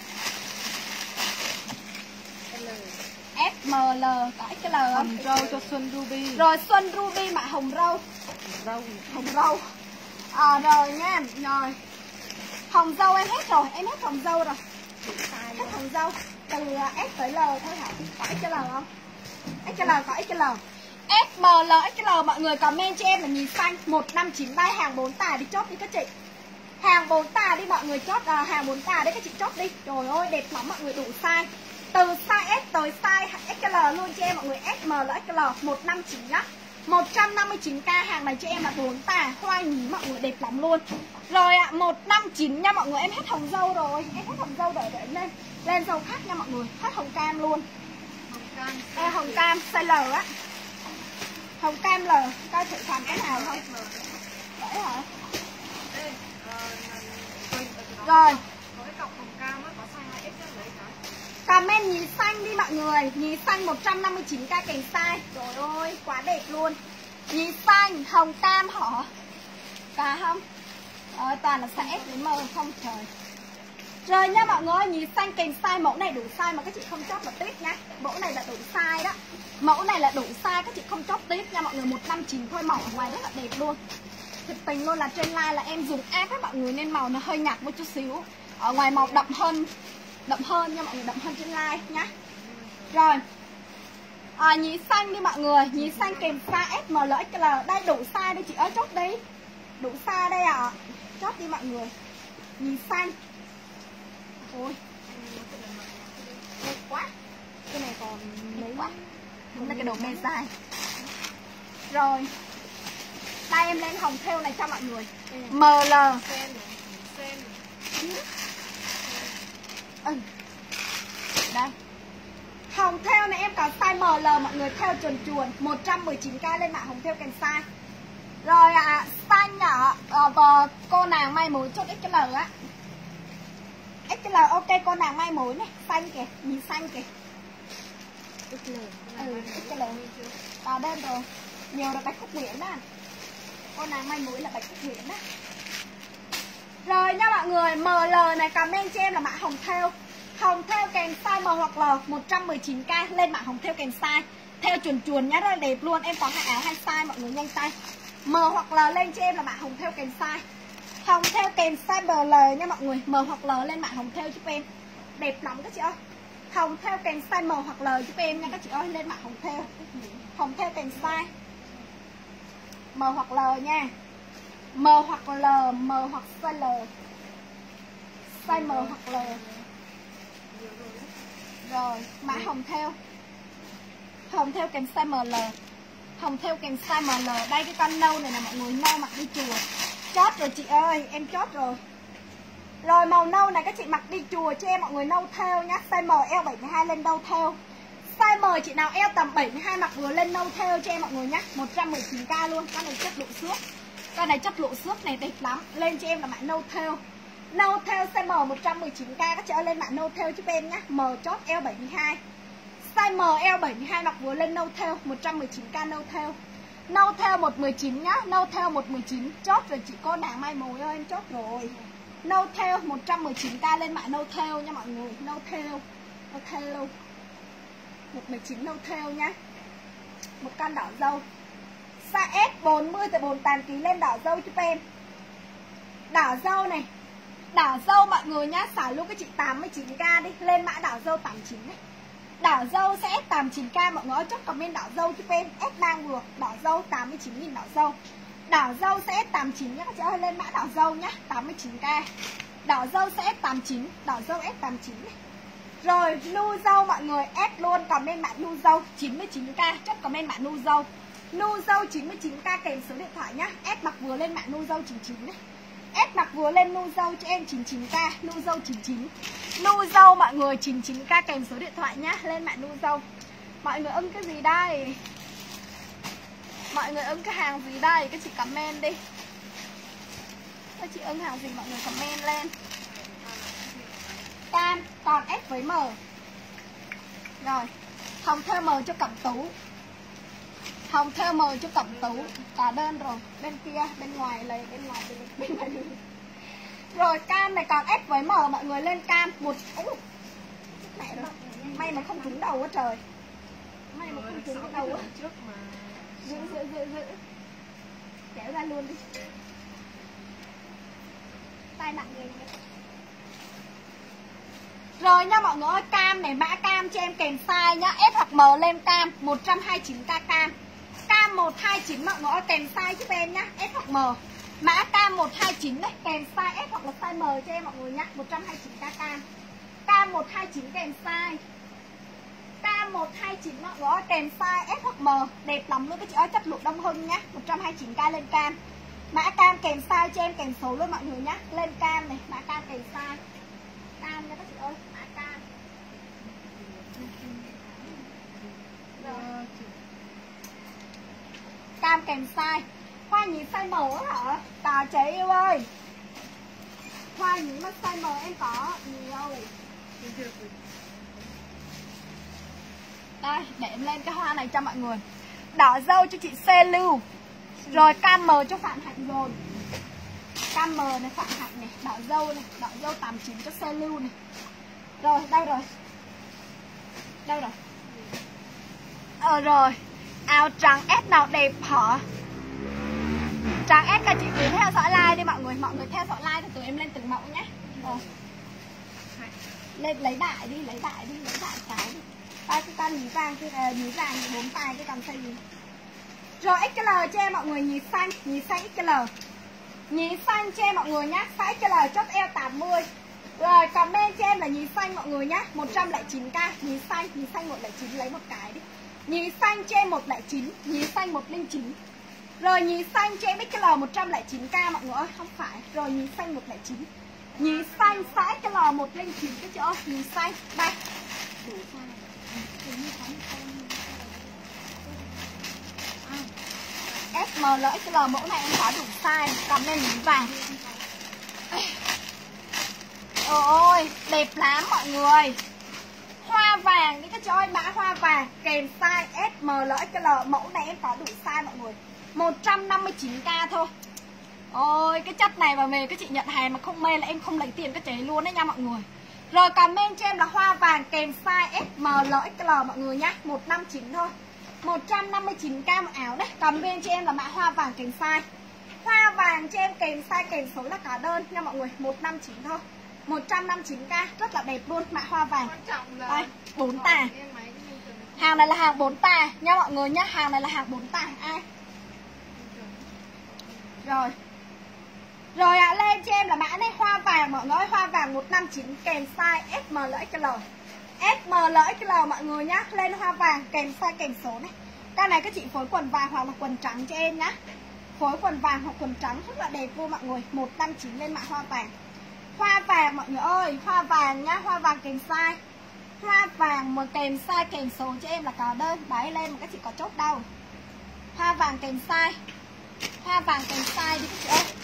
ép em lờ có ích L hồng râu cho Xuân Ruby. Rồi Xuân Ruby mã hồng râu. Râu. Hồng râu. À rồi nha, rồi. Hồng dâu em hết rồi, em hết hồng dâu rồi. Hết hồng dâu. Từ S tới L thôi hả? Có ích L không? ích L có ích L. ép em lờ ích L mọi người comment cho em là nhìn xanh một năm chín ba, hàng bốn tà đi chốt đi các chị. Hàng bốn tà đi mọi người chốt, à, hàng bốn tà đấy các chị chốt đi. Trời ơi đẹp lắm mọi người, đủ size. Từ size S tới size ích L luôn cho em mọi người, ét em lờ ích L một năm chín nhá. một trăm năm mươi chín k, hàng này cho em là bốn tà, hoa nhí mọi người, đẹp lắm luôn. Rồi ạ, à, một năm chín nha mọi người, em hết hồng dâu rồi, em hết hồng dâu đợi để lên. Lên dâu khác nha mọi người, hết hồng cam luôn. Hồng cam. À, hồng cam size L á. Hồng cam L, coi thử còn cái nào không? Vậy hả? Rồi. Có cái cọc hồng cam á, có size hai X lấy cái. Comment nhí xanh đi mọi người, nhí xanh một trăm năm mươi chín k kèm size. Trời ơi, quá đẹp luôn. Nhí xanh, hồng cam hả? Cả không? Rồi, toàn là size S đến M không trời. Rồi nha mọi người, nhí xanh kèm size, mẫu này đủ size mà các chị không chốt là tiếp nhá. Mẫu này là đủ size đó. Mẫu này là đủ size, các chị không chốt tiếp nha mọi người, một năm chín thôi, màu ở ngoài rất là đẹp luôn. Thực tình luôn là trên live là em dùng áp với mọi người nên màu nó hơi nhạt một chút xíu. Ở ngoài màu đậm hơn, đậm hơn nha mọi người, đậm hơn trên live nhá. Rồi à, nhí xanh đi mọi người, nhí xanh kèm size S M L X L. Đây đủ size đây chị ơi, chốt đi. Đủ size đây ạ. À. Chốt đi mọi người. Nhí xanh. Ôi đẹp quá. Cái này còn mấy quá. Đúng là cái đồ mê dài. Rồi đây em lên hồng thêu này cho mọi người. M L ừ. Đây hồng thêu này em có size M L mọi người, theo chuồn chuồn một trăm mười chín k lên mạng hồng thêu kèm size. Rồi ạ, à, xanh ạ, à, và cô nàng may mối chốt ích L á. ích L ok, cô nàng may mối này, xanh kìa, nhìn xanh kìa. ích L. Ừ, ích L. À đơn rồi. Nhiều là Bạch Cúc Nguyễn đó. Cô nàng may mối là Bạch Cúc Nguyễn đó. Rồi nha mọi người, em lờ này comment cho em là mã hồng thêu. Hồng thêu kèm size M hoặc L một trăm mười chín k, lên mã hồng thêu kèm size. Theo chuồn chuồn nhá, rất là đẹp luôn. Em có hai áo hai size mọi người nhanh tay. M hoặc L lên cho em là mã hồng thêu kèm size. Hồng thêu kèm size bờ L nha mọi người. M hoặc L lên mã hồng thêu giúp em. Đẹp lắm các chị ơi. Hồng thêu kèm size M hoặc L giúp em nha các chị ơi, lên mã hồng thêu. Hồng thêu kèm size M hoặc L nha. M hoặc L, M hoặc size L. Size M hoặc L. Rồi, mã hồng thêu. Hồng thêu kèm size em lờ. Hồng thêu kèm size em lờ. Đây cái con nâu này là mọi người, nâu mặc đi chùa. Chốt rồi chị ơi, em chốt rồi. Rồi màu nâu này các chị mặc đi chùa cho em mọi người, nâu thêu nhá. Size M eo bảy mươi hai lên đâu thêu. Size M chị nào eo tầm bảy mươi hai mặc vừa lên nâu thêu cho em mọi người nhá. một trăm mười chín k luôn. Con này chất lộ xước. Con này chất lộ xước này đẹp lắm. Lên cho em là mã nâu thêu. Nâu thêu size M một trăm mười chín k các chị ơi, lên mã nâu thêu giúp em nhá. M chốt eo bảy mươi hai. Size M eo bảy mươi hai mặc vừa lên nâu thêu một trăm mười chín k nâu thêu. Nâu thêu một trăm mười chín nhá, nâu thêu một trăm mười chín. Chốt rồi chị cô nàng Mai Mối ơi, em chốt rồi. Nâu thêu một trăm mười chín k lên mã nâu thêu nha mọi người. Nâu thêu. Nâu thêu. một trăm mười chín nâu thêu nhá. Một con đỏ dâu. Size S bốn mươi từ bốn mươi tám ki lô gam lên đỏ dâu giúp em. Đỏ dâu này. Đỏ dâu mọi người nhá, xả luôn cái chị tám mươi chín k đi, lên mã đỏ dâu tám mươi chín đấy. Đỏ dâu sẽ S tám mươi chín k mọi người ơi, chốt comment đỏ dâu giúp em. S đang vừa, đỏ dâu tám mươi chín nghìn đỏ dâu. Đỏ dâu sẽ S tám mươi chín nhá các chị ơi, lên mã đỏ dâu nhá, tám mươi chín k. Đỏ dâu sẽ S tám mươi chín, đỏ dâu S tám mươi chín này. Rồi nu dâu mọi người, S luôn, comment mã nu dâu chín mươi chín k, chốt comment mã nu dâu. Nu dâu chín mươi chín k kèm số điện thoại nhá. S mặc vừa lên mã nu dâu chín mươi chín đấy. S mặc vừa lên nu dâu cho em chín mươi chín k, nu dâu chín mươi chín. Nu dâu mọi người chín mươi chín k kèm số điện thoại nhá, lên mã nu dâu. Mọi người ưng cái gì đây? Mọi người ưng cái hàng gì đây? Các chị comment đi. Các chị ưng hàng gì mọi người comment lên. Cam còn S với M. Rồi, hồng thêu M cho Cẩm Tú. Hồng thêu M cho Cẩm Tú. Cả đơn rồi. Bên kia, bên ngoài lấy, bên ngoài bên, bên ngoài bên. Rồi cam này còn S với M mọi người, lên cam một. Ủa, mẹ rồi. May mà không trúng đầu quá trời. May mà không trúng đầu quá. Giữ giữ giữ giữ. Kéo ra luôn đi. Tay nặng người. Rồi nha mọi người ơi, cam này, mã cam cho em kèm size nhá. S hoặc M lên cam một trăm hai mươi chín k cam. Cam một trăm hai mươi chín mọi người ơi, kèm size giúp em nhá. S hoặc M. Mã cam một trăm hai mươi chín đấy, kèm size S hoặc là size M cho em mọi người nhá. một trăm hai mươi chín k cam. Cam một trăm hai mươi chín kèm size. Cam một trăm hai mươi chín mọi người ơi, kèm size S hoặc M. Đẹp lắm luôn các chị ơi, chất lượng Đông Hưng nhá. một trăm hai mươi chín k lên cam. Mã cam kèm size cho em kèm số luôn mọi người nhá. Lên cam này, mã cam kèm size. Cam nha các chị ơi, mã cam. Rồi. Cam kèm size. Hoa nhí size M hả? Có chế yêu ơi. Hoa nhí mà size M em có nhiều. Đây, để em lên cái hoa này cho mọi người. Đỏ dâu cho chị C Lưu. Rồi cam M cho Phạm Hạnh rồi. Cam M này, Phạm Hạnh này, đỏ dâu này, đỏ dâu tám mươi chín cho C Lưu này. Rồi, đây rồi. Đâu rồi? Ờ rồi. Áo trắng S nào đẹp hả? Trắng S cả chị cứ theo dõi like đi mọi người. Mọi người theo dõi like thì tụi em lên từng mẫu nhé. Rồi. Lên lấy đại đi, lấy đại đi, lấy đại cái đi. Đây cái con nhí vàng, cái nhí vàng, nhí bốn tài cái còn xây gì. Rồi ích lờ cho em mọi người, nhí xanh, nhí xanh ích lờ. Nhí xanh cho em mọi người nhá, size ích lờ chốt eo tám mươi. Rồi comment cho em là nhí xanh mọi người nhá, một trăm lẻ chín k, nhí xanh, nhí xanh một trăm lẻ chín lấy một cái đi. Nhí xanh cho em một trăm lẻ chín, nhí xanh một trăm lẻ chín. Rồi nhí xanh cho em ích lờ một trăm lẻ chín k mọi người ơi, không phải. Rồi nhí xanh một trăm lẻ chín. Nhí xanh size ích lờ một trăm lẻ chín các chị ơi, nhí xanh. Đây. Đủ size. S M L X L mẫu này em có đủ size, cầm lên nhí vàng. Ôi, đẹp lắm mọi người. Hoa vàng đi các chị ơi, mã hoa vàng kèm size S M L X L, mẫu này em có đủ size mọi người. một trăm năm mươi chín k thôi. Ôi cái chất này mà về các chị nhận hàng mà không mê là em không lấy tiền các chị luôn đấy nha mọi người. Rồi comment cho em là hoa vàng kèm size ét em lờ ích lờ mọi người nhá, một trăm năm mươi chín thôi. một trăm năm mươi chín k một áo đấy. Comment cho em là mã hoa vàng kèm size. Hoa vàng cho em kèm size kèm số là cả đơn nha mọi người, một trăm năm mươi chín thôi. một trăm năm mươi chín k rất là đẹp luôn, mã hoa vàng. Đây, bốn tà. Hàng này là hàng bốn tà nha mọi người nhá, hàng này là hàng bốn tà ai. Rồi. Rồi ạ, à, lên cho em là mã này hoa vàng mọi người, hoa vàng một trăm năm mươi chín kèm size ét em lờ ích lờ. ét em lờ ích lờ mọi người nhá, lên hoa vàng kèm size kèm số này. Cái này các chị phối quần vàng hoặc là quần trắng cho em nhá. Phối quần vàng hoặc quần trắng rất là đẹp luôn mọi người, một trăm năm mươi chín lên mã hoa vàng. Hoa vàng mọi người ơi, hoa vàng nhá, hoa vàng kèm size. Hoa vàng mà kèm size kèm số cho em là có đơn, đấy lên mà các chị có chốt đâu. Hoa vàng kèm size. Hoa vàng kèm size đi các chị ơi.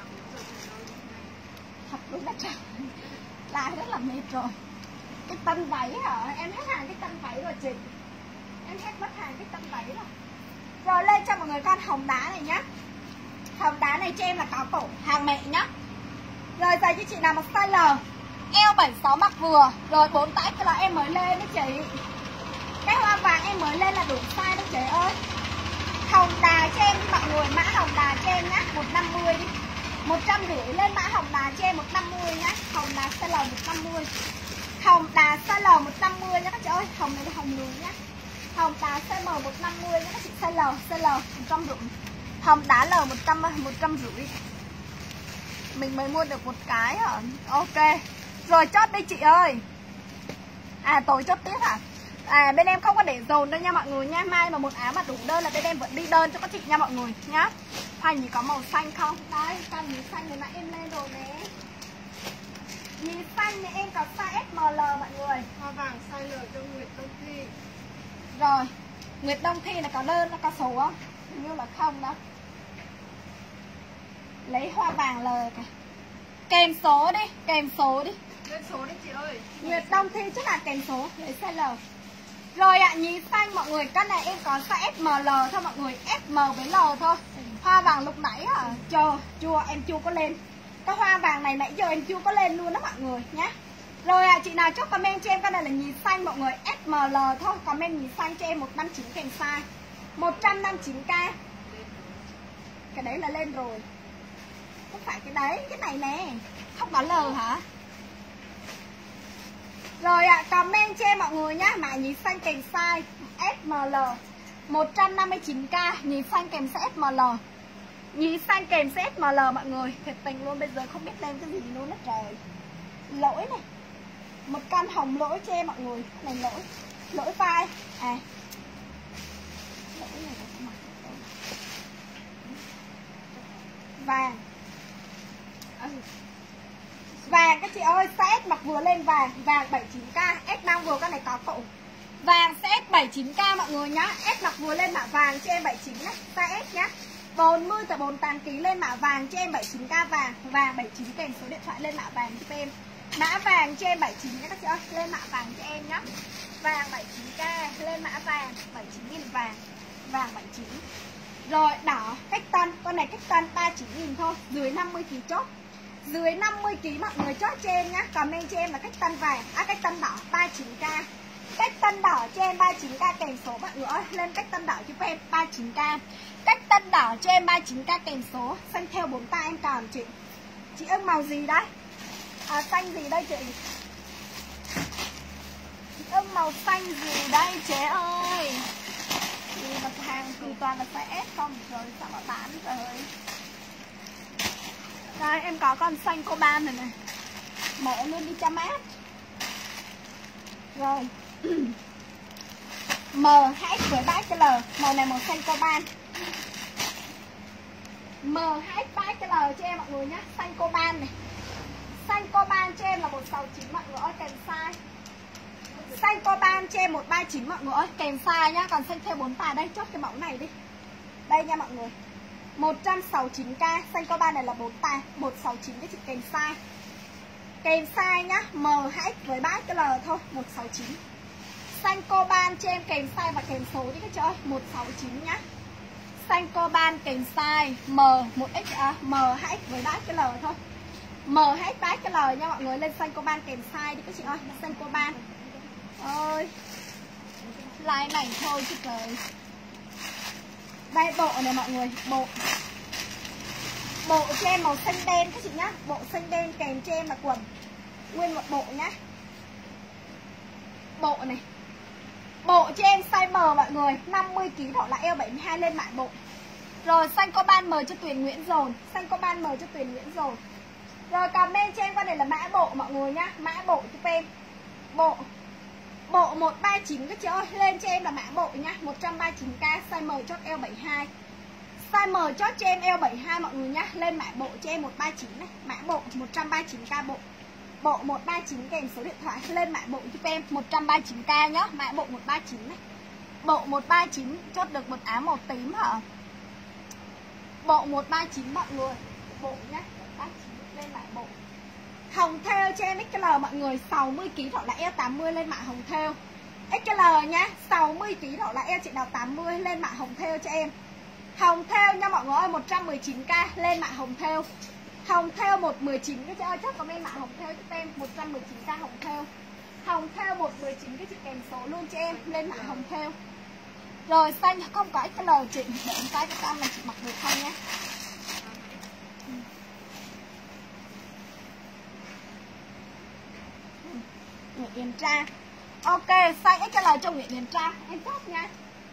Thật đúng là trời. Lại rất là mệt rồi. Cái tân váy hả? Em hết hàng cái tân váy rồi chị. Em hết mất hàng cái tân váy rồi. Rồi lên cho mọi người con hồng đá này nhá. Hồng đá này cho em là có cổ hàng mẹ nhá. Rồi giày cho chị nào mặc size L, eo bảy sáu mặc vừa. Rồi bốn tải cái là em mới lên đấy chị. Cái hoa vàng em mới lên là đủ size đó chị ơi. Hồng đá cho em mọi người, mã hồng đá cho em nhá, một trăm năm mươi đi. một trăm rưỡi lên mã hồng đá cho em một trăm năm mươi nhá. Hồng đá size L một trăm năm mươi. Hồng đá size L một trăm năm mươi nhá các chị ơi. Hồng này là hồng lùi nhá. Hồng đá size M một trăm năm mươi nhá các chị, size L, size L một trăm rưỡi. Hồng đá L một trăm, một trăm rưỡi. Mình mới mua được một cái hả? Ok. Rồi chốt đi chị ơi. À tối chốt tiếp hả? À bên em không có để dồn đâu nha mọi người nha. Mai mà một áo mà đủ đơn là bên em vẫn đi đơn cho các chị nha mọi người nhá. Hoa nhí có màu xanh không? Đây, con nhí xanh này mà em lên rồi nè. Nhí xanh này em có size ét em lờ mọi người. Hoa vàng size L cho Nguyệt Đông Thi. Rồi, Nguyệt Đông Thi là có đơn, nó có số không? Hình như là không đó. Lấy hoa vàng L kìa. Kèm số đi, kèm số đi. Lên số đi chị ơi. Nguyệt Đông Thi chắc là kèm số, lấy size L. Rồi ạ, à, nhí xanh mọi người, cái này em có size ét em lờ thôi mọi người, ét em với L thôi. Hoa vàng lúc nãy à, chờ, chưa, em chưa có lên. Cái hoa vàng này nãy giờ em chưa có lên luôn đó mọi người nhá. Rồi ạ, à, chị nào chốt comment cho em cái này là nhí xanh mọi người, ét em lờ thôi. Comment nhí xanh cho em một trăm năm mươi chín kèm size một trăm năm mươi chín k. Cái đấy là lên rồi. Không phải cái đấy, cái này nè. Không có L hả? Rồi ạ, à, comment cho em mọi người nhá. Mã nhí xanh kèm size ét em lờ một trăm năm mươi chín k. Nhí xanh kèm size ét em lờ. Nhí xanh kèm size ét em lờ mọi người. Thiệt tình luôn, bây giờ không biết lên cái gì luôn đó trời. Lỗi này. Một căn hồng lỗi cho em mọi người. Này lỗi. Lỗi vai. À. Lỗi này là mặt. Vàng. Ừ. Vàng các chị ơi, size S mặc vừa lên vàng, vàng bảy mươi chín k, S đang vừa cái này có cổ. Vàng size S bảy mươi chín k mọi người nhá, S mặc vừa lên mã vàng cho em bảy mươi chín nhá, size S nhá. bốn mươi tới bốn mươi tám ki lô gam lên mã vàng cho em bảy mươi chín k vàng, vàng bảy mươi chín kèm số điện thoại lên mã vàng giúp em. Mã vàng cho em bảy mươi chín nhá các chị ơi, lên mã vàng cho em nhá. Vàng bảy mươi chín k lên mã vàng, bảy mươi chín nghìn vàng, vàng bảy mươi chín. Rồi đỏ cách tân, con này cách tân ba mươi chín nghìn thôi, dưới năm mươi ki lô gam chốt. Dưới năm mươi ki lô gam mọi người chốt cho em nhá. Comment cho em là cách tân vàng, à cách tân đỏ ba mươi chín k. Cách tân đỏ cho em ba mươi chín k kèm số mọi người ơi, lên cách tân đỏ giúp em ba mươi chín k. Cách tân đỏ cho em ba mươi chín k kèm số, xanh theo bốn tay em còn chị. Chị ưng màu gì đấy? À xanh gì đây chị? Chị ưng màu xanh gì đây chế ơi? Thì mặt hàng thì toàn là size S không rồi sao mà bán rồi. Đây em có con xanh coban này này. Mở luôn đi cho mát. Rồi. M hai X với ba L, màu này màu xanh coban. M hai X ba L cho em mọi người nhá, xanh coban này. Xanh coban cho em là một sáu chín mọi người ơi, kèm size. Xanh coban cho em một ba chín mọi người ơi, kèm size nhá, còn xanh theo bốn tài đây, chốt cái mẫu này đi. Đây nha mọi người. một trăm sáu mươi chín k, xanh coban này là bốn tài, một sáu chín cái chị kèm size. Kèm size nhá, M hai X với ba L thôi, một sáu chín. Xanh coban cho em kèm size và kèm số đi các chị ơi, một sáu chín nhá. xanh coban kèm size M một X à, M hai X với đá cái L thôi. M hai X đá cái L nha mọi người, lên xanh coban kèm size đi các chị ơi, xanh coban. Ơi. Like này thôi chứ trời. Đây bộ này mọi người, bộ. Bộ cho em màu xanh đen các chị nhá, bộ xanh đen kèm cho em là quần nguyên một bộ nhá. Bộ này. Bộ cho em size M mọi người, năm mươi ki lô gam hoặc là eo bảy mươi hai lên mại bộ. Rồi xanh coban M cho Tuyền Nguyễn Dồn, xanh coban M cho Tuyền Nguyễn Dồn. Rồi comment cho em qua đây là mã bộ mọi người nhá, mã bộ giúp em. Bộ Bộ một ba chín các chị ơi, lên cho em là mã bộ nhá, một trăm ba mươi chín k, size M chốt eo bảy mươi hai. Size M chốt cho em eo bảy mươi hai mọi người nhá, lên mã bộ cho em một ba chín này, mã bộ một trăm ba mươi chín k bộ. Bộ một ba chín kèm số điện thoại, lên mã bộ giúp em một trăm ba mươi chín k nhá, mã bộ một ba chín này. Bộ một ba chín chốt được một áo màu tím hả? Bộ một ba chín mọi người, bộ nhá, một ba chín lên mã bộ. Hồng thêu cho em ích lờ mọi người, sáu mươi ki lô gam hoặc là eo tám mươi lên mã hồng thêu. ích lờ nhá, sáu mươi ki lô gam hoặc là eo chị nào tám mươi lên mã hồng thêu cho em. Hồng thêu nha mọi người ơi, một trăm mười chín k lên mã hồng thêu. Hồng thêu một mười chín cái chị ơi, chắc comment mã hồng thêu cho em, một trăm mười chín k hồng thêu. Hồng thêu một mười chín cái chị kèm số luôn cho em, lên mã hồng thêu. Rồi xanh không có ích lờ chị, để em cái cái là chị mặc được không nhé. Nguyễn Điền Trang. Ok, xanh ích lờ cho Nguyễn Điền Trang, em chốt nha.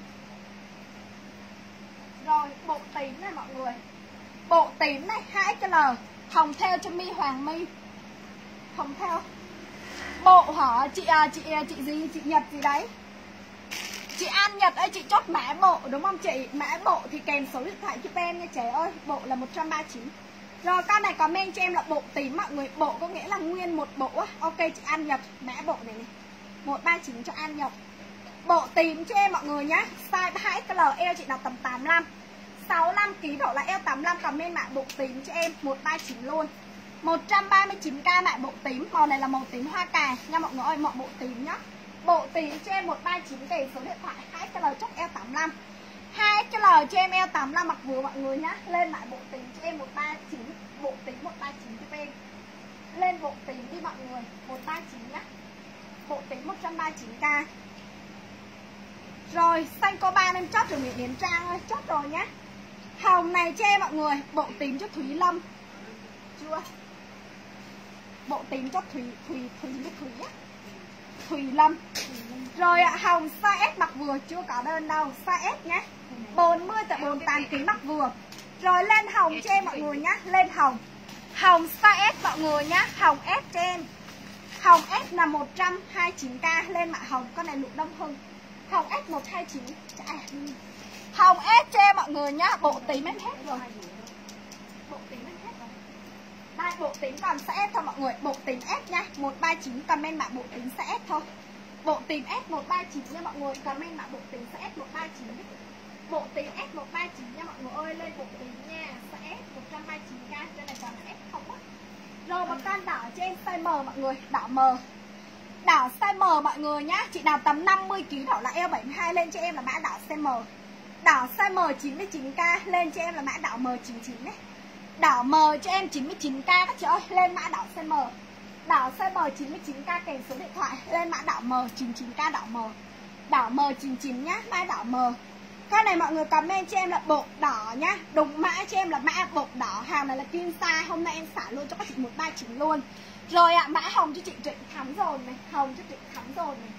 Rồi, bộ tím này mọi người. Bộ tím này hai ích lờ, hồng thêu cho My Hoàng My. Hồng thêu. Bộ hả chị à, chị chị gì, chị Nhật gì đấy. Chị An Nhật ơi, chị chốt mã bộ đúng không chị? Mã bộ thì kèm số điện thoại giúp em nha trẻ ơi. Bộ là một trăm ba mươi chín. Rồi con này comment cho em là bộ tím mọi người. Bộ có nghĩa là nguyên một bộ á. Ok chị An Nhật, mã bộ này này một ba chín cho An Nhật. Bộ tím cho em mọi người nhá. Size hai ích lờ, eo chị nào tầm tám mươi lăm, sáu mươi lăm ki lô gam độ là eo tám mươi lăm, comment mã bộ tím cho em một ba chín luôn. một trăm ba mươi chín k mã bộ tím. Màu này là màu tím hoa cà nha mọi người ơi, mọi bộ tím nhá. Bộ tím cho em một ba chín kèm số điện thoại, hai ích lờ chốt eo tám mươi lăm. hai ích lờ cho em eo tám mươi lăm mặc vừa mọi người nhá. Lên mã bộ tím cho em một ba chín, bộ tím một ba chín cho em. Lên bộ tím đi mọi người, một ba chín nhá. Bộ tím một trăm ba mươi chín k. Rồi, xanh coban em chốt rồi Nguyễn Điền Trang ơi, chốt rồi nhá. Hồng này cho em mọi người, bộ tím cho Thúy Lâm. Chưa? Bộ tím cho Thúy Thúy Thúy Thúy Thúy á. Thùy Lâm. Rồi ạ, hồng size S mặc vừa, chưa có đơn đâu, size S nhé. bốn mươi tới bốn mươi tám ki lô gam mặc vừa. Rồi lên hồng cho em mọi người nhá, lên hồng. Hồng size S mọi người nhá, hồng S cho em. Hồng S là một trăm hai mươi chín k, lên mã hồng, con này lụa Đông Hưng. Hồng S một trăm hai mươi chín. Hồng S cho em mọi người nhá, bộ tím em hết rồi. Bộ tím em hết rồi. Đây, bộ tím còn size S thôi mọi người, bộ tím S nhá, một ba chín, comment mã bộ tím size S thôi. Bộ tím S một ba chín nha mọi người, comment mã bộ tím size S một ba chín. Bộ tím S một ba chín nha mọi người ơi, lên bộ tím nha, size S một trăm ba mươi chín k, trên này còn là S không á. Rồi một con đỏ cho em size M mọi người, đỏ M. Đỏ size M mọi người nhá, chị nào tầm năm mươi ki lô gam đỏ là eo bảy mươi hai, lên cho em là mã đỏ size M. Đỏ size M chín mươi chín k, lên cho em là mã đỏ M chín mươi chín đấy. Đỏ M cho em chín mươi chín k các chị ơi, lên mã đỏ size M. Đỏ size M chín mươi chín k kèm số điện thoại, lên mã đỏ M chín mươi chín k đỏ M. Đỏ M chín mươi chín nhá, mã đỏ M. Cái này mọi người comment cho em là bộ đỏ nhá, đúng mã cho em là mã bộ đỏ, hàng này là kim sa, hôm nay em xả luôn cho các chị một ba chín luôn. Rồi ạ, à, mã hồng cho chị Trịnh Thắm rồi này, hồng cho Trịnh Thắm rồi này.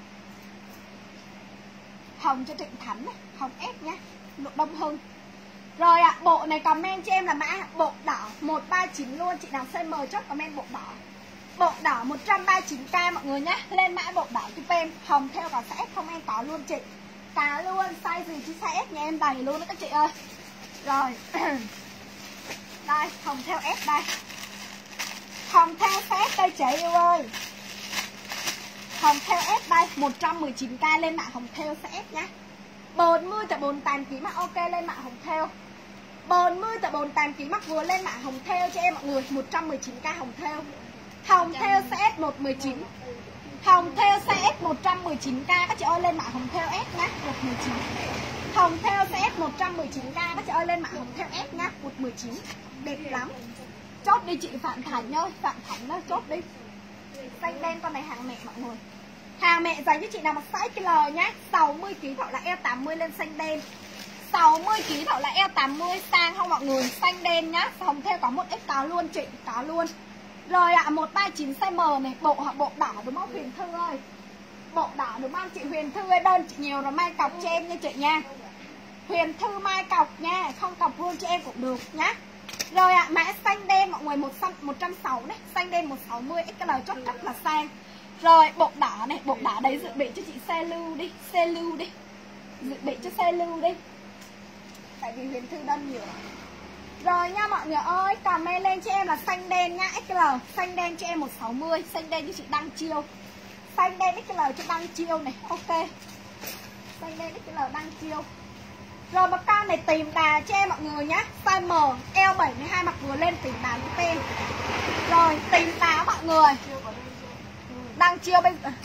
Hồng cho Trịnh Thắm này, hồng S nhá, lụa Đông Hưng. Rồi ạ, à, bộ này comment cho em là mã bộ đỏ một ba chín luôn, chị nào size M chốt comment bộ đỏ. Bộ đỏ một trăm ba mươi chín k mọi người nhá, lên mã bộ đỏ giúp em. Hồng theo cả size S không em có luôn chị. Cá luôn, size gì chứ size S nhà em đầy luôn đó các chị ơi. Rồi. Đây, hồng theo S đây. Hồng theo size S đây chị yêu ơi. Hồng theo S đây, một trăm mười chín k, lên mã hồng theo size S nhá. bốn mươi tới bốn mươi tám ki lô gam mặc ok, lên mã hồng theo. bốn mươi tới bốn mươi tám ki lô gam mặc vừa, lên mã hồng theo cho em mọi người, một trăm mười chín k hồng theo. Hồng theo size S một mười chín. Hồng theo size S một trăm mười chín k các chị ơi, lên mã hồng theo S nhá, một mười chín. Hồng theo sẽ ép một trăm mười chín k. Các chị ơi lên mã hồng theo ép nhá, một mười chín. Đẹp lắm. Chốt đi chị Phạm Thành ơi, Phạm Thành ơi, chốt đi. Xanh đen con này hàng mẹ mọi người. Hàng mẹ dành cho chị nào mặc size L nhá, sáu mươi ki lô gam hoặc là eo tám mươi lên xanh đen. sáu mươi ki lô gam hoặc là eo tám mươi sang không mọi người, xanh đen nhá. Hồng theo có một ích có luôn chị, có luôn. Rồi ạ, à, một ba chín size M này, bộ bộ đỏ đúng không Huyền Thư ơi? Bộ đỏ đúng không chị Huyền Thư ơi? Đơn chị nhiều rồi mai cọc cho em nha chị nha. Huyền Thư mai cọc nha, không cọc luôn cho em cũng được nhá. Rồi ạ, à, mã xanh đen mọi người một trăm sáu mươi đấy, xanh đen một trăm sáu mươi ích lờ chốt rất là sang. Rồi bộ đỏ này, bộ đỏ đấy dự bị cho chị xe lưu đi, xe lưu đi. Dự bị cho xe lưu đi. Tại vì Huyền Thư đơn nhiều. Rồi nha mọi người ơi, comment lên cho em là xanh đen nha, ích lờ, xanh đen cho em một trăm sáu mươi, xanh đen cho chị Đăng Chiêu. Xanh đen ích lờ cho Đăng Chiêu này, ok. Xanh đen ích lờ Đăng Chiêu. Rồi một con này tìm đà cho em mọi người nhá, size M, eo bảy mươi hai mặc vừa lên tìm đà giúp em. Rồi tìm đà mọi người. Đăng Chiêu bây giờ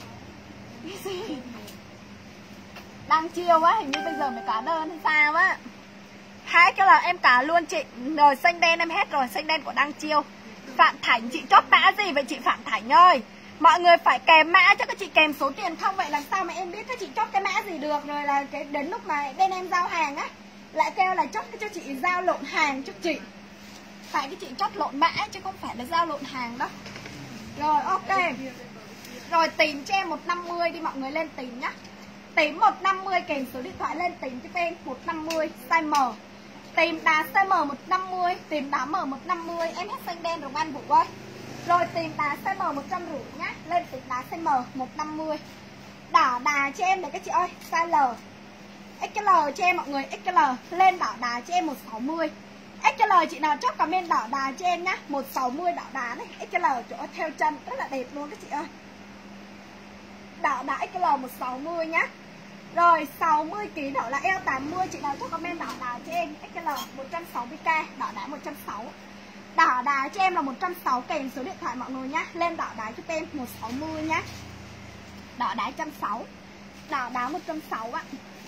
Đăng Chiêu á, hình như bây giờ mới cả đơn hay sao á. Hai cái là em cả luôn chị. Rồi xanh đen em hết rồi, xanh đen của Đăng Chiêu. Phạm Thành chị chốt mã gì vậy chị Phạm Thành ơi? Mọi người phải kèm mã cho các chị, kèm số tiền không vậy làm sao mà em biết các chị chốt cái mã gì được. Rồi là cái đến lúc mà bên em giao hàng á lại kêu là chốt cho chị giao lộn hàng cho chị. Tại cái chị chốt lộn mã chứ không phải là giao lộn hàng đó. Rồi ok. Rồi tìm cho em một trăm năm mươi đi mọi người, lên tìm nhá. Tìm một trăm năm mươi kèm số điện thoại lên tìm cho em một trăm năm mươi size M. Tìm đá size M một trăm năm mươi, tìm đá M một trăm năm mươi, em hết xanh đen rồi Ban Vũ ơi. Rồi tìm đá size M một trăm năm mươi nhá, lên tìm đá size M một trăm năm mươi. Đỏ đà cho em để các chị ơi, size L. ích lờ cho em mọi người, ích lờ lên đỏ đà cho em một trăm sáu mươi. ích lờ chị nào chốt comment đỏ đà cho em nhá, một trăm sáu mươi đỏ đà này, ích lờ chỗ theo chân rất là đẹp luôn các chị ơi. Đỏ đà ích lờ một trăm sáu mươi nhá. Rồi sáu mươi ki lô gam đỏ là eo tám mươi, chị nào chốt comment đỏ đà cho em, ích lờ một trăm sáu mươi k, đỏ đá một trăm sáu mươi. Đỏ đá cho em là một trăm sáu mươi kèm số điện thoại mọi người nhá, lên đỏ đá cho em một trăm sáu mươi nhá. Đỏ đá một trăm sáu mươi. Đỏ đá một trăm sáu mươi ạ.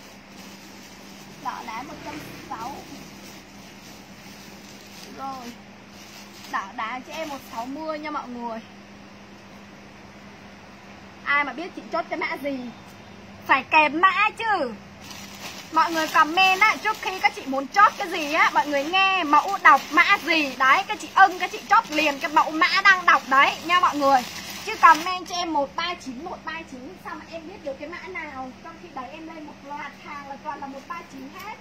Đỏ đá một trăm sáu mươi. Rồi. Đỏ đá cho em một trăm sáu mươi nha mọi người. Ai mà biết chị chốt cái mã gì phải kèm mã chứ. Mọi người comment á, trước khi các chị muốn chốt cái gì á, mọi người nghe mẫu đọc mã gì đấy, các chị ưng các chị chốt liền cái mẫu mã đang đọc đấy nha mọi người. Chứ comment cho em một ba chín một ba chín sao mà em biết được cái mã nào, trong khi đấy em lên một loạt hàng là toàn là một ba chín hết.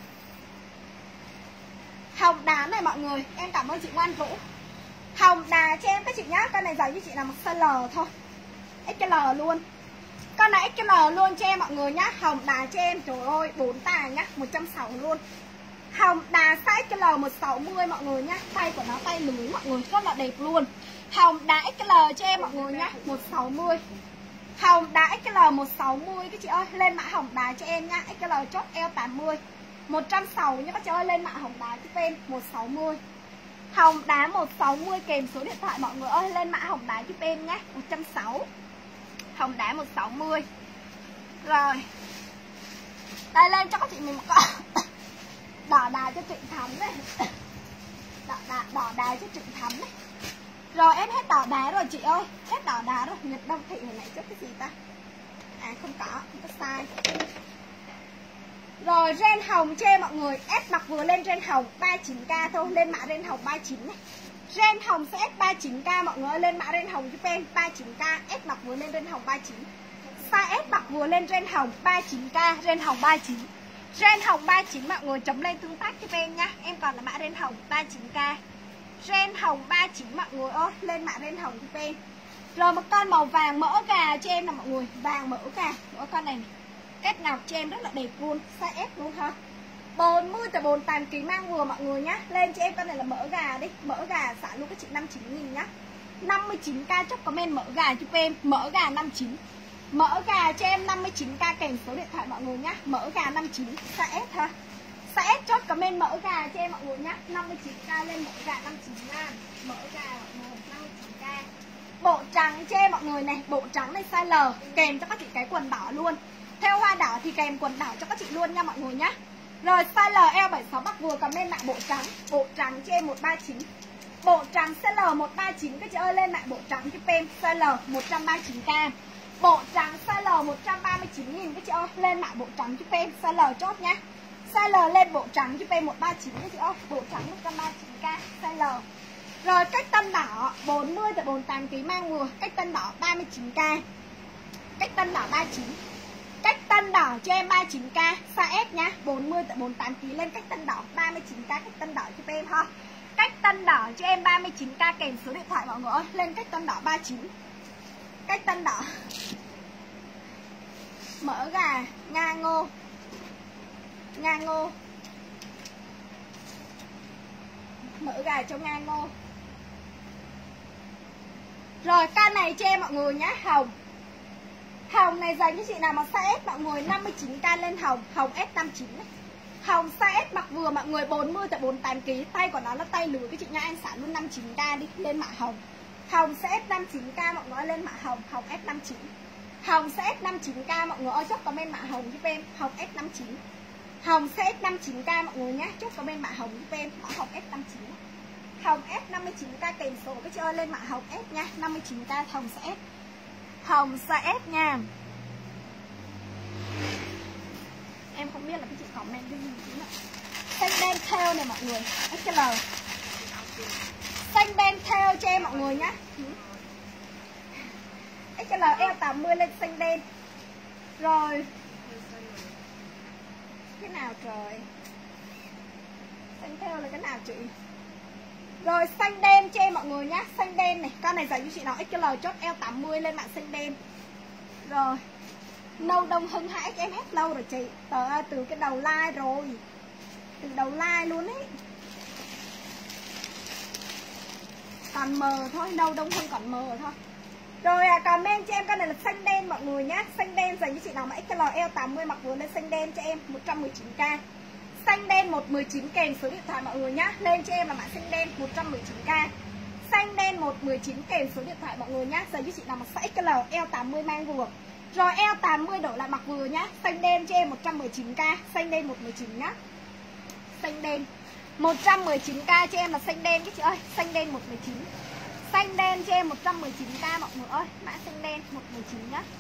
Hồng đá này mọi người, em cảm ơn chị Ngoan Vũ. Hồng đá cho em các chị nhá, con này giấy với chị là một size L thôi, ích lờ luôn. Con này ích lờ luôn cho em mọi người nhá. Hồng đá cho em, trời ơi, bốn tà nhá, một trăm sáu mươi luôn. Hồng đá size ích lờ một trăm sáu mươi mọi người nhá. Tay của nó tay lưới mọi người, rất là đẹp luôn. Hồng đá ích lờ cho em mọi người nhá, một trăm sáu mươi. Hồng đá ích lờ một trăm sáu mươi các chị ơi, lên mã hồng đá cho em nhá. ích lờ chốt eo tám mươi, một trăm sáu mươi nhá các chị ơi, lên mã hồng đá cho em một trăm sáu mươi. Hồng đá một trăm sáu mươi kèm số điện thoại mọi người ơi, lên mã hồng đá cho em nhá, một trăm sáu mươi. Hồng đá một trăm sáu mươi. Rồi. Đây lên cho các chị mình một con đỏ đá cho Trịnh Thắm này. Đỏ đá, đỏ đá cho Trịnh Thắm này. Rồi em hết đỏ đá rồi chị ơi, hết đỏ đá rồi. Nhật Đông Thị hồi nãy chốt cái gì ta? À không có, không có sai. Rồi ren hồng cho em mọi người, ép mặc vừa lên ren hồng ba mươi chín k thôi, lên mã ren hồng ba mươi chín này. Ren hồng sẽ ép ba mươi chín k mọi người ơi, lên mã ren hồng giúp em ba mươi chín k, ép mặc vừa lên ren hồng ba mươi chín. Size ép mặc vừa lên ren hồng ba mươi chín k, ren hồng ba mươi chín. Ren hồng ba mươi chín mọi người chấm lên tương tác giúp em nhá. Em còn là mã ren hồng ba mươi chín k. Ren hồng ba mươi chín mọi người ơi, lên mã ren hồng giúp em. Rồi một con màu vàng mỡ gà cho em là mọi người, vàng mỡ gà. Mỗi con này này. Kết ngọc cho em rất là đẹp luôn, size ép luôn ha. bốn mươi tới bốn mươi tám ký mang vừa mọi người nhá. Lên cho em con này là mỡ gà đi, mỡ gà xả luôn các chị năm mươi chín nghìn nhá. năm mươi chín k chốt comment mỡ gà giúp em, mỡ gà năm mươi chín. Mỡ gà cho em năm mươi chín k kèm số điện thoại mọi người nhá, mỡ gà năm mươi chín, size S ha. Size S chốt comment mỡ gà cho em mọi người nhá, năm mươi chín k lên mỡ gà năm mươi chín nha. Mỡ gà mọi người năm mươi chín k. Bộ trắng cho em mọi người này, bộ trắng này size L kèm cho các chị cái quần đỏ luôn. Theo hoa đỏ thì kèm quần đỏ cho các chị luôn nha mọi người nhá. Rồi size L eo bảy sáu bắc vừa comment mạng bộ trắng. Bộ trắng cho em một ba chín. Bộ trắng size L một ba chín các chị ơi, lên mạng bộ trắng giúp em. Size L một trăm ba mươi chín k. Bộ trắng size L một trăm ba mươi chín nghìn các chị ơi, lên mạng bộ trắng giúp em. Size L chốt nhá. Size L lên bộ trắng giúp em một ba chín các chị ơi, bộ trắng một trăm ba mươi chín k size L. Rồi cách tân đỏ bốn mươi tới bốn mươi tám ki lô gam mang vừa, cách tân đỏ ba mươi chín k. Cách tân đỏ ba mươi chín. Cách tân đỏ cho em ba mươi chín k size S nhá, bốn mươi tới bốn mươi tám ki lô gam lên cách tân đỏ ba mươi chín k cách tân đỏ giúp em ha. Cách tân đỏ cho em ba mươi chín k kèm số điện thoại mọi người ơi, lên cách tân đỏ ba mươi chín. Cách tân đỏ. Mỡ gà, nga ngô. Nga ngô. Mỡ gà cho nga ngô. Rồi ca này cho em mọi người nhá, hồng. Hồng này dành cho chị nào mà size S mọi người, năm mươi chín k lên hồng, hồng S năm mươi chín đấy. Hồng size S mặc vừa mọi người bốn mươi tới bốn mươi tám ki lô gam, tay của nó là tay lưới cái chị nha, anh xả luôn năm mươi chín k đi, lên mã hồng. Hồng size S năm mươi chín k mọi người ơi, lên mã hồng, hồng S năm mươi chín. Hồng size S năm mươi chín k mọi người ơi, chốt comment mã hồng giúp em, hồng S năm mươi chín. Hồng size S năm mươi chín k mọi người nhé, chốt comment mã hồng giúp em, mã hồng S năm mươi chín. Hồng S năm mươi chín k kèm số cái chị ơi, lên mã hồng S nha, năm mươi chín k hồng size S. Hồng size S nha. Em không biết là cái chị comment cái gì chứ. Xanh đen theo này mọi người, ích lờ. Xanh đen theo cho em mọi người nhá. ích lờ eo tám mươi lên xanh đen. Rồi. Cái nào trời? Xanh theo là cái nào chị? Rồi xanh đen cho em mọi người nhá, xanh đen này, con này dành cho chị nào ích lờ chốt eo tám mươi lên mạng xanh đen. Rồi. Nâu Đông Hưng hai ích em hết lâu rồi chị. Từ, từ cái đầu like rồi. Từ đầu like luôn ấy. Còn mờ thôi, Nâu Đông Hưng còn mờ thôi. Rồi à, comment cho em con này là xanh đen mọi người nhá. Xanh đen dành cho chị nào mà ích lờ eo tám mươi mặc vừa lên xanh đen cho em một trăm mười chín k. Xanh đen một mười chín kèm số điện thoại mọi người nhá. Lên cho em là mã xanh đen một trăm mười chín k. Xanh đen một mười chín kèm số điện thoại mọi người nhá. Dành cho chị nào mà size ích lờ eo tám mươi mang vừa. Rồi eo tám mươi đổ lại mặc vừa nhá. Xanh đen cho em một trăm mười chín k. Xanh đen một trăm mười chín nhá. Xanh đen một trăm mười chín k cho em là xanh đen cái chị ơi. Xanh đen một trăm mười chín. Xanh đen cho em một trăm mười chín k mọi người ơi. Mã xanh đen một trăm mười chín nhá.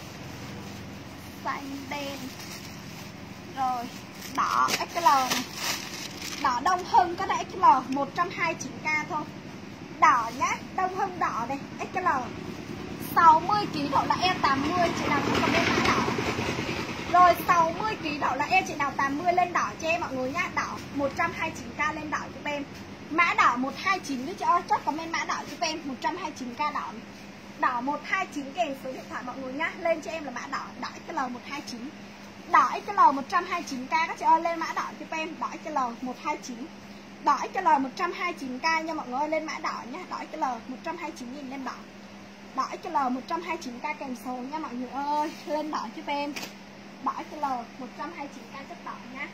Xanh đen. Rồi đỏ ích lờ này. Đỏ Đông Hưng có đây ích lờ một trăm hai mươi chín k thôi. Đỏ nhá, Đông Hưng đỏ này ích lờ sáu mươi ki lô gam độ là eo tám mươi, chị nào cũng có bên mã đỏ. Rồi sáu mươi ki lô gam độ là eo chị nào tám mươi lên đỏ cho em mọi người nhá. Đỏ một trăm hai mươi chín k lên đỏ giúp em. Mã đỏ một hai chín nữa chị ơi, chốt comment mã đỏ giúp em một trăm hai mươi chín k đỏ. Đỏ một hai chín kèm số điện thoại mọi người nhá. Lên cho em là mã đỏ, đỏ ích lờ một hai chín. Đỏ ích lờ một trăm hai mươi chín k các chị ơi, lên mã đỏ giúp em, đỏ ích lờ một hai chín. Đỏ ích lờ một trăm hai mươi chín k nha mọi người ơi, lên mã đỏ nhá, đỏ ích lờ một trăm hai mươi chín nghìn lên đỏ. Đỏ ích lờ một trăm hai mươi chín k kèm số nha mọi người ơi, lên đỏ giúp em. Đỏ ích lờ một trăm hai mươi chín k chất đỏ nhá.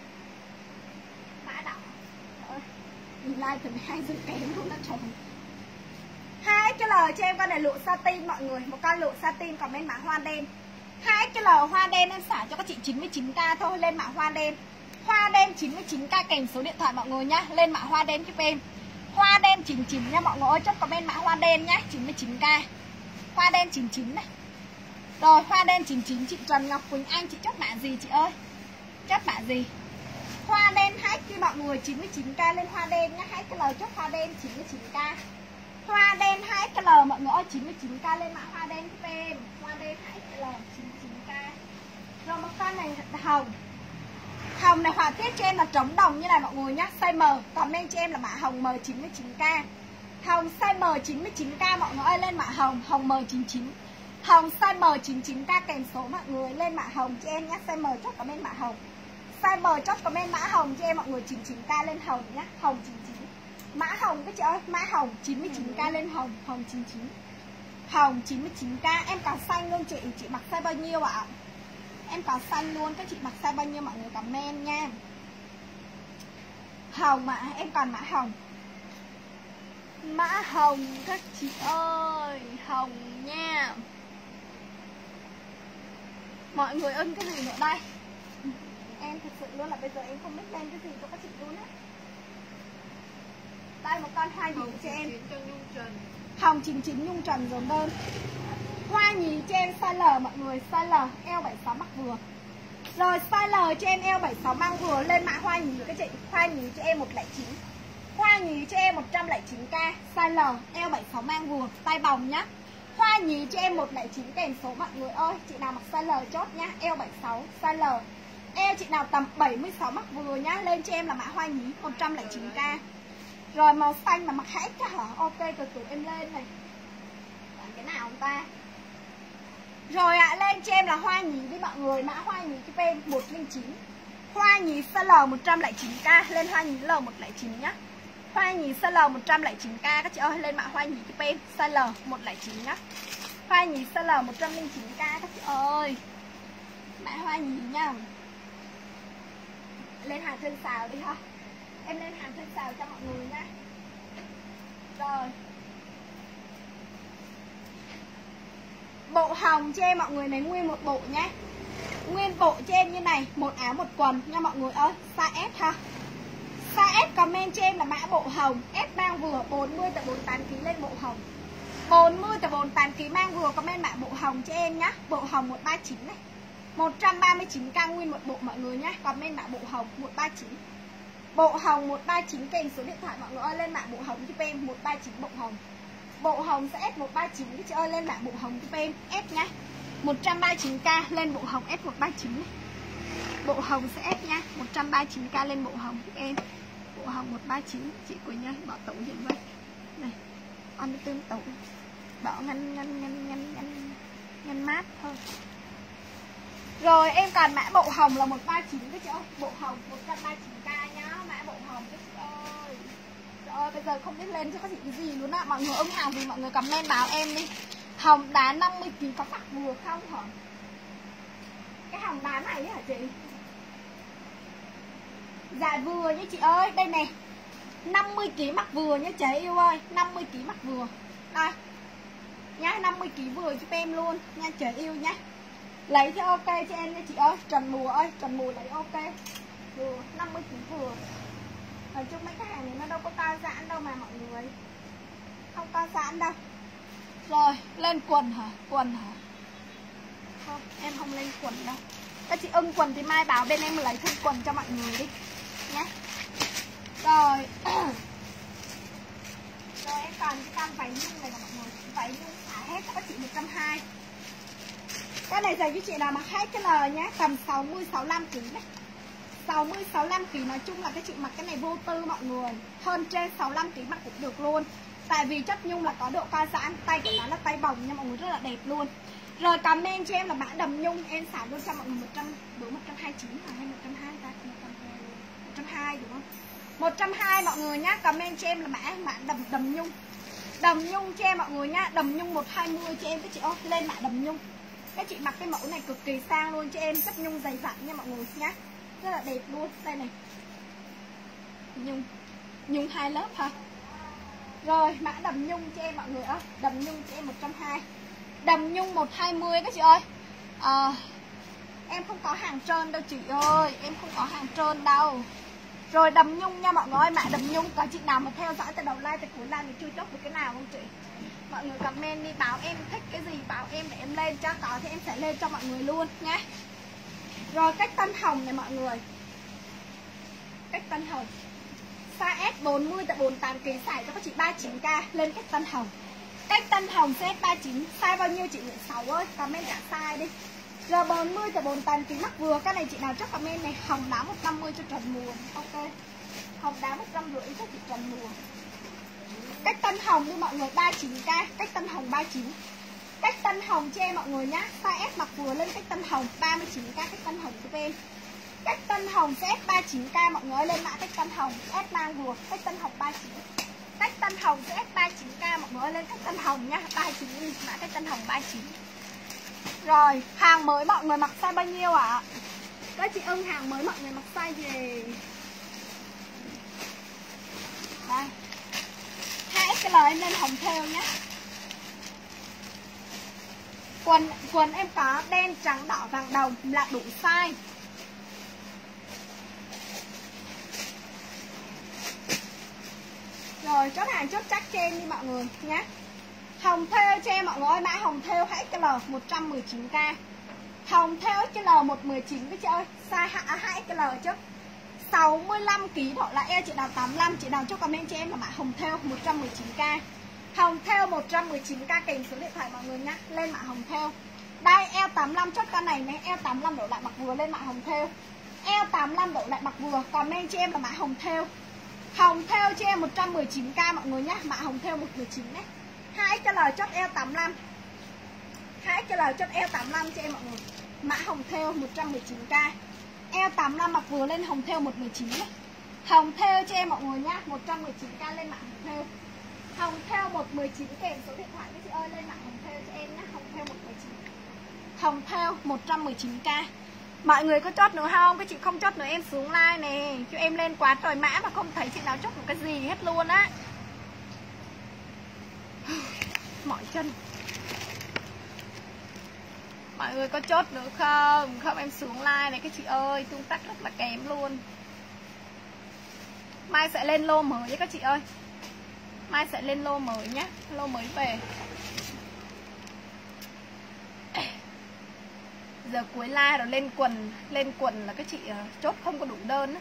Mã đỏ. Trời ơi, nhìn like từ hai giờ kém luôn đó trời. hai ích lờ cho em con này lụa satin mọi người, một con lụa satin còn bên mã hoa đen. hai ích lờ hoa đen em xả cho các chị chín mươi chín k thôi, lên mã hoa đen. Hoa đen chín mươi chín k kèm số điện thoại mọi người nhá, lên mã hoa đen giúp em. Hoa đen chín mươi chín nha mọi người ơi, chốt comment mã hoa đen nhá, chín mươi chín k. Hoa đen chín mươi chín này. Rồi hoa đen chín mươi chín chị Trần Ngọc Quỳnh Anh, chị chốt mã gì chị ơi? Chốt mã gì? Hoa đen hai ích mọi người chín mươi chín k lên hoa đen nhá, hai ích lờ chốt hoa đen chín mươi chín k. Hoa đen hai ích lờ mọi người ơi, chín mươi chín k lên mã hoa đen giúp em. Hoa đen hai ích lờ chín mươi chín k. Rồi một con này hồng. Hồng này họa tiết cho em là trống đồng như này mọi người nhá, size M, comment cho em là mã hồng M chín mươi chín k. Hồng size M chín mươi chín k mọi người ơi, lên mã hồng, hồng M chín mươi chín. Hồng size M chín mươi chín k kèm số mọi người, lên mã hồng cho em nhá, size M chốt comment mã hồng. Size M chốt comment mã hồng cho em mọi người, chín mươi chín k lên hồng nhá, hồng chín mươi chín. Mã hồng cái chị ơi, mã hồng chín mươi chín k lên hồng, hồng chín mươi chín. Hồng chín mươi chín k, em còn xanh luôn chị, chị mặc size bao nhiêu ạ? À? Em có xanh luôn, các chị mặc size bao nhiêu mọi người comment nha. Hồng ạ, à, em còn mã hồng. Mã hồng các chị ơi, hồng nha. Mọi người ưng cái gì nữa đây? Em thật sự luôn là bây giờ em không biết lên cái gì cho các chị luôn á. Đây một con hoa nhí cho em. Hồng chín chín nhung trần dồn đơn. Hoa nhí cho em size L mọi người, size L, eo bảy sáu mặc vừa. Rồi size L cho em eo bảy sáu mang vừa, lên mã hoa nhí các chị. Hoa nhí cho em một không chín. Hoa nhí cho em một trăm lẻ chín k, size L, eo bảy sáu mang vừa, tay bồng nhá. Hoa nhí cho em một không chín kèm số mọi người ơi. Chị nào mặc size L chốt nhá, eo bảy sáu, size L. Eo chị nào tầm bảy mươi sáu mặc vừa nhá, lên cho em là mã hoa nhí một trăm lẻ chín k. Rồi màu xanh mà mặc hết cả hả? Ok, từ từ em lên này. Làm cái nào không ta? Rồi ạ, à, lên cho em là hoa nhí đi mọi người, mã hoa nhí cho em một không chín. Hoa nhí size L một trăm lẻ chín k, lên hoa nhí L một không chín nhá. Hoa nhí size L một trăm lẻ chín k các chị ơi, lên mã hoa nhí cho em size L một không chín nhá. Hoa nhí size L một trăm lẻ chín k các chị ơi. Mã hoa nhí nha. Lên hàng thân xào đi ha. Em lên hàng thân xào cho mọi người nha. Rồi. Bộ hồng cho em mọi người này, nguyên một bộ nhé. Nguyên bộ cho em như này, một áo một quần nha mọi người ơi, size S ha. Size S comment cho em là mã bộ hồng, S mang vừa bốn mươi tới bốn mươi tám ki lô gam lên bộ hồng. bốn mươi tới bốn mươi tám ki lô gam mang vừa comment mã bộ hồng cho em nhá. Bộ hồng một ba chín này. một trăm ba mươi chín k nguyên một bộ mọi người nhá, comment mã bộ hồng một ba chín. Bộ hồng một ba chín kèm số điện thoại mọi người ơi, lên mã bộ hồng giúp em một ba chín bộ hồng. Bộ hồng sẽ S một ba chín các chị ơi, lên mã bộ hồng giúp em S nhá. một trăm ba mươi chín k lên bộ hồng S một ba chín này. Bộ hồng sẽ S nha, một trăm ba mươi chín k lên bộ hồng giúp em. Bộ hồng một ba chín chị Quỳnh ơi, bỏ tủ dùm vậy. Này. On tương tủ. Bỏ ngăn ngăn ngăn ngăn ngăn ngăn mát thôi. Rồi em còn mã bộ hồng là một ba chín các chị ơi, bộ hồng một trăm ba mươi chín k nhá, mã bộ hồng các chị ơi. Trời ơi, bây giờ không biết lên cho các chị cái gì luôn á. Mọi người ưng hàng gì mọi người comment báo em đi. Hồng đá năm mươi ki lô gam có mặc vừa không hả? Cái hồng đá này hả chị? Dạ vừa nhá chị ơi, đây nè. năm mươi ki lô gam mặc vừa nhá chị yêu ơi, năm mươi ki lô gam mặc vừa. Đây. Nhá, năm mươi ki lô gam vừa giúp em luôn nha chị yêu nhá. Lấy cho ok cho em nha chị ơi, Trần Mùa ơi, Trần Mùa lấy ok. Vừa, năm mươi ki lô gam vừa. Nói chung mấy cái hàng này nó đâu có cao giãn đâu mà mọi người. Không cao giãn đâu. Rồi, lên quần hả? Quần hả? Không, em không lên quần đâu. Các chị ưng quần thì mai báo bên em lấy thêm quần cho mọi người đi nhé. Rồi. Rồi em còn cái con váy nhung này là mọi người. Váy nhung xả hết các chị một trăm hai mươi. Cái này dành cho chị nào mặc hết cái L nhé, tầm sáu mươi sáu mươi lăm ki lô gam đấy. sáu mươi sáu mươi lăm ki lô gam nói chung là cái chị mặc cái này vô tư mọi người. Hơn trên sáu mươi lăm ki lô gam mặc cũng được luôn. Tại vì chất nhung là có độ co giãn, tay của nó là tay bồng nha mọi người, rất là đẹp luôn. Rồi comment cho em là mã đầm nhung, em xả luôn cho mọi người một trăm đúng một trăm hai mươi chín hay một trăm hai mươi ta, một trăm hai mươi đúng không? một trăm hai mươi mọi người nhá, comment cho em là mã mã đầm đầm nhung. Đầm nhung cho em mọi người nhá, đầm nhung một hai mươi cho em các chị ơi, lên mã đầm nhung. Các chị mặc cái mẫu này cực kỳ sang luôn cho em, chất nhung dày dặn nha mọi người nhá. Rất là đẹp luôn, đây này. Nhung. Nhung hai lớp hả? Rồi, mã đầm nhung cho em mọi người ơi, đầm nhung cho em một trăm hai mươi. Đầm nhung một hai mươi các chị ơi. À, em không có hàng trơn đâu chị ơi, em không có hàng trơn đâu. Rồi đầm nhung nha mọi người ơi, mã đầm nhung. Có chị nào mà theo dõi từ đầu live từ cuối live thì chưa chốt được cái nào không chị? Mọi người comment đi, báo em thích cái gì, báo em để em lên cho, có thì em sẽ lên cho mọi người luôn nhé. Rồi cách tân hồng này mọi người. Cách tân hồng size S bốn mươi tại bốn mươi tám ki lô gam, xài cho các chị ba mươi chín k, lên cách tân hồng. Cách tân hồng size ba mươi chín, size bao nhiêu chị Nguyễn Sáu ơi, comment cả size đi. Rồi bốn mươi tại bốn mươi tám ki lô gam mắc vừa, cái này chị nào chắc comment này, hồng đá một trăm năm mươi cho Trần Mùa. Ok. Hồng đá một trăm năm mươi cho chị Trần Mùa. Cách tân hồng đi mọi người, ba mươi chín k, cách tân hồng ba mươi chín. Cách tân hồng cho em mọi người nhá, size S mặc vừa, lên cách tân hồng ba mươi chín k, cách tân hồng giúp em. Cách tân hồng sẽ S ba mươi chín k mọi người ơi, lên mã cách tân hồng S mang vừa, cách tân hồng ba mươi chín. Cách tân hồng sẽ S ba mươi chín k mọi người ơi, lên cách tân hồng nhá, ba mươi chín mã cách tân hồng ba mươi chín. Rồi, hàng mới mọi người mặc size bao nhiêu ạ? À? Các chị ưng hàng mới mọi người mặc size gì? Đây. hai ích el em lên hồng theo nhé. Quần quần em có đen, trắng, đỏ, vàng đồng là đủ size. Rồi chốt hàng chốt chắc trên đi mọi người nhé. Hồng thêu cho em mọi người ơi, mã hồng thêu hai ích lờ một trăm mười chín k. Hồng thêu ích lờ một trăm mười chín với chị ơi, size hai ích lờ chứ. sáu mươi lăm ki lô gam độ là eo chị nào tám mươi lăm, chị nào cho comment cho em là mã hồng thêu một trăm mười chín k. Hồng thêu một trăm mười chín k kèm số điện thoại mọi người nhá, lên mã hồng thêu. Đây eo tám mươi lăm chốt con này nhé, eo tám mươi lăm độ lại mặc vừa lên mã hồng thêu. Eo tám mươi lăm độ lại mặc vừa, comment cho em là mã hồng thêu. Hồng thêu cho em một trăm mười chín k mọi người nhá, mã hồng thêu một trăm mười chín đấy. hai ích lờ chốt eo tám mươi lăm. hai ích lờ chốt eo tám mươi lăm cho em mọi người. Mã hồng thêu một trăm mười chín k. Eo tám mươi lăm mặc vừa lên hồng thêu một trăm mười chín đấy. Hồng thêu cho em mọi người nhá, một trăm mười chín k lên mã hồng thêu. Hồng thêu một trăm mười chín kèm số điện thoại với chị ơi, lên mã hồng thêu cho em nhá, hồng thêu một trăm mười chín. Hồng thêu một trăm mười chín k. Mọi người có chốt nữa không? Cái chị không chốt nữa em xuống like nè, cho em lên quá trời mã mà không thấy chị nào chốt một cái gì hết luôn á. Mỏi chân. Mọi người có chốt nữa không? Không em xuống like này các chị ơi, tương tác rất là kém luôn. Mai sẽ lên lô mới với các chị ơi. Mai sẽ lên lô mới nhé, lô mới về. Giờ cuối like rồi lên quần, lên quần là các chị chốt không có đủ đơn á.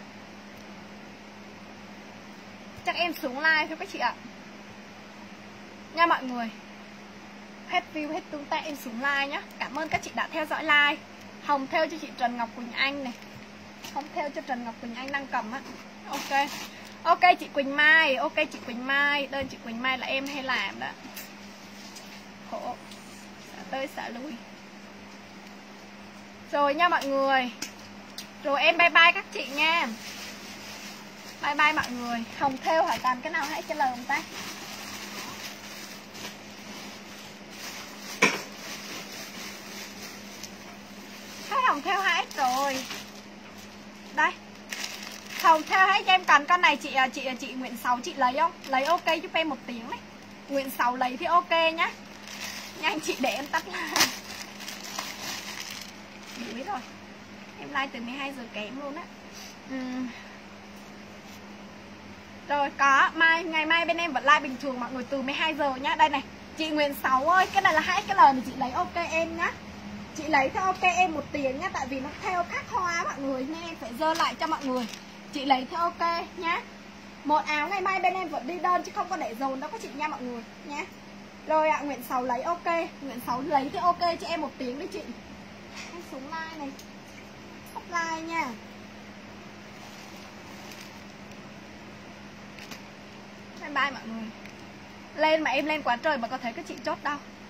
Chắc em xuống like thôi các chị ạ. Nha mọi người. Hết view, hết tương tác em xuống like nhá. Cảm ơn các chị đã theo dõi like. Hồng theo cho chị Trần Ngọc Quỳnh Anh này. Hồng theo cho Trần Ngọc Quỳnh Anh đang cầm á. Ok. Ok chị Quỳnh Mai, ok chị Quỳnh Mai. Đơn chị Quỳnh Mai là em hay làm đó. Khổ. Xả tới xả lui. Rồi nha mọi người. Rồi em bye bye các chị nha. Bye bye mọi người. Hồng theo hỏi toàn cái nào hãy trả lời không ta. Hết hồng theo hai ích rồi. Đây. Hồng theo hết cho em cần con này chị chị chị Nguyễn Sáu chị lấy không? Lấy ok giúp em một tiếng đấy. Nguyễn Sáu lấy thì ok nhá. Nhanh chị để em tắt lại. Đuối rồi. Em like từ mười hai giờ kém luôn á. Ừ. Rồi có mai ngày mai bên em vẫn like bình thường mọi người từ mười hai giờ nhá. Đây này. Chị Nguyễn Sáu ơi, cái này là hai cái lời này chị lấy ok em nhá. Chị lấy theo ok em một tiếng nhá, tại vì nó theo các hoa mọi người nên em phải dơ lại cho mọi người. Chị lấy theo ok nhá. Một áo ngày mai bên em vẫn đi đơn chứ không có để dồn đâu các chị nha mọi người nhá. Rồi ạ, à, Nguyễn Sáu lấy ok. Nguyễn Sáu lấy thì ok cho em một tiếng đấy chị. Em xuống like này. Up like nha. Bye bye mọi người. Lên mà em lên quá trời mà có thấy các chị chốt đâu.